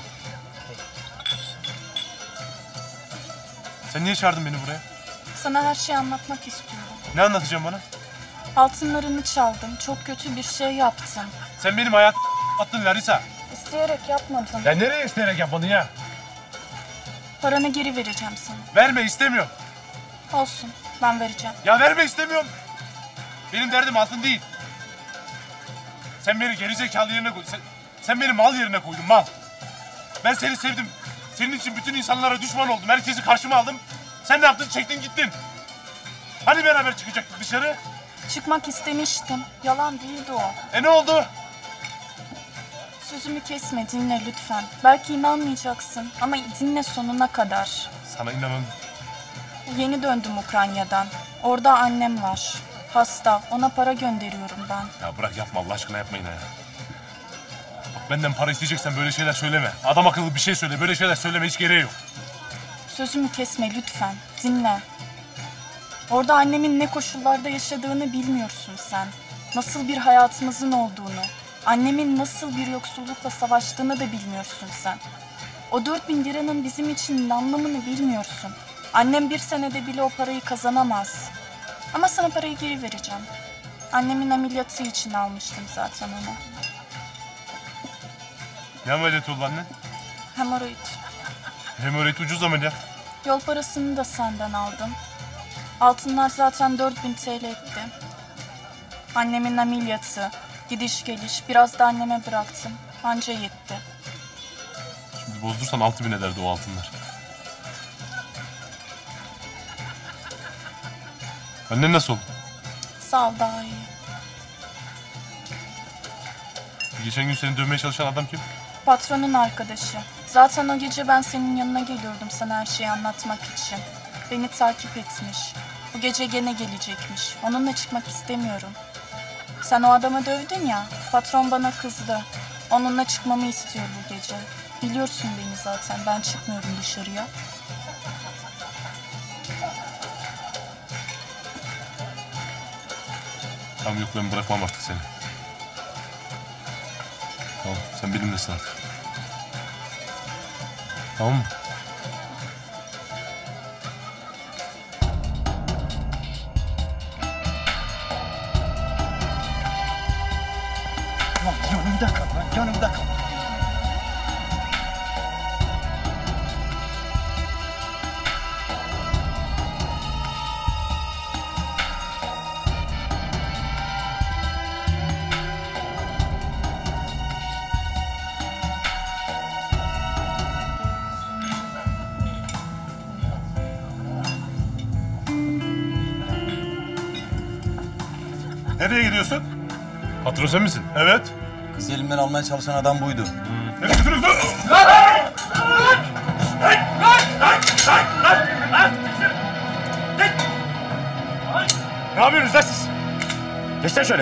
Sen niye çağırdın beni buraya? Sana her şeyi anlatmak istiyorum. Ne anlatacağım bana? Altınlarını çaldım. Çok kötü bir şey yaptım. Sen benim hayat attın Larissa. İsteyerek yapmadım. Ya nereye isteyerek yapmadın ya? Paranı geri vereceğim sana. Verme istemiyorum. Olsun. Ben vereceğim. Ya verme istemiyorum. Benim derdim altın değil. Sen beni gerizekalı yerine koy. Sen, sen beni mal yerine koydun mal. Ben seni sevdim. Senin için bütün insanlara düşman oldum. Herkesi karşıma aldım. Sen ne yaptın? Çektin gittin. Hani beraber çıkacaktık dışarı? Çıkmak istemiştim. Yalan değildi o. E ne oldu? Sözümü kesme, dinle lütfen. Belki inanmayacaksın ama dinle sonuna kadar. Sana inanın. Yeni döndüm Ukrayna'dan. Orada annem var. Hasta. Ona para gönderiyorum ben. Ya bırak yapma Allah aşkına yapma yine ya. Bak benden para isteyeceksen böyle şeyler söyleme. Adam akıllı bir şey söyle. Böyle şeyler söyleme hiç gereği yok. Sözümü kesme lütfen. Dinle. Orada annemin ne koşullarda yaşadığını bilmiyorsun sen. Nasıl bir hayatımızın olduğunu, annemin nasıl bir yoksullukla savaştığını da bilmiyorsun sen. O dört bin liranın bizim için anlamını bilmiyorsun. Annem bir senede bile o parayı kazanamaz. Ama sana parayı geri vereceğim. Annemin ameliyatı için almıştım zaten onu. Ne ameliyat oldu annen? Hemoroid. Hemoroid ucuz ameliyat. Yol parasını da senden aldım. Altınlar zaten dört bin TL etti. Annemin ameliyatı, gidiş geliş, biraz da anneme bıraktım. Anca yetti. Şimdi bozdursan altı bin ederdi o altınlar. Annen nasıl oldu? Sağ ol, daha iyi. Geçen gün seni dövmeye çalışan adam kim? Patronun arkadaşı. Zaten o gece ben senin yanına geliyordum sana her şeyi anlatmak için. Beni takip etmiş. Bu gece gene gelecekmiş. Onunla çıkmak istemiyorum. Sen o adamı dövdün ya, patron bana kızdı. Onunla çıkmamı istiyor bu gece. Biliyorsun beni zaten, ben çıkmıyorum dışarıya. Tamam yok, ben bırakmam artık seni. Tamam, sen benimlesin artık. Tamam mı? Lan yanımda kal lan, yanımda kal. Nereye gidiyorsun? Patron sen misin? Evet. Kızı elimden almaya çalışan adam buydu. Nereye gidiyorsun? Ne yapıyorsunuz lan siz? Geçsene şöyle.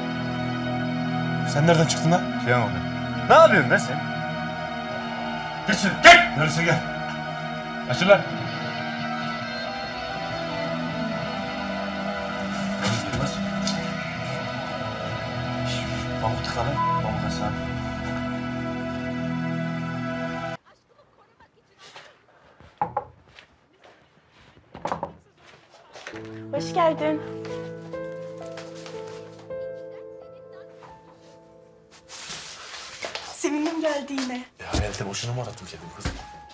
Sen nereden çıktın lan? Şey oldu. Ne yapıyorsun lan sen? Geç şimdi, gel! Neredesin gel. Açın lan. Girmez. Pamuk tıkalım, pamuk aslan. Hoş geldin. Sevindim geldi yine. Ya hayalete boşuna mı arattım kendimi kız?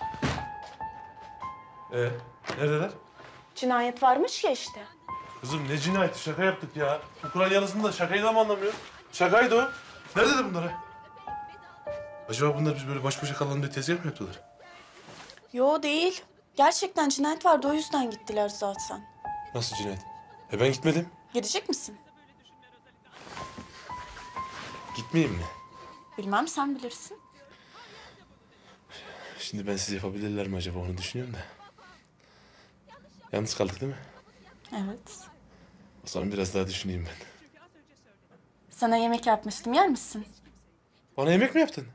Ee, neredeler? Cinayet varmış ya işte. Kızım ne cinayeti, şaka yaptık ya. Bu Kur'an yarısında şakayı da mı anlamıyor? Şakaydı o. Nerede bunlar? Acaba bunlar biz böyle baş başa kalalım diye tezgah mı yaptılar? Yo değil. Gerçekten cinayet vardı, o yüzden gittiler zaten. Nasıl cinayet? E ben gitmedim. Gidecek misin? Gitmeyeyim mi? Bilmem, sen bilirsin. Şimdi ben siz yapabilirler mi acaba onu düşünüyorum da. Yalnız kaldık değil mi? Evet. O zaman biraz daha düşüneyim ben. Sana yemek yapmıştım, yer misin? Bana yemek mi yaptın?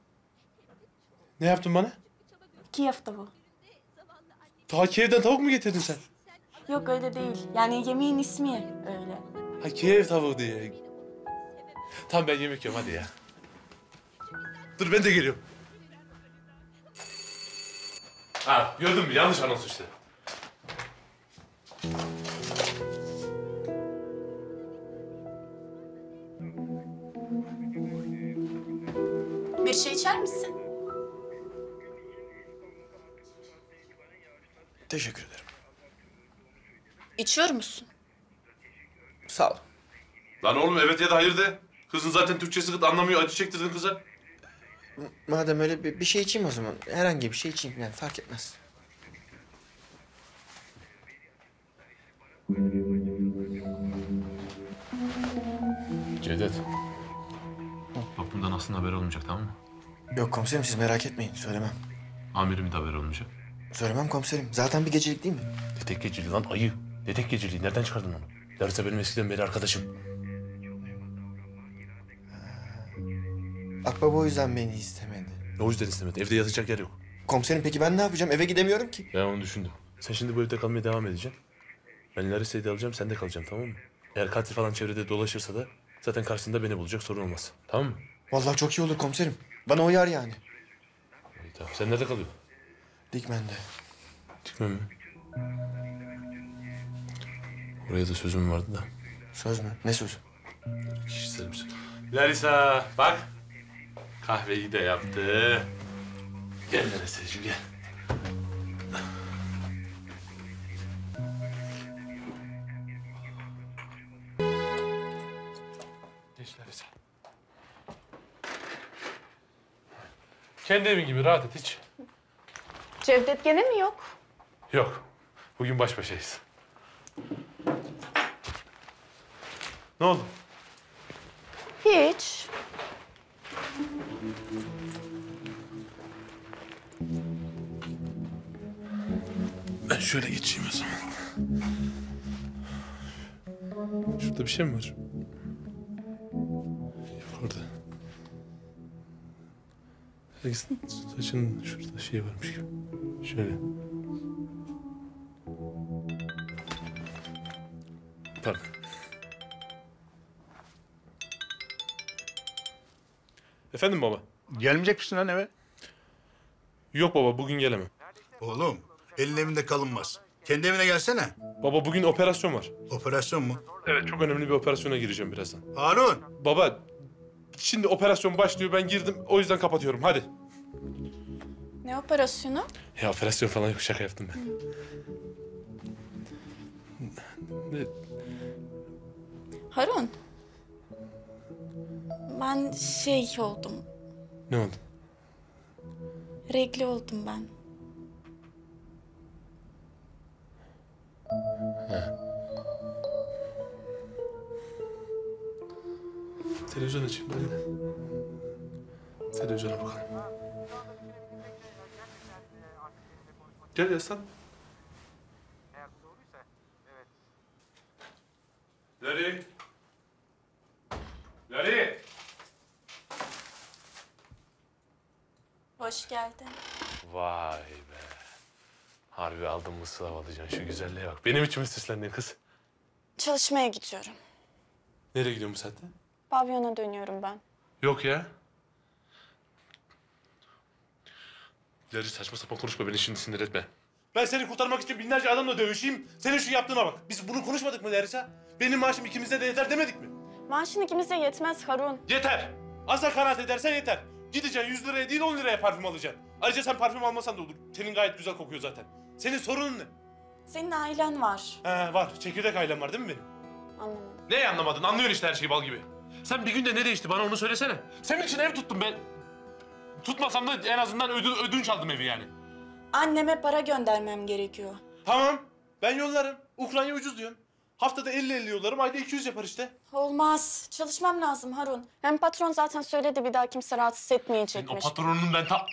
Ne yaptın bana? Kiev tavuğu. Ta Kiev'den tavuk mu getirdin sen? Yok öyle değil. Yani yemeğin ismi öyle. Ha Kiev tavuğu diye. Tamam ben yemek yiyorum hadi ya. Dur ben de geliyorum. Ha gördün mü? Yanlış anons işte. Bir şey içer misin? Teşekkür ederim. İçiyor musun? Sağ ol. Lan oğlum evet ya da hayır de. Kızın zaten Türkçesi gıt anlamıyor. Acı çektirdin kıza. Madem öyle bir, bir şey içeyim o zaman. Herhangi bir şey içeyim yani fark etmez. Cevdet. Bak bundan aslında haber olmayacak tamam mı? Yok komiserim siz merak etmeyin söylemem. Amirim de haber olmayacak. Söylemem komiserim. Zaten bir gecelik değil mi? Ne tek geceliği lan ayı. Ne tek geceliği nereden çıkardın onu? Larissa benim eskiden beri arkadaşım. Akbaba o yüzden beni istemedi. O yüzden istemedi. Evde yatacak yer yok. Komiserim peki ben ne yapacağım? Eve gidemiyorum ki. Ben onu düşündüm. Sen şimdi bu evde kalmaya devam edeceksin. Ben Larissa'yı da alacağım, sen de kalacaksın tamam mı? Eğer katil falan çevrede dolaşırsa da zaten karşısında beni bulacak, sorun olmaz. Tamam mı? Vallahi çok iyi olur komiserim. Bana uyar yani. İyi, tamam. Sen nerede kalıyorsun? Dikmen'de. Dikmen mi? Oraya da sözüm vardı da. Söz mü? Ne sözü? Kişisel bir söz. Larissa bak. Kahveyi de yaptı. Gel Larissa'cığım gel. Geç Larissa. Kendi evin gibi rahat et hiç. Cevdet gene mi yok? Yok. Bugün baş başayız. Ne oldu? Hiç. Ben şöyle geçeyim o zaman. Şurada bir şey mi var? Yok orada. Herkesin saçının şurada şey varmış gibi. Şöyle. Pardon. Efendim baba? Gelmeyecek misin lan eve? Yok baba, bugün gelemem. Oğlum, elin evinde kalınmaz. Kendi evine gelsene. Baba bugün operasyon var. Operasyon mu? Evet, çok önemli bir operasyona gireceğim birazdan. Harun! Baba, şimdi operasyon başlıyor, ben girdim, o yüzden kapatıyorum, hadi. Ne operasyonu? Ya operasyon falan yok, şaka yaptım ben. Ne? Harun. Ben şey oldum. Ne oldu? Regl oldum ben. He. Televizyon açayım ben de. Televizyona bakalım. Gel yaslan. Larry. Larry. Hoş geldin. Vay be. Harbi aldım mı sılav alacaksın, şu güzelliğe bak. Benim için mi süslendin kız? Çalışmaya gidiyorum. Nereye gidiyorsun bu saatte? Pavyona dönüyorum ben. Yok ya. Larry saçma sapan konuşma, beni şimdi sinir etme. Ben seni kurtarmak için binlerce adamla dövüşeyim. Senin şu yaptığına bak. Biz bunu konuşmadık mı Larry'sa? Benim maaşım ikimize de yeter demedik mi? Maaşın ikimize yetmez Harun. Yeter. Asa kanaat edersen yeter. Gideceksin yüz liraya değil on liraya parfüm alacaksın. Ayrıca sen parfüm almasan da olur. Senin gayet güzel kokuyor zaten. Senin sorunun ne? Senin ailen var. He var. Çekirdek ailem var değil mi benim? Anlamadım. Neyi anlamadın? Anlıyorsun işte her şeyi bal gibi. Sen bir günde ne değişti bana onu söylesene. Senin için ev tuttum ben. Tutmasam da en azından ödü, ödünç aldım evi yani. Anneme para göndermem gerekiyor. Tamam. Ben yollarım. Ukrayna ucuz diyorsun. Haftada elli elli yollarım. Ayda iki yüz yapar işte. Olmaz. Çalışmam lazım Harun. Hem patron zaten söyledi, bir daha kimse rahatsız etmeyecekmiş. O patronun ben ta...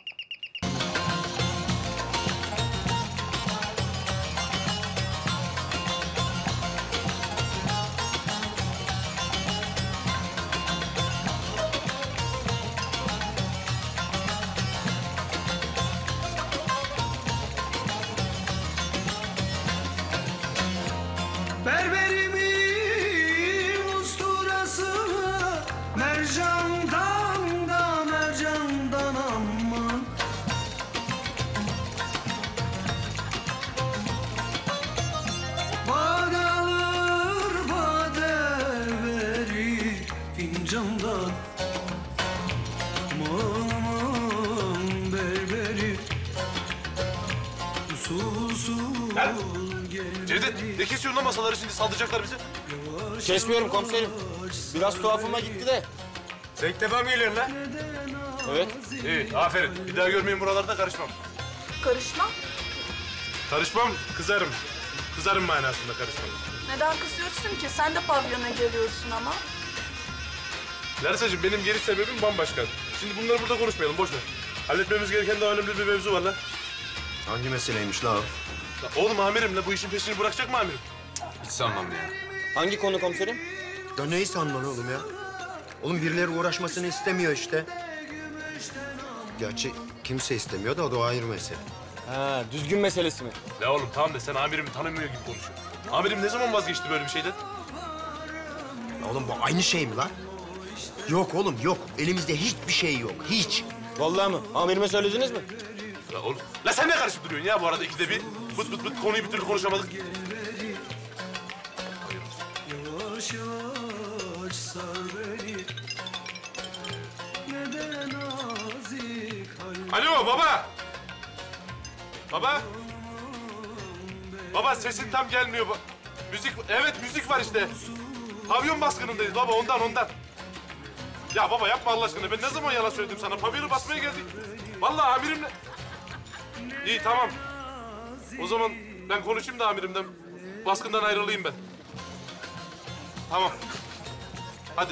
Berberimin usturası mercandan da mercandan aman. Bade alır bade verir fincandan. Aman aman berberi usul usul. Cevdet, ne kesiyorsun lan masaları, şimdi saldıracaklar bize? Kesmiyorum komiserim. Biraz tuhafıma gitti de. Sen ilk defa mı geliyorsun lan? Evet. İyi, aferin. Bir daha görmeyin buralarda, karışmam. Karışmam. Karışmam, kızarım. Kızarım manasında karışmam. Neden kızıyorsun ki? Sen de pavyona geliyorsun ama. Larisa'cığım, benim geliş sebebim bambaşka. Şimdi bunları burada konuşmayalım, boş ver. Halletmemiz gereken daha önemli bir mevzu var lan. Hangi meseleymiş la o? Ya oğlum amirim la, bu işin peşini bırakacak mı amirim? Hiç sanmam ya. Hangi konu komiserim? Ya neyi sanman oğlum ya? Oğlum birileri uğraşmasını istemiyor işte. Gerçi kimse istemiyor da o da ayrı mesele. Ha, düzgün meselesi mi? Ya oğlum tamam da sen amirimi tanımıyor gibi konuşuyorsun. Amirim ne zaman vazgeçti böyle bir şeyden? Ya oğlum bu aynı şey mi lan? Yok oğlum yok. Elimizde hiçbir şey yok. Hiç. Vallahi mı? Amirime söylediniz mi? La oğlum, la sen ne karışıp duruyorsun ya bu arada ikide bir? Bıt bıt bıt konuyu bir türlü konuşamadık. Yavaş yavaş sar beni. Neden nazik hayal. Alo baba! Baba! Baba sesin tam gelmiyor. Ba- müzik, evet müzik var işte. Pavyon baskınındayız baba, ondan ondan. Ya baba yapma Allah aşkına, ben ne zaman yalan söyledim sana? Pavyonu basmaya geldik. Vallahi amirimle... İyi tamam. O zaman ben konuşayım da amirimden. Baskından ayrılayım ben. Tamam. Hadi.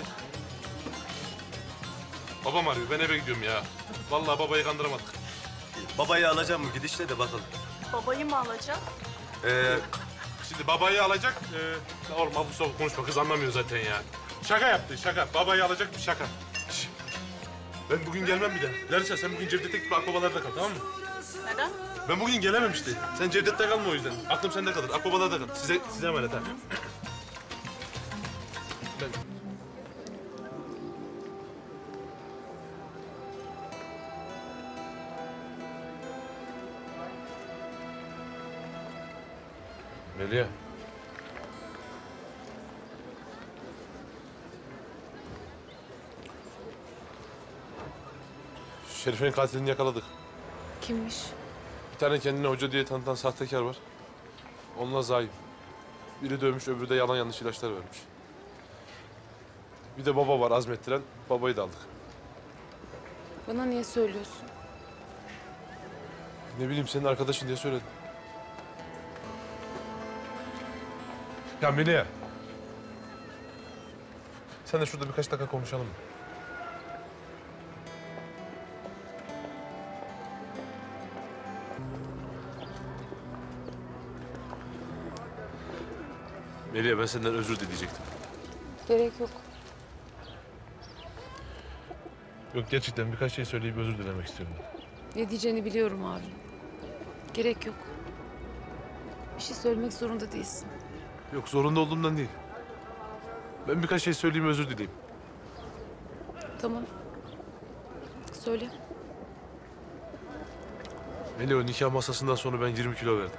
Babam arıyor, ben eve gidiyorum ya. Vallahi babayı kandıramadık. Babayı alacağım mı gidişle de bakalım. Babayı mı alacak? Ee, şimdi babayı alacak. E, oğlum abuk sabuk konuşma, kız anlamıyor zaten ya. Şaka yaptı, şaka. Babayı alacak bir şaka. Şş. Ben bugün gelmem bir de. Larissa sen bugün Cevdet'te git, akbabalarda kal, tamam mı? Neden? Ben bugün gelemem işte. Sen Cevdet'te kalma o yüzden. Aklım sende kalır, akbabalarda kal. Size, size emanet ha. Ben... Melia. Şerife'nin katilini yakaladık. Kimmiş? Bir tane kendine hoca diye tanıtan sahtekar var. Onunla zayıf. Biri dövmüş, öbürü de yalan yanlış ilaçlar vermiş. Bir de baba var azmettiren, babayı da aldık. Bana niye söylüyorsun? Ne bileyim, senin arkadaşın diye söyledim. Ya Melia. Sen de şurada birkaç dakika konuşalım mı? Melia, ben senden özür dileyecektim. Gerek yok. Yok, gerçekten birkaç şey söyleyip özür dilemek istiyorum. Ne diyeceğini biliyorum Harun. Gerek yok. Bir şey söylemek zorunda değilsin. Yok, zorunda olduğumdan değil. Ben birkaç şey söyleyeyim, özür dileyeyim. Tamam. Söyle. Melia, o nikah masasından sonra ben yirmi kilo verdim.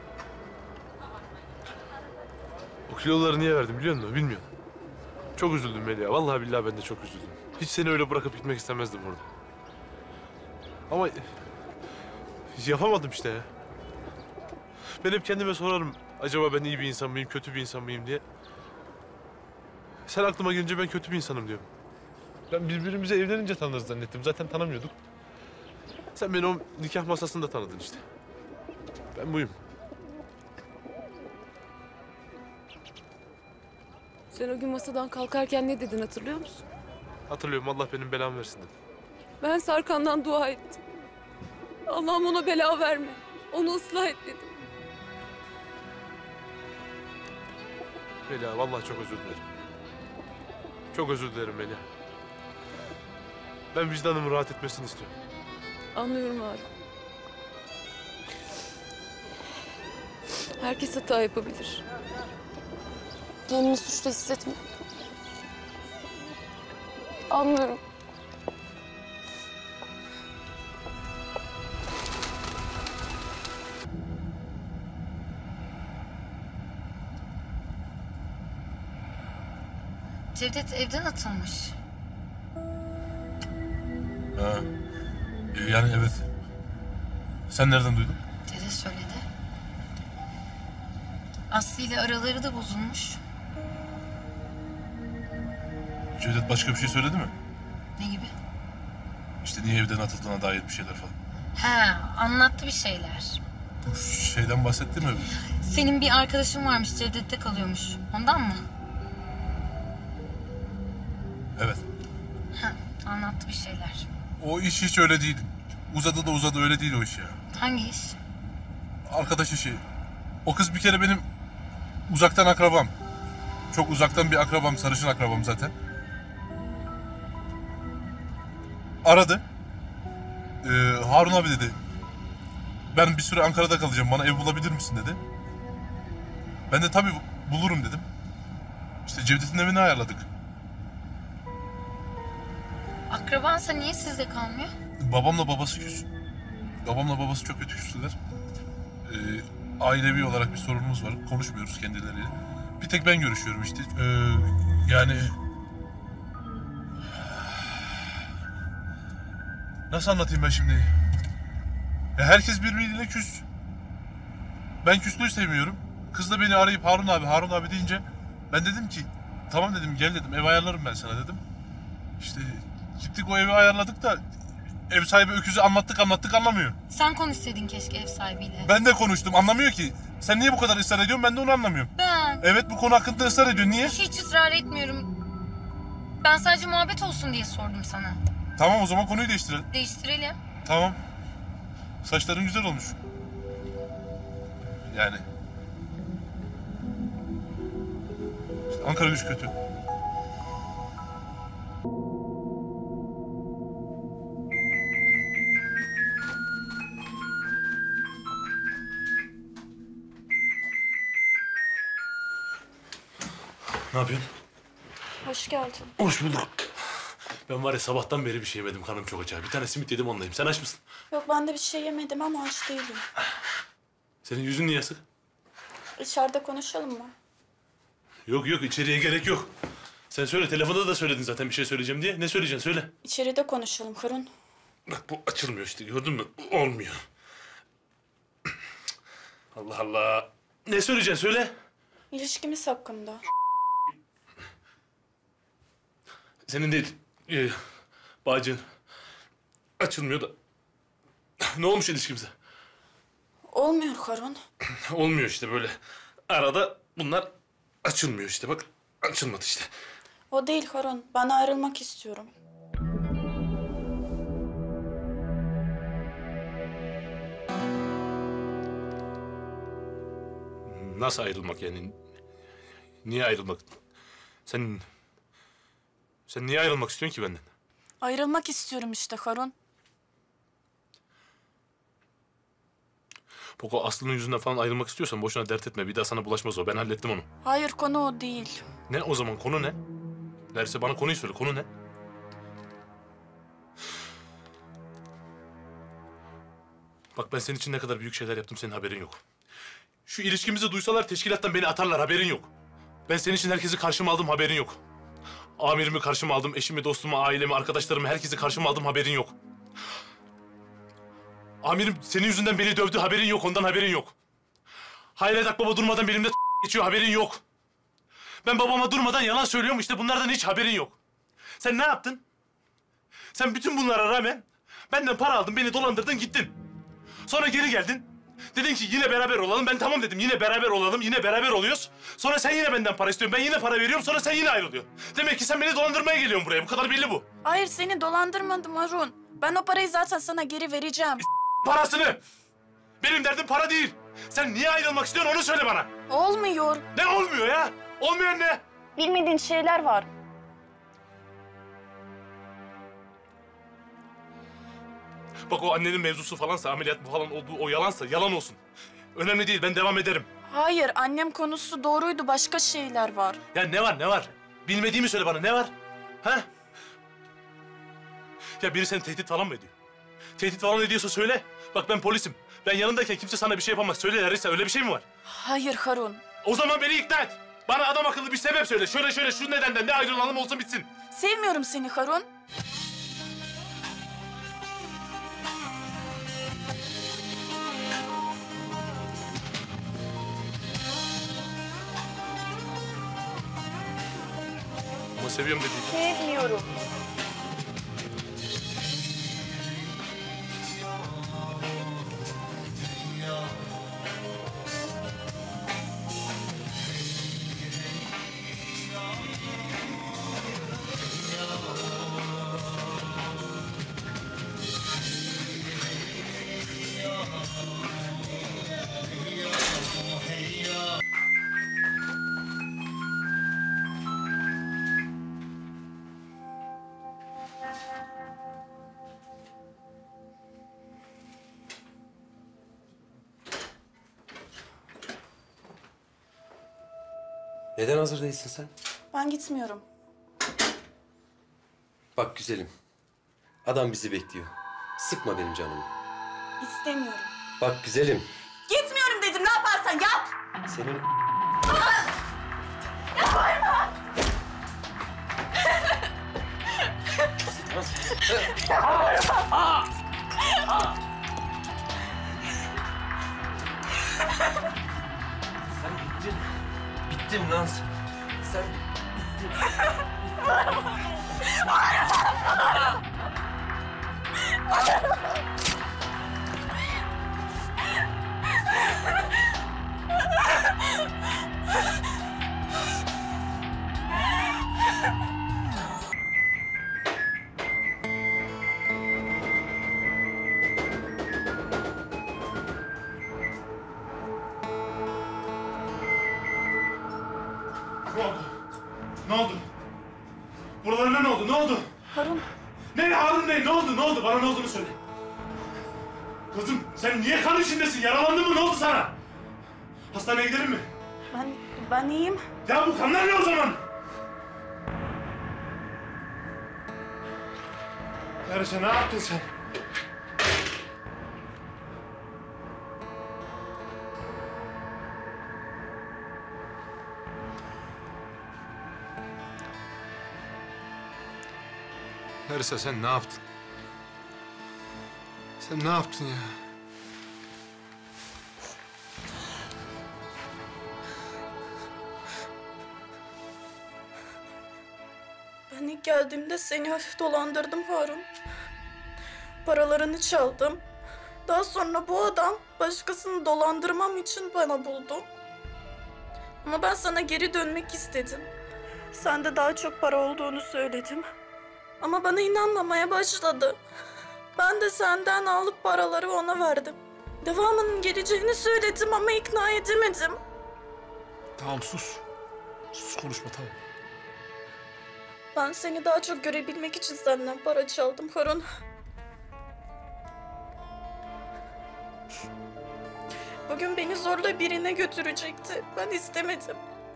O kiloları niye verdim biliyor musun? Bilmiyorum. Çok üzüldüm Melia. Vallahi billahi ben de çok üzüldüm. Hiç seni öyle bırakıp gitmek istemezdim burada. Ama yapamadım işte ya. Ben hep kendime sorarım. Acaba ben iyi bir insan mıyım, kötü bir insan mıyım diye. Sen aklıma gelince ben kötü bir insanım diyorum. Ben birbirimize evlenince tanırız zannettim. Zaten tanımıyorduk. Sen beni o nikah masasında tanıdın işte. Ben buyum. Sen o gün masadan kalkarken ne dedin hatırlıyor musun? Hatırlıyorum, Allah benim belamı versin dedim. Ben Sarkan'dan dua ettim. Allah'ım ona bela verme. Onu ıslah et dedim. Melia, vallahi çok özür dilerim. Çok özür dilerim Melia. Ben vicdanımın rahat etmesini istiyorum. Anlıyorum Harun. Herkes hata yapabilir. Kendini suçlu hissetme. Anlıyorum. Cevdet evden atılmış. Ha. Yani evet. Sen nereden duydun? Dede söyledi. Aslı ile araları da bozulmuş. Cevdet başka bir şey söyledi mi? Ne gibi? İşte niye evden atıldığına dair bir şeyler falan. Ha, anlattı bir şeyler. Bu şeyden bahsetti mi? Senin bir arkadaşın varmış, Cevdet'te kalıyormuş. Ondan mı? Evet. Ha, anlattı bir şeyler. O iş hiç öyle değil. Uzadı da uzadı, öyle değil o iş ya. Hangi iş? Arkadaş işi. O kız bir kere benim uzaktan akrabam. Çok uzaktan bir akrabam, sarışın akrabam zaten. Aradı. Ee, Harun abi dedi. Ben bir süre Ankara'da kalacağım, bana ev bulabilir misin dedi. Ben de tabii bulurum dedim. İşte Cevdet'in evini ayarladık. Akrabansa niye sizde kalmıyor? Babamla babası küs. Babamla babası çok kötü küstüler. Ee, ailevi olarak bir sorunumuz var. Konuşmuyoruz kendileriyle. Bir tek ben görüşüyorum işte. Ee, yani... Nasıl anlatayım ben şimdi? Ya herkes birbiriyle küs. Ben küslüğü sevmiyorum. Kız da beni arayıp Harun abi, Harun abi deyince ben dedim ki tamam dedim, gel dedim, ev ayarlarım ben sana dedim. İşte gittik o evi ayarladık da ev sahibi öküzü anlattık anlattık anlamıyor. Sen konuşsaydın keşke ev sahibiyle. Ben de konuştum, anlamıyor ki. Sen niye bu kadar ısrar ediyorsun, ben de onu anlamıyorum. Ben? Evet, bu konu hakkında ısrar ediyor, niye? Hiç ısrar etmiyorum. Ben sadece muhabbet olsun diye sordum sana. Tamam, o zaman konuyu değiştirelim. Değiştirelim. Tamam. Saçların güzel olmuş. Yani Ankara gücü kötü. Ne yapıyorsun? Hoş geldin. Hoş bulduk. Ben var ya sabahtan beri bir şey yemedim. Karnım çok aç. Bir tane simit yedim onlayım. Sen aç mısın? Yok ben de bir şey yemedim ama aç değilim. Senin yüzün niye asık? İçeride konuşalım mı? Yok yok içeriye gerek yok. Sen söyle. Telefonda da söyledin zaten bir şey söyleyeceğim diye. Ne söyleyeceksin söyle. İçeride konuşalım Harun. Bak bu açılmıyor işte gördün mü? Olmuyor. Allah Allah. Ne söyleyeceksin söyle. İlişkimiz hakkında. Senin değil. E, bacın. Açılmıyor da. Ne olmuş ilişkimize? Olmuyor Harun. Olmuyor işte böyle. Arada bunlar açılmıyor işte bak. Açılmadı işte. O değil Harun. Ben ayrılmak istiyorum. Nasıl ayrılmak yani? Niye ayrılmak? Sen... Sen niye ayrılmak istiyorsun ki benden? Ayrılmak istiyorum işte Harun. Poko Aslı'nın yüzünden falan ayrılmak istiyorsan boşuna dert etme. Bir daha sana bulaşmaz o. Ben hallettim onu. Hayır konu o değil. Ne o zaman? Konu ne? Derse bana konuyu söyle. Konu ne? Bak ben senin için ne kadar büyük şeyler yaptım senin haberin yok. Şu ilişkimizi duysalar teşkilattan beni atarlar haberin yok. Ben senin için herkesi karşıma aldım haberin yok. Amirimi karşıma aldım, eşimi, dostumu, ailemi, arkadaşlarımı herkesi karşıma aldım haberin yok. Amirim senin yüzünden beni dövdü haberin yok ondan haberin yok. Hayret Akbaba durmadan benimle geçiyor haberin yok. Ben babama durmadan yalan söylüyorum işte bunlardan hiç haberin yok. Sen ne yaptın? Sen bütün bunlara rağmen benden para aldın, beni dolandırdın gittin. Sonra geri geldin. Dedin ki yine beraber olalım. Ben tamam dedim. Yine beraber olalım. Yine beraber oluyoruz. Sonra sen yine benden para istiyorsun. Ben yine para veriyorum. Sonra sen yine ayrılıyorsun. Demek ki sen beni dolandırmaya geliyorsun buraya. Bu kadar belli bu. Hayır seni dolandırmadım Harun. Ben o parayı zaten sana geri vereceğim. Parasını! Benim derdim para değil. Sen niye ayrılmak istiyorsun onu söyle bana. Olmuyor. Ne olmuyor ya? Olmuyor ne? Bilmediğin şeyler var. Bak o annenin mevzusu falansa, ameliyat falan olduğu o yalansa yalan olsun. Önemli değil, ben devam ederim. Hayır, annem konusu doğruydu. Başka şeyler var. Ya ne var, ne var? Bilmediğimi söyle bana, ne var? Ha? Ya biri seni tehdit falan mı ediyor? Tehdit falan ediyorsa söyle. Bak ben polisim. Ben yanındayken kimse sana bir şey yapamaz. Söyle Larissa, öyle bir şey mi var? Hayır Harun. O zaman beni ikna et. Bana adam akıllı bir sebep söyle. Şöyle şöyle şu nedenden ne ayrılalım olsun bitsin. Sevmiyorum seni Harun. Ama seviyorum dediğim. Sevmiyorum. Neden hazır değilsin sen? Ben gitmiyorum. Bak güzelim. Adam bizi bekliyor. Sıkma benim canımı. İstemiyorum. Bak güzelim. Gitmiyorum dedim. Ne yaparsan yap. Senin... Yapma! Sen bittin. Bittin lan. Sen bittin. Ne oldu? Buralarına ne oldu? Ne oldu? Harun. Ne Harun ne? Ne oldu? Ne oldu? Bana ne olduğunu söyle. Kızım sen niye kan içindesin? Yaralandın mı? Ne oldu sana? Hastaneye gidelim mi? Ben, ben iyiyim. Ya bu kanlar ne o zaman? Yarışa ne yaptın sen? Larissa sen ne yaptın? Sen ne yaptın ya? Ben ilk geldiğimde seni hafif dolandırdım Harun. Paralarını çaldım. Daha sonra bu adam başkasını dolandırmam için bana buldu. Ama ben sana geri dönmek istedim. Sende daha çok para olduğunu söyledim. Ama bana inanmamaya başladı. Ben de senden alıp paraları ona verdim. Devamının geleceğini söyledim ama ikna edemedim. Tamam sus. Sus konuşma tamam. Ben seni daha çok görebilmek için senden para çaldım Harun. Bugün beni zorla birine götürecekti. Ben istemedim.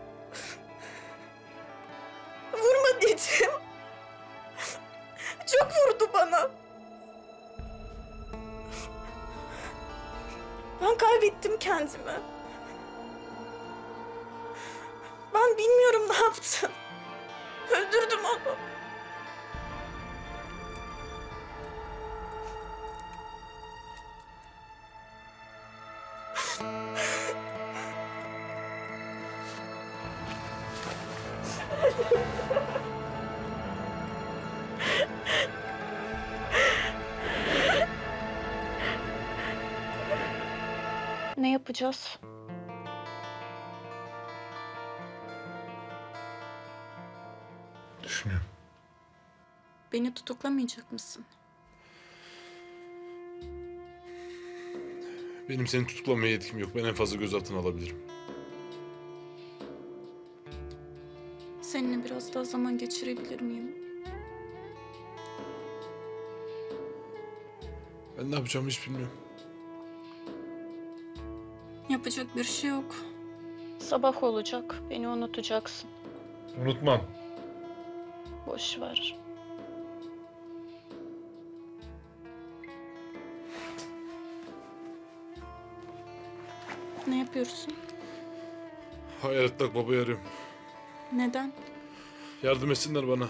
Vurma dedim. Çok vurdu bana. Ben kaybettim kendimi. Ben bilmiyorum ne yaptım. Öldürdüm onu. Ne yapacağız? Düşünüyorum. Beni tutuklamayacak mısın? Benim seni tutuklamaya yetkim yok. Ben en fazla gözaltına alabilirim. Seninle biraz daha zaman geçirebilir miyim? Ben ne yapacağımı hiç bilmiyorum. Yapacak bir şey yok. Sabah olacak. Beni unutacaksın. Unutmam. Boş ver. Ne yapıyorsun? Hayalet babayı arıyorum. Neden? Yardım etsinler bana.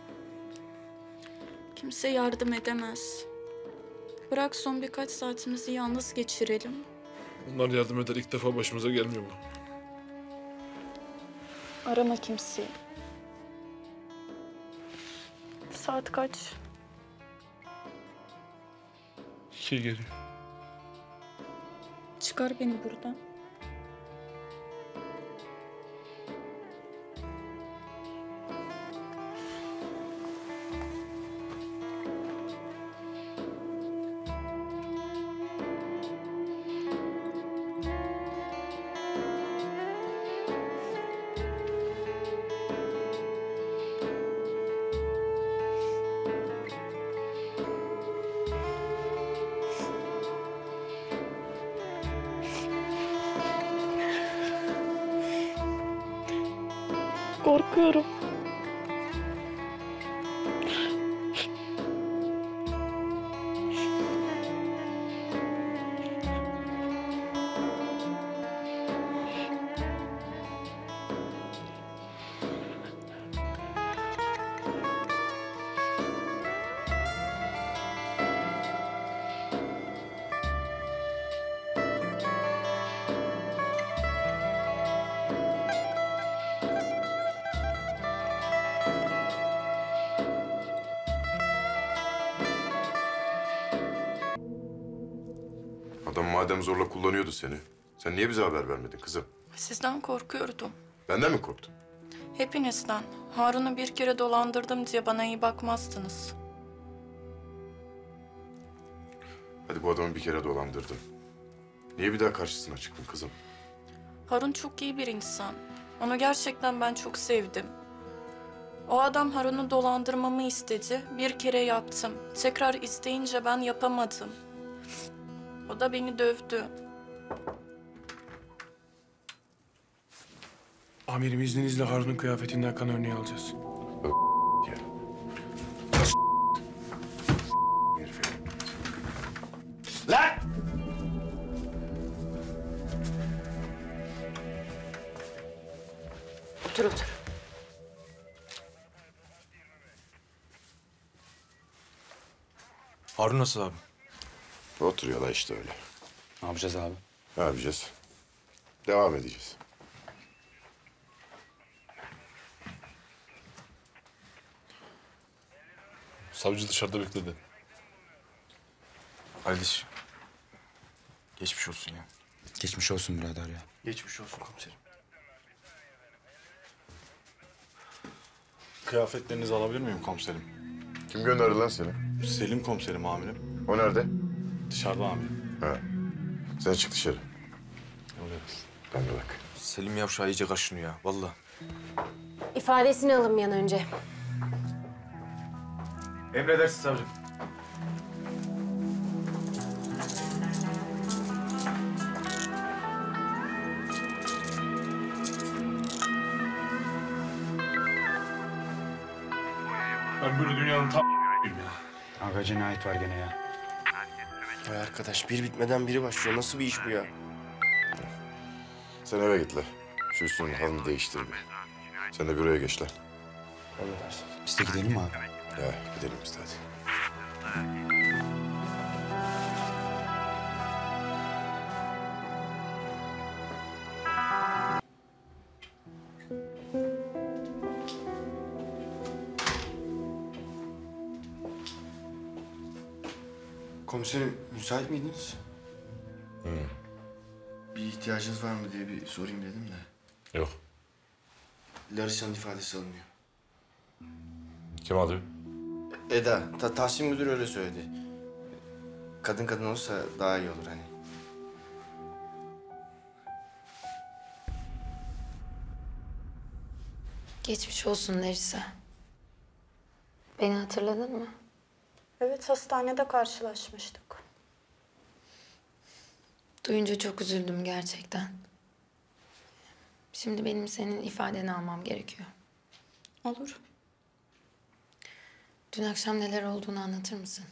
Kimse yardım edemez. Bırak son birkaç saatimizi yalnız geçirelim. Onlar yardım eder. İlk defa başımıza gelmiyor bu. Arama kimseyi. Saat kaç? İki geliyor. Çıkar beni buradan. Korkuyorum. Adam madem zorla kullanıyordu seni, sen niye bize haber vermedin kızım? Sizden korkuyordum. Benden mi korktun? Hepinizden. Harun'u bir kere dolandırdım diye bana iyi bakmazdınız. Hadi bu adamı bir kere dolandırdın. Niye bir daha karşısına çıktın kızım? Harun çok iyi bir insan. Onu gerçekten ben çok sevdim. O adam Harun'u dolandırmamı istedi. Bir kere yaptım. Tekrar isteyince ben yapamadım. O da beni dövdü. Amirim izninizle Harun'un kıyafetinden kan örneği alacağız. Lan! Otur otur. Harun nasıl abi? Oturuyorlar işte öyle. Ne yapacağız abi? Ne yapacağız? Devam edeceğiz. Savcı dışarıda bekledi. Kardeş. Geçmiş olsun ya. Geçmiş olsun birader ya. Geçmiş olsun komiserim. Kıyafetlerinizi alabilir miyim komiserim? Kim gönderdi lan seni? Selim komiserim amirim. O nerede? Dışarıda amirim. Ha. Sen çık dışarı. Oluyor. Ben de bak. Selim Yavşak iyice kaşınıyor ya vallahi. İfadesini alın bir an önce. Emredersin savcım. Ben böyle dünyanın tam ya. Aga cinayet var gene ya. Vay arkadaş bir bitmeden biri başlıyor. Nasıl bir iş bu ya? Sen eve git lan. Şu üstünün halını değiştir bir. Sen de büroya geç lan. Emredersin. Biz de gidelim mi abi? Ya gidelim biz de hadi. Komiserim müsait miydiniz? Hı. Bir ihtiyacınız var mı diye bir sorayım dedim de. Yok. Larissa'nın ifadesi alınıyor. Kim alıyor? Eda, ta Tahsin Müdür öyle söyledi. Kadın kadın olursa daha iyi olur hani. Geçmiş olsun Larissa. Beni hatırladın mı? Evet, hastanede karşılaşmıştık. Duyunca çok üzüldüm gerçekten. Şimdi benim senin ifadeni almam gerekiyor. Olur. Dün akşam neler olduğunu anlatır mısın?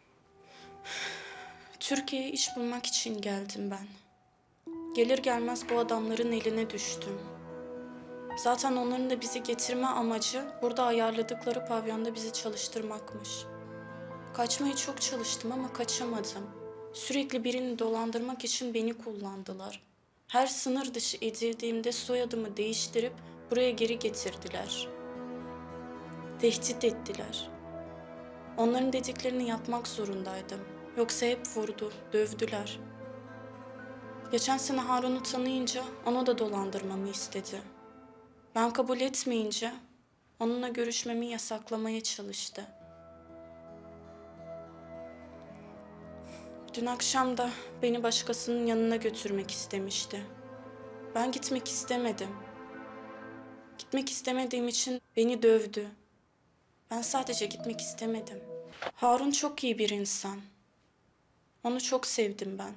Türkiye'ye iş bulmak için geldim ben. Gelir gelmez bu adamların eline düştüm. Zaten onların da bizi getirme amacı burada ayarladıkları pavyonda bizi çalıştırmakmış. Kaçmaya çok çalıştım ama kaçamadım. Sürekli birini dolandırmak için beni kullandılar. Her sınır dışı edildiğimde soyadımı değiştirip buraya geri getirdiler. Tehdit ettiler. Onların dediklerini yapmak zorundaydım. Yoksa hep vurdu, dövdüler. Geçen sene Harun'u tanıyınca onu da dolandırmamı istedi. Ben kabul etmeyince onunla görüşmemi yasaklamaya çalıştı. Dün akşam da beni başkasının yanına götürmek istemişti. Ben gitmek istemedim. Gitmek istemediğim için beni dövdü. Ben sadece gitmek istemedim. Harun çok iyi bir insan. Onu çok sevdim ben.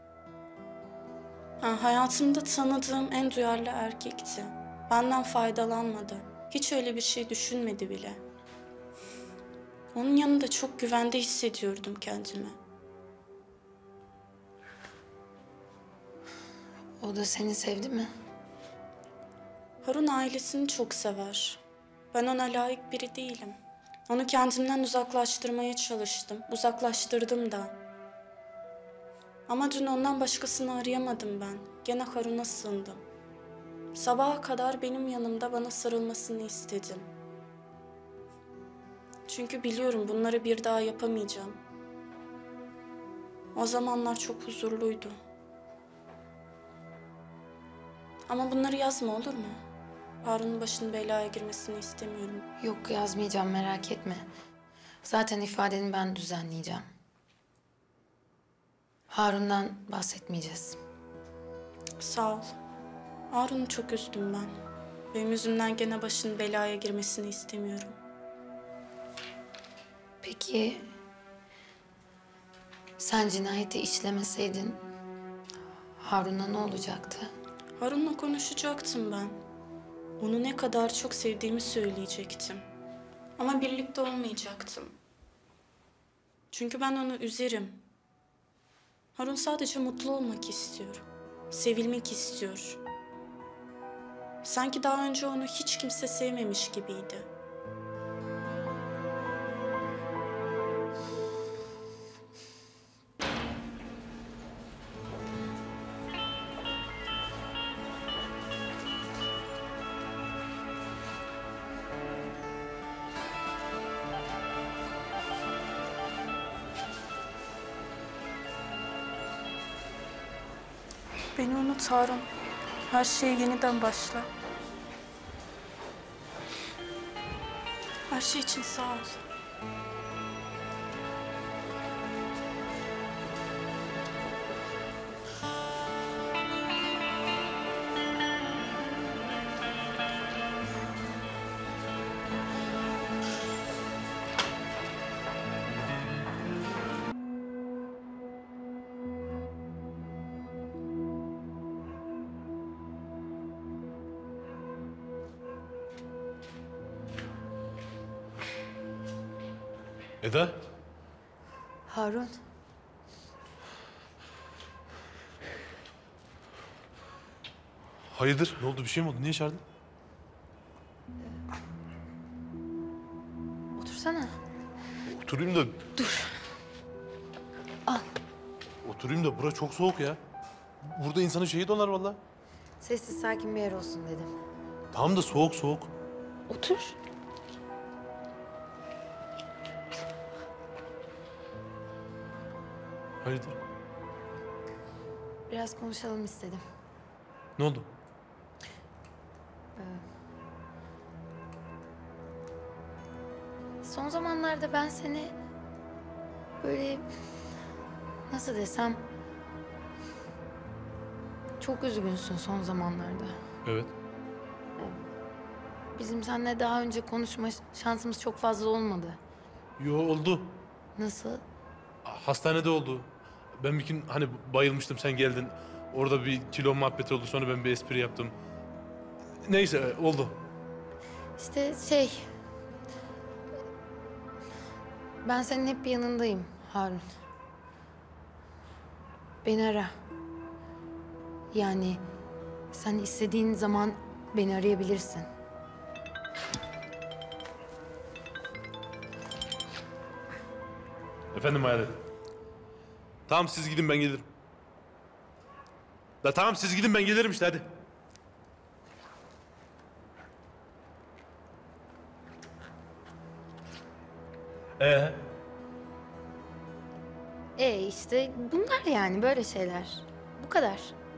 Ha, hayatımda tanıdığım en duyarlı erkekti. Benden faydalanmadı. Hiç öyle bir şey düşünmedi bile. Onun yanında çok güvende hissediyordum kendimi. O da seni sevdi mi? Harun ailesini çok sever. Ben ona layık biri değilim. Onu kendimden uzaklaştırmaya çalıştım. Uzaklaştırdım da. Ama dün ondan başkasını arayamadım ben. Gene Harun'a sığındım. Sabaha kadar benim yanımda bana sarılmasını istedim. Çünkü biliyorum bunları bir daha yapamayacağım. O zamanlar çok huzurluydu. Ama bunları yazma olur mu? Harun'un başının belaya girmesini istemiyorum. Yok yazmayacağım merak etme. Zaten ifadeni ben düzenleyeceğim. Harun'dan bahsetmeyeceğiz. Sağ ol. Harun'u çok üzdüm ben. Benim yüzümden gene başının belaya girmesini istemiyorum. Peki sen cinayeti işlemeseydin Harun'a ne olacaktı? Harun'la konuşacaktım ben. Onu ne kadar çok sevdiğimi söyleyecektim. Ama birlikte olmayacaktım. Çünkü ben onu üzerim. Harun sadece mutlu olmak istiyor. Sevilmek istiyor. Sanki daha önce onu hiç kimse sevmemiş gibiydi. Beni unut Harun. Her şeye yeniden başla. Her şey için sağ ol. Eda? Harun. Hayırdır? Ne oldu? Bir şey mi oldu? Niye çağırdın? Otursana. Oturayım da... Dur. Al. Oturayım da bura çok soğuk ya. Burada insanın şeyi donar vallahi. Sessiz sakin bir yer olsun dedim. Tamam da soğuk soğuk. Otur. Hayırdır? Biraz konuşalım istedim. Ne oldu? Ee, son zamanlarda ben seni böyle nasıl desem çok üzgünsün son zamanlarda. Evet. Bizim seninle daha önce konuşma şansımız çok fazla olmadı. Yo oldu. Nasıl? Hastanede oldu. Ben bir gün hani bayılmıştım, sen geldin. Orada bir kilo muhabbeti oldu, sonra ben bir espri yaptım. Neyse oldu. İşte şey... Ben senin hep yanındayım Harun. Beni ara. Yani sen istediğin zaman beni arayabilirsin. Efendim Hayalet. Tamam siz gidin, ben gelirim. Da tamam siz gidin, ben gelirim işte, hadi. Ee? E işte bunlar yani böyle şeyler. Bu kadar.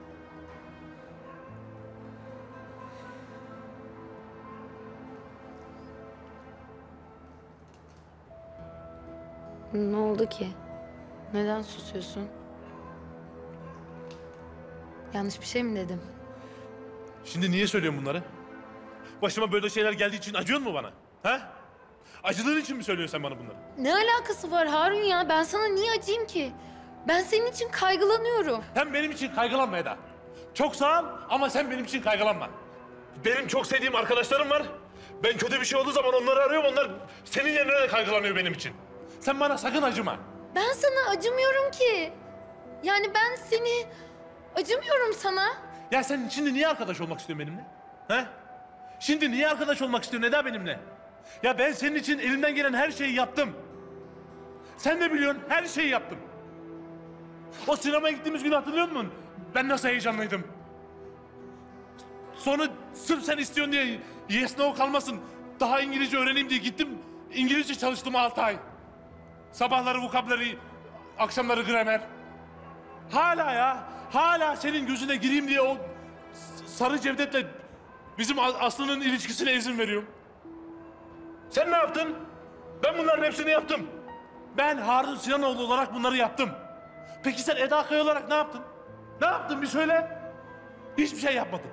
Ne oldu ki? Neden susuyorsun? Yanlış bir şey mi dedim? Şimdi niye söylüyorsun bunları? Başıma böyle şeyler geldiği için acıyor mu bana? Ha? Acıdığın için mi söylüyorsun sen bana bunları? Ne alakası var Harun ya? Ben sana niye acıyım ki? Ben senin için kaygılanıyorum. Sen benim için kaygılanma Eda. Çok sağ ol ama sen benim için kaygılanma. Benim çok sevdiğim arkadaşlarım var. Ben kötü bir şey olduğu zaman onları arıyorum. Onlar senin yerine de kaygılanıyor benim için. Sen bana sakın acıma. Ben sana acımıyorum ki. Yani ben seni acımıyorum sana. Ya sen şimdi niye arkadaş olmak istiyorsun benimle? He? Şimdi niye arkadaş olmak istiyorsun Eda benimle? Ya ben senin için elimden gelen her şeyi yaptım. Sen de biliyorsun, her şeyi yaptım. O sinemaya gittiğimiz günü hatırlıyor musun? Ben nasıl heyecanlıydım. Sonra sırf sen istiyorsun diye yes no kalmasın, daha İngilizce öğreneyim diye gittim. İngilizce çalıştım altı ay. Sabahları vocabulary, akşamları gramer. Hala ya, hala senin gözüne gireyim diye o sarı Cevdet'le bizim Aslı'nın ilişkisine izin veriyorum. Sen ne yaptın? Ben bunların hepsini yaptım. Ben Harun Sinanoğlu olarak bunları yaptım. Peki sen Eda Kaya olarak ne yaptın? Ne yaptın bir söyle. Hiçbir şey yapmadın.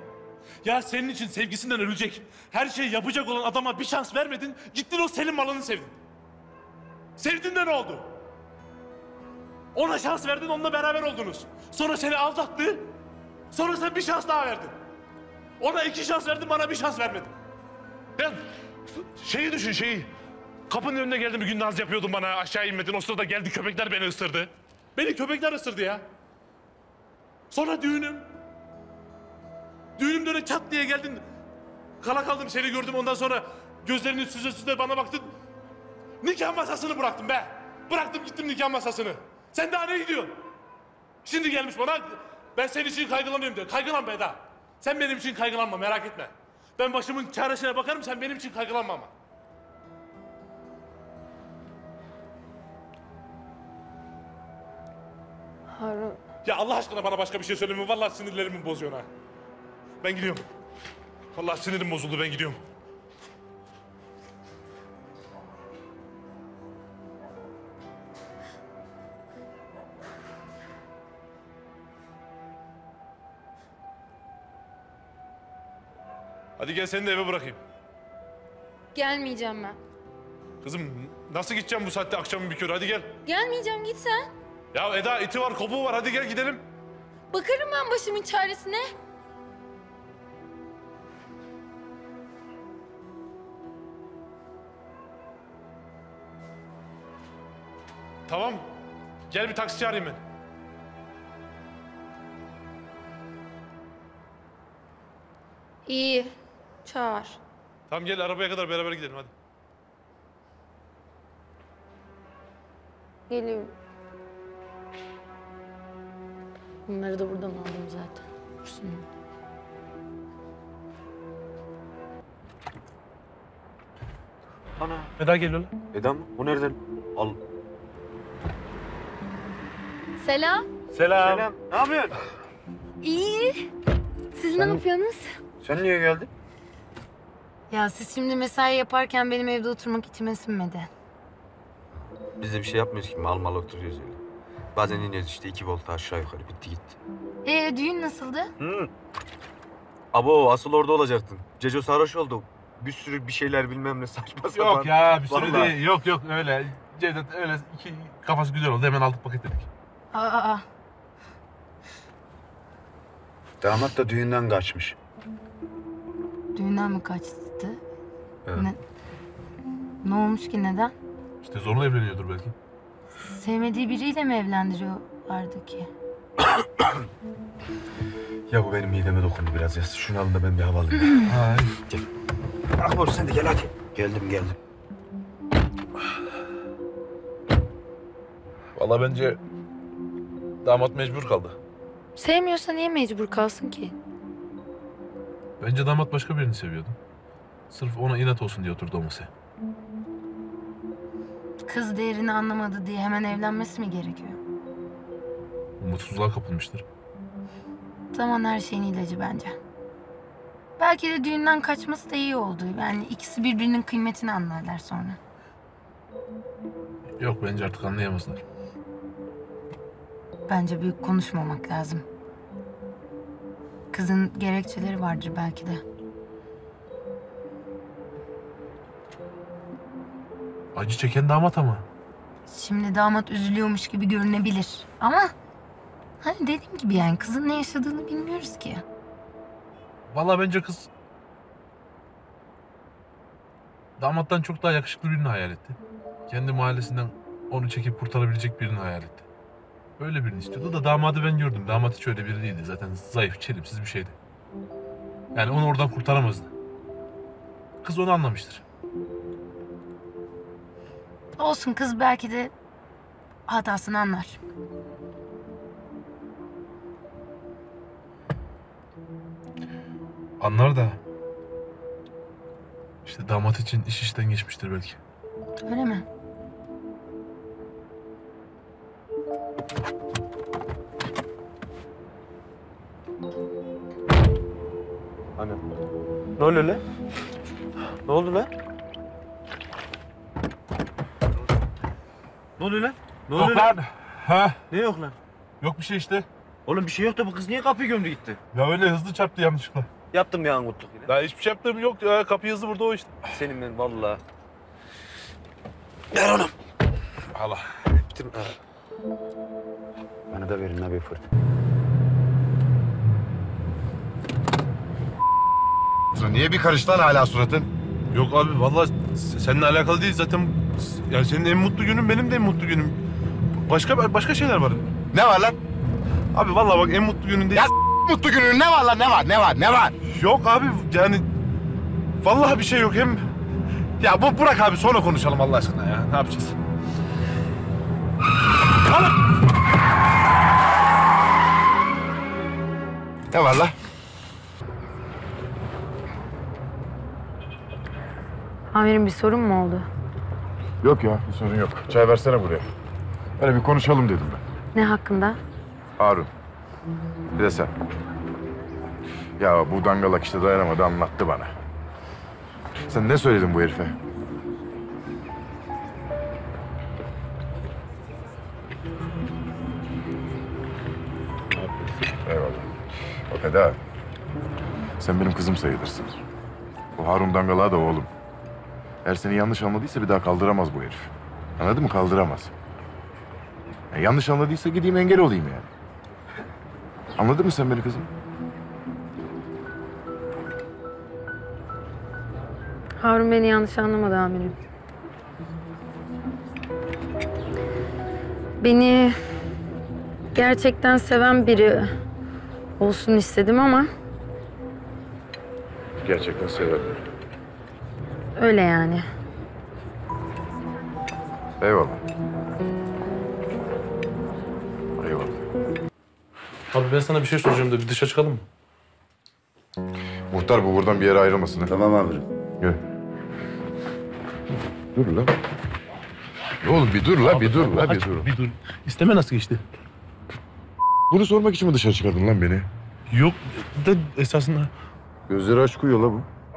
Ya senin için sevgisinden ölecek, her şeyi yapacak olan adama bir şans vermedin, gittin o Selim malını sevdin. Sevdin de ne oldu? Ona şans verdin, onunla beraber oldunuz. Sonra seni aldattı, sonra sen bir şans daha verdin. Ona iki şans verdin, bana bir şans vermedin. Ya şeyi düşün şeyi. Kapının önüne geldim bir gün naz yapıyordun bana, aşağı inmedin. O sırada geldi köpekler beni ısırdı. Beni köpekler ısırdı ya. Sonra düğünüm. Düğünümde öyle çat diye geldin. Kala kaldım seni gördüm, ondan sonra gözlerini süze süze bana baktın. Nikah masasını bıraktım be. Bıraktım gittim nikah masasını. Sen daha ne gidiyorsun? Şimdi gelmiş bana, ben senin için kaygılanıyorum diyor. Kaygılan be Eda. Sen benim için kaygılanma, merak etme. Ben başımın çaresine bakarım, sen benim için kaygılanma ama. Harun. Ya Allah aşkına bana başka bir şey söyleme. Vallahi sinirlerimi bozuyorsun ha. Ben gidiyorum. Vallahi sinirim bozuldu, ben gidiyorum. Hadi gel seni de eve bırakayım. Gelmeyeceğim ben. Kızım nasıl gideceğim bu saatte akşamın bir körü, hadi gel. Gelmeyeceğim, git sen. Ya Eda iti var kopuğu var, hadi gel gidelim. Bakarım ben başımın çaresine. Tamam. Gel bir taksi çağırayım ben. İyi, çağır. Tamam gel arabaya kadar beraber gidelim hadi. Geliyorum. Bunları da buradan aldım zaten. Dursun. Ana. Eda geliyor lan. Eda mı? O nereden? Al. Selam. Selam. Selam. Ne yapıyorsun? İyi. Siz Sen- ne yapıyorsunuz? Sen niye geldin? Ya siz şimdi mesai yaparken benim evde oturmak içime sinmedi. Biz de bir şey yapmıyoruz ki. Mal mal oturuyoruz öyle. Bazen iniyoruz işte iki volt aşağı yukarı. Bitti gitti. Ee düğün nasıldı? Hı. Abo asıl orada olacaktın. Ceco sarhoş oldu. Bir sürü bir şeyler bilmem ne saçma sapan. Yok ya bir sürü Vallahi. değil. Yok yok öyle. Cevdet öyle iki kafası güzel oldu. Hemen aldık paketledik. Aa, aa. Damat da düğünden kaçmış. Düğünden mi kaçtı? Evet. Ne, ne olmuş ki, neden? İşte zorla evleniyordur belki. Sevmediği biriyle mi evlendiriyorlardı ki? Ya bu benim mideme dokundu biraz ya. Şunu alın da ben bir hava alayım. Hay. Gel. Akbar sen de gel hadi. Geldim geldim. Vallahi bence damat mecbur kaldı. Sevmiyorsa niye mecbur kalsın ki? Bence damat başka birini seviyordu. Sırf ona inat olsun diye oturdu o masaya. Kız değerini anlamadı diye hemen evlenmesi mi gerekiyor? Umutsuzluğa kapılmıştır. Zaman her şeyin ilacı bence. Belki de düğünden kaçması da iyi oldu. Yani ikisi birbirinin kıymetini anlarlar sonra. Yok bence artık anlayamazlar. Bence büyük konuşmamak lazım. Kızın gerekçeleri vardır belki de. Acı çeken damat ama. Şimdi damat üzülüyormuş gibi görünebilir. Ama hani dediğim gibi yani kızın ne yaşadığını bilmiyoruz ki. Vallahi bence kız damattan çok daha yakışıklı birini hayal etti. Kendi mahallesinden onu çekip kurtarabilecek birini hayal etti. Öyle birini istiyordu da damadı ben gördüm. Damat hiç öyle biri değildi. Zaten zayıf, çelimsiz bir şeydi. Yani onu oradan kurtaramazdı. Kız onu anlamıştır. Olsun, kız belki de hatasını anlar. Anlar da işte damat için iş işten geçmiştir belki. Öyle mi? Anne. Ne oluyor lan? Ne oldu lan? Ne oluyor lan? Ne Yok oluyor lan. Ha? Ne yok lan? Yok bir şey işte. Oğlum bir şey yok da bu kız niye kapıyı gömdü gitti? Ya öyle hızlı çarptı yanlışlıkla. Yaptım bir angutluk yine. Daha hiçbir şey yaptığım yok ya. Kapıyı hızlı burada o işte. Senin ben vallahi. Ver onu. Allah. Bitir. Bana da verin la bir fırt. Niye bir karış lan hala suratın? Yok abi vallahi seninle alakalı değil zaten. Yani senin en mutlu günün benim de en mutlu günüm. Başka başka şeyler var. Ne var lan? Abi vallahi bak en mutlu günün değil. Ya mutlu günün ne var lan ne var ne var ne var? Yok abi yani vallahi bir şey yok hem ya bu bırak abi sonra konuşalım Allah aşkına ya. Ne yapacağız? Alın. Ne var lan? Amirim bir sorun mu oldu? Yok ya, bir sorun yok. Çay versene buraya. Böyle bir konuşalım dedim ben. Ne hakkında? Harun. Bir de sen. Ya bu dangalak işte dayanamadı, anlattı bana. Sen ne söyledin bu herife? Eyvallah. Bak Eda, sen benim kızım sayılırsın. Bu Harun dangalağı da oğlum. Eğer seni yanlış anladıysa bir daha kaldıramaz bu herif. Anladın mı? Kaldıramaz. Yani yanlış anladıysa gideyim engel olayım yani. Anladın mı sen beni kızım? Harun beni yanlış anlamadı amirim. Beni gerçekten seven biri olsun istedim ama Gerçekten severim. öyle yani. Eyvallah. Eyvallah. Abi ben sana bir şey soracağım da bir dışarı çıkalım mı? Muhtar bu buradan bir yere ayrılmasın. Tamam amirim. Gel. Dur lan. Oğlum bir dur la, bir dur la, bir dur. Bir dur. İsteme nasıl geçti? Bunu sormak için mi dışarı çıkardın lan beni? Yok da esasında... Gözleri aç koyuyor la bu.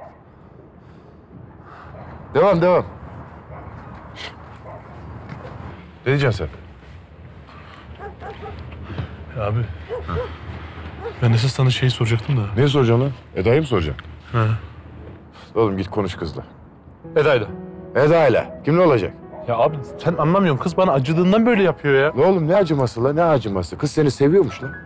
Devam, devam. Ne diyeceksin sen? Ya abi... Ben esas sana şey soracaktım da. Ne soracaksın lan? Eda'yı mı soracaksın? He. Oğlum git konuş kızla. Eda'yla. Eda'yla. Kimle olacak? Ya abi sen anlamıyorsun. Kız bana acıdığından böyle yapıyor ya. Ne oğlum ne acıması la, ne acıması? Kız seni seviyormuş lan.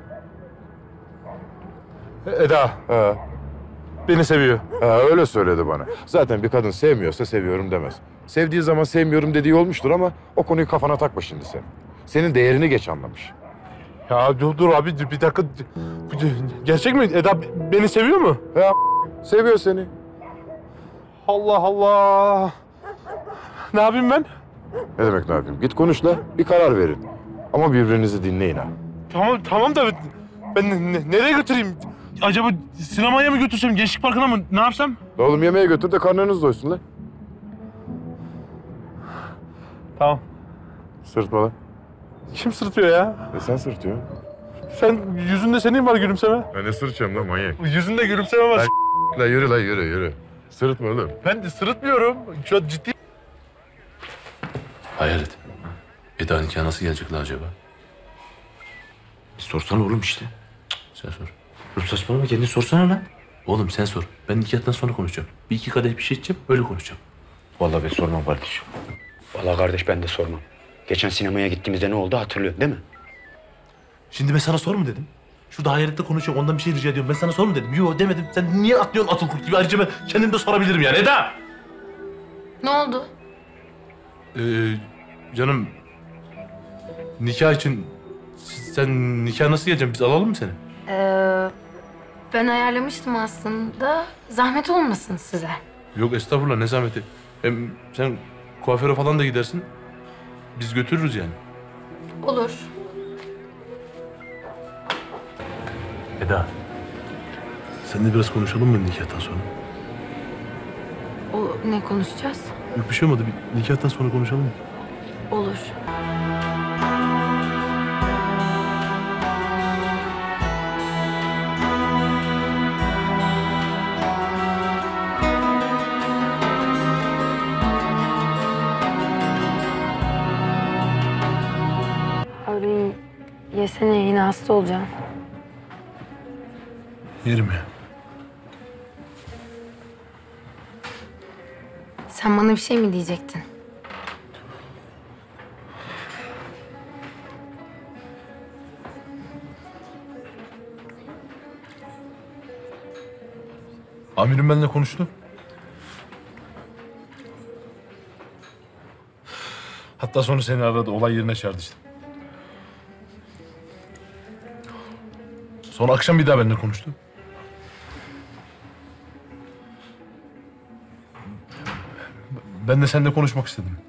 Eda. Ha. Beni seviyor. Ha, öyle söyledi bana. Zaten bir kadın sevmiyorsa seviyorum demez. Sevdiği zaman sevmiyorum dediği olmuştur ama o konuyu kafana takma şimdi sen. Senin değerini geç anlamış. Ya dur dur abi dur, bir dakika. Gerçek mi? Eda beni seviyor mu? Ya seviyor seni. Allah Allah. Ne yapayım ben? Ne demek ne yapayım? Git konuş la, bir karar verin. Ama birbirinizi dinleyin ha. Tamam tamam da ben ne- nereye götüreyim? Acaba sinemaya mı götürsem, gençlik parkına mı? Ne yapsam? Oğlum yemeğe götür de karnınız doysun la. Tamam. Sırtma lan. Kim sırtıyor ya? E sen sırtıyorsun. Sen yüzünde senin var gülümseme. Ben ne sırtacağım lan manyak? Yüzünde gülümseme var. La yürü la yürü yürü. Sırıtma oğlum. Ben de sırıtmıyorum. Şu an ciddi. Hayalet. Eda nikah nasıl gelecek la acaba? Sorsana oğlum işte. Sen sor. Oğlum saçmalama, kendin sorsana lan. Oğlum sen sor. Ben nikahtan sonra konuşacağım. Bir iki kadeh bir şey içeceğim, öyle konuşacağım. Vallahi ben sormam kardeşim. Vallahi kardeş ben de sormam. Geçen sinemaya gittiğimizde ne oldu hatırlıyorsun değil mi? Şimdi ben sana sor mu dedim? Şurada hayalette konuşuyorum, ondan bir şey rica ediyorum. Ben sana sor mu dedim? Yok demedim. Sen niye atlıyorsun atıl kurt gibi? Ayrıca ben kendim de sorabilirim yani. Eda! Ne oldu? Ee, canım... Nikah için... Sen nikah nasıl geleceksin? Biz alalım mı seni? Ee, ben ayarlamıştım aslında. Zahmet olmasın size. Yok estağfurullah, ne zahmeti. Hem sen kuaföre falan da gidersin. Biz götürürüz yani. Olur. Eda. Seninle biraz konuşalım mı nikahtan sonra? O ne konuşacağız? Yok bir şey olmadı. Bir nikahtan sonra konuşalım mı? Olur. Harun yesene, yine hasta olacaksın. Yerim ya. Sen bana bir şey mi diyecektin? Amirim benimle konuştu. Hatta sonra seni aradı, olay yerine çağırdı işte. Sonra akşam bir daha benimle konuştu. Ben de seninle konuşmak istedim.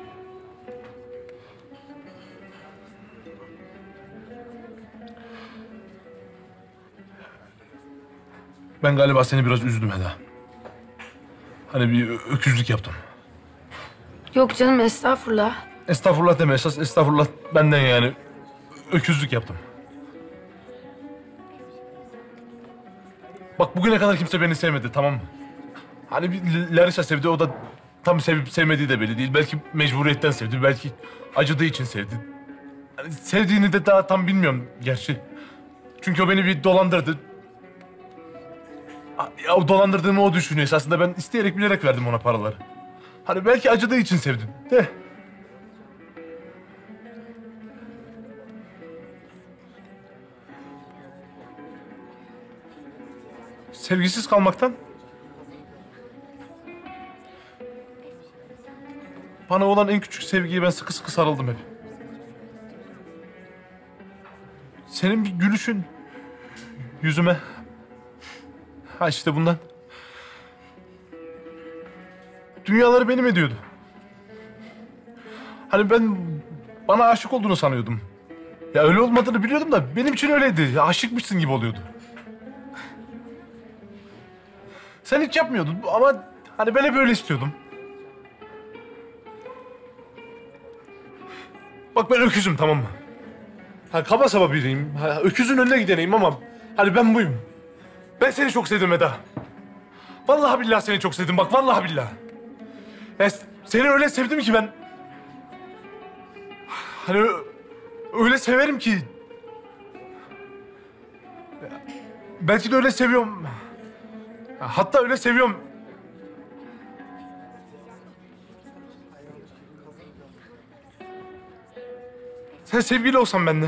Ben galiba seni biraz üzdüm Eda. Hani bir ö- öküzlük yaptım. Yok canım, estağfurullah. Estağfurullah deme, esas estağfurullah benden yani. Öküzlük yaptım. Bak bugüne kadar kimse beni sevmedi, tamam mı? Hani bir Larissa sevdi, o da tam sevip sevmediği de belli değil. Belki mecburiyetten sevdi, belki acıdığı için sevdi. Hani sevdiğini de daha tam bilmiyorum gerçi. Çünkü o beni bir dolandırdı. Ya o dolandırdığımı o düşünüyor. Aslında ben isteyerek bilerek verdim ona paraları. Hani belki acıdığı için sevdim de. Sevgisiz kalmaktan bana olan en küçük sevgiye ben sıkı sıkı sarıldım hep. Senin bir gülüşün yüzüme. Ha işte bundan. Dünyaları benim ediyordu. Hani ben bana aşık olduğunu sanıyordum. Ya öyle olmadığını biliyordum da benim için öyleydi. Ya aşıkmışsın gibi oluyordu. Sen hiç yapmıyordun ama hani ben hep öyle istiyordum. Bak ben öküzüm, tamam mı? Ha, kaba saba biriyim. Ha, öküzün önüne gideneyim ama hani ben buyum. Ben seni çok sevdim Eda. Vallahi billahi seni çok sevdim. Bak vallahi billahi. Ya seni öyle sevdim ki ben. Hani ö- öyle severim ki. Belki de öyle seviyorum. Hatta öyle seviyorum. Sen sevgili olsan benimle.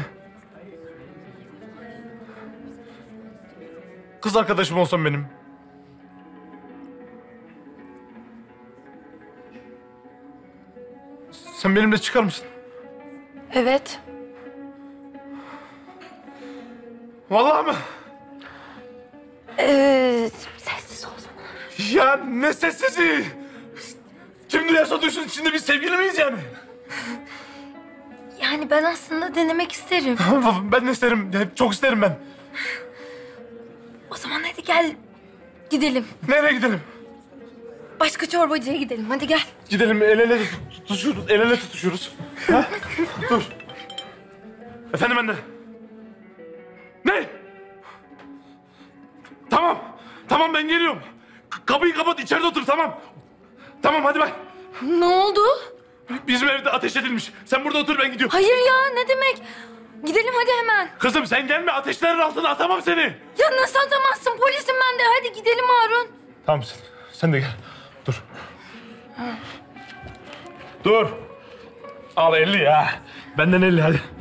Kız arkadaşım olsan benim. Sen benimle çıkar mısın? Evet. Vallahi mı? Ee, sessiz ol zaman. Ya ne sessizi? Kim duyarsa duysun, içinde biz sevgili miyiz yani? Yani ben aslında denemek isterim. Ben de isterim, çok isterim ben. O zaman hadi gel gidelim. Nereye gidelim? Başka çorbacıya gidelim. Hadi gel. Gidelim, el ele tutuşuruz, el ele tutuşuruz. Ha? Dur. Efendim anne. Ne? Tamam, tamam ben geliyorum. K- kapıyı kapat, içeride otur, tamam. Tamam hadi bay. Ne oldu? Bizim evde ateş edilmiş. Sen burada otur, ben gidiyorum. Hayır ya, ne demek? Gidelim hadi hemen. Kızım sen gelme, ateşlerin altına atamam seni. Ya nasıl atamazsın? Polisim ben de. Hadi gidelim Harun. Tamam sen, sen de gel. Dur. Dur. Al elli ya. Benden elli hadi.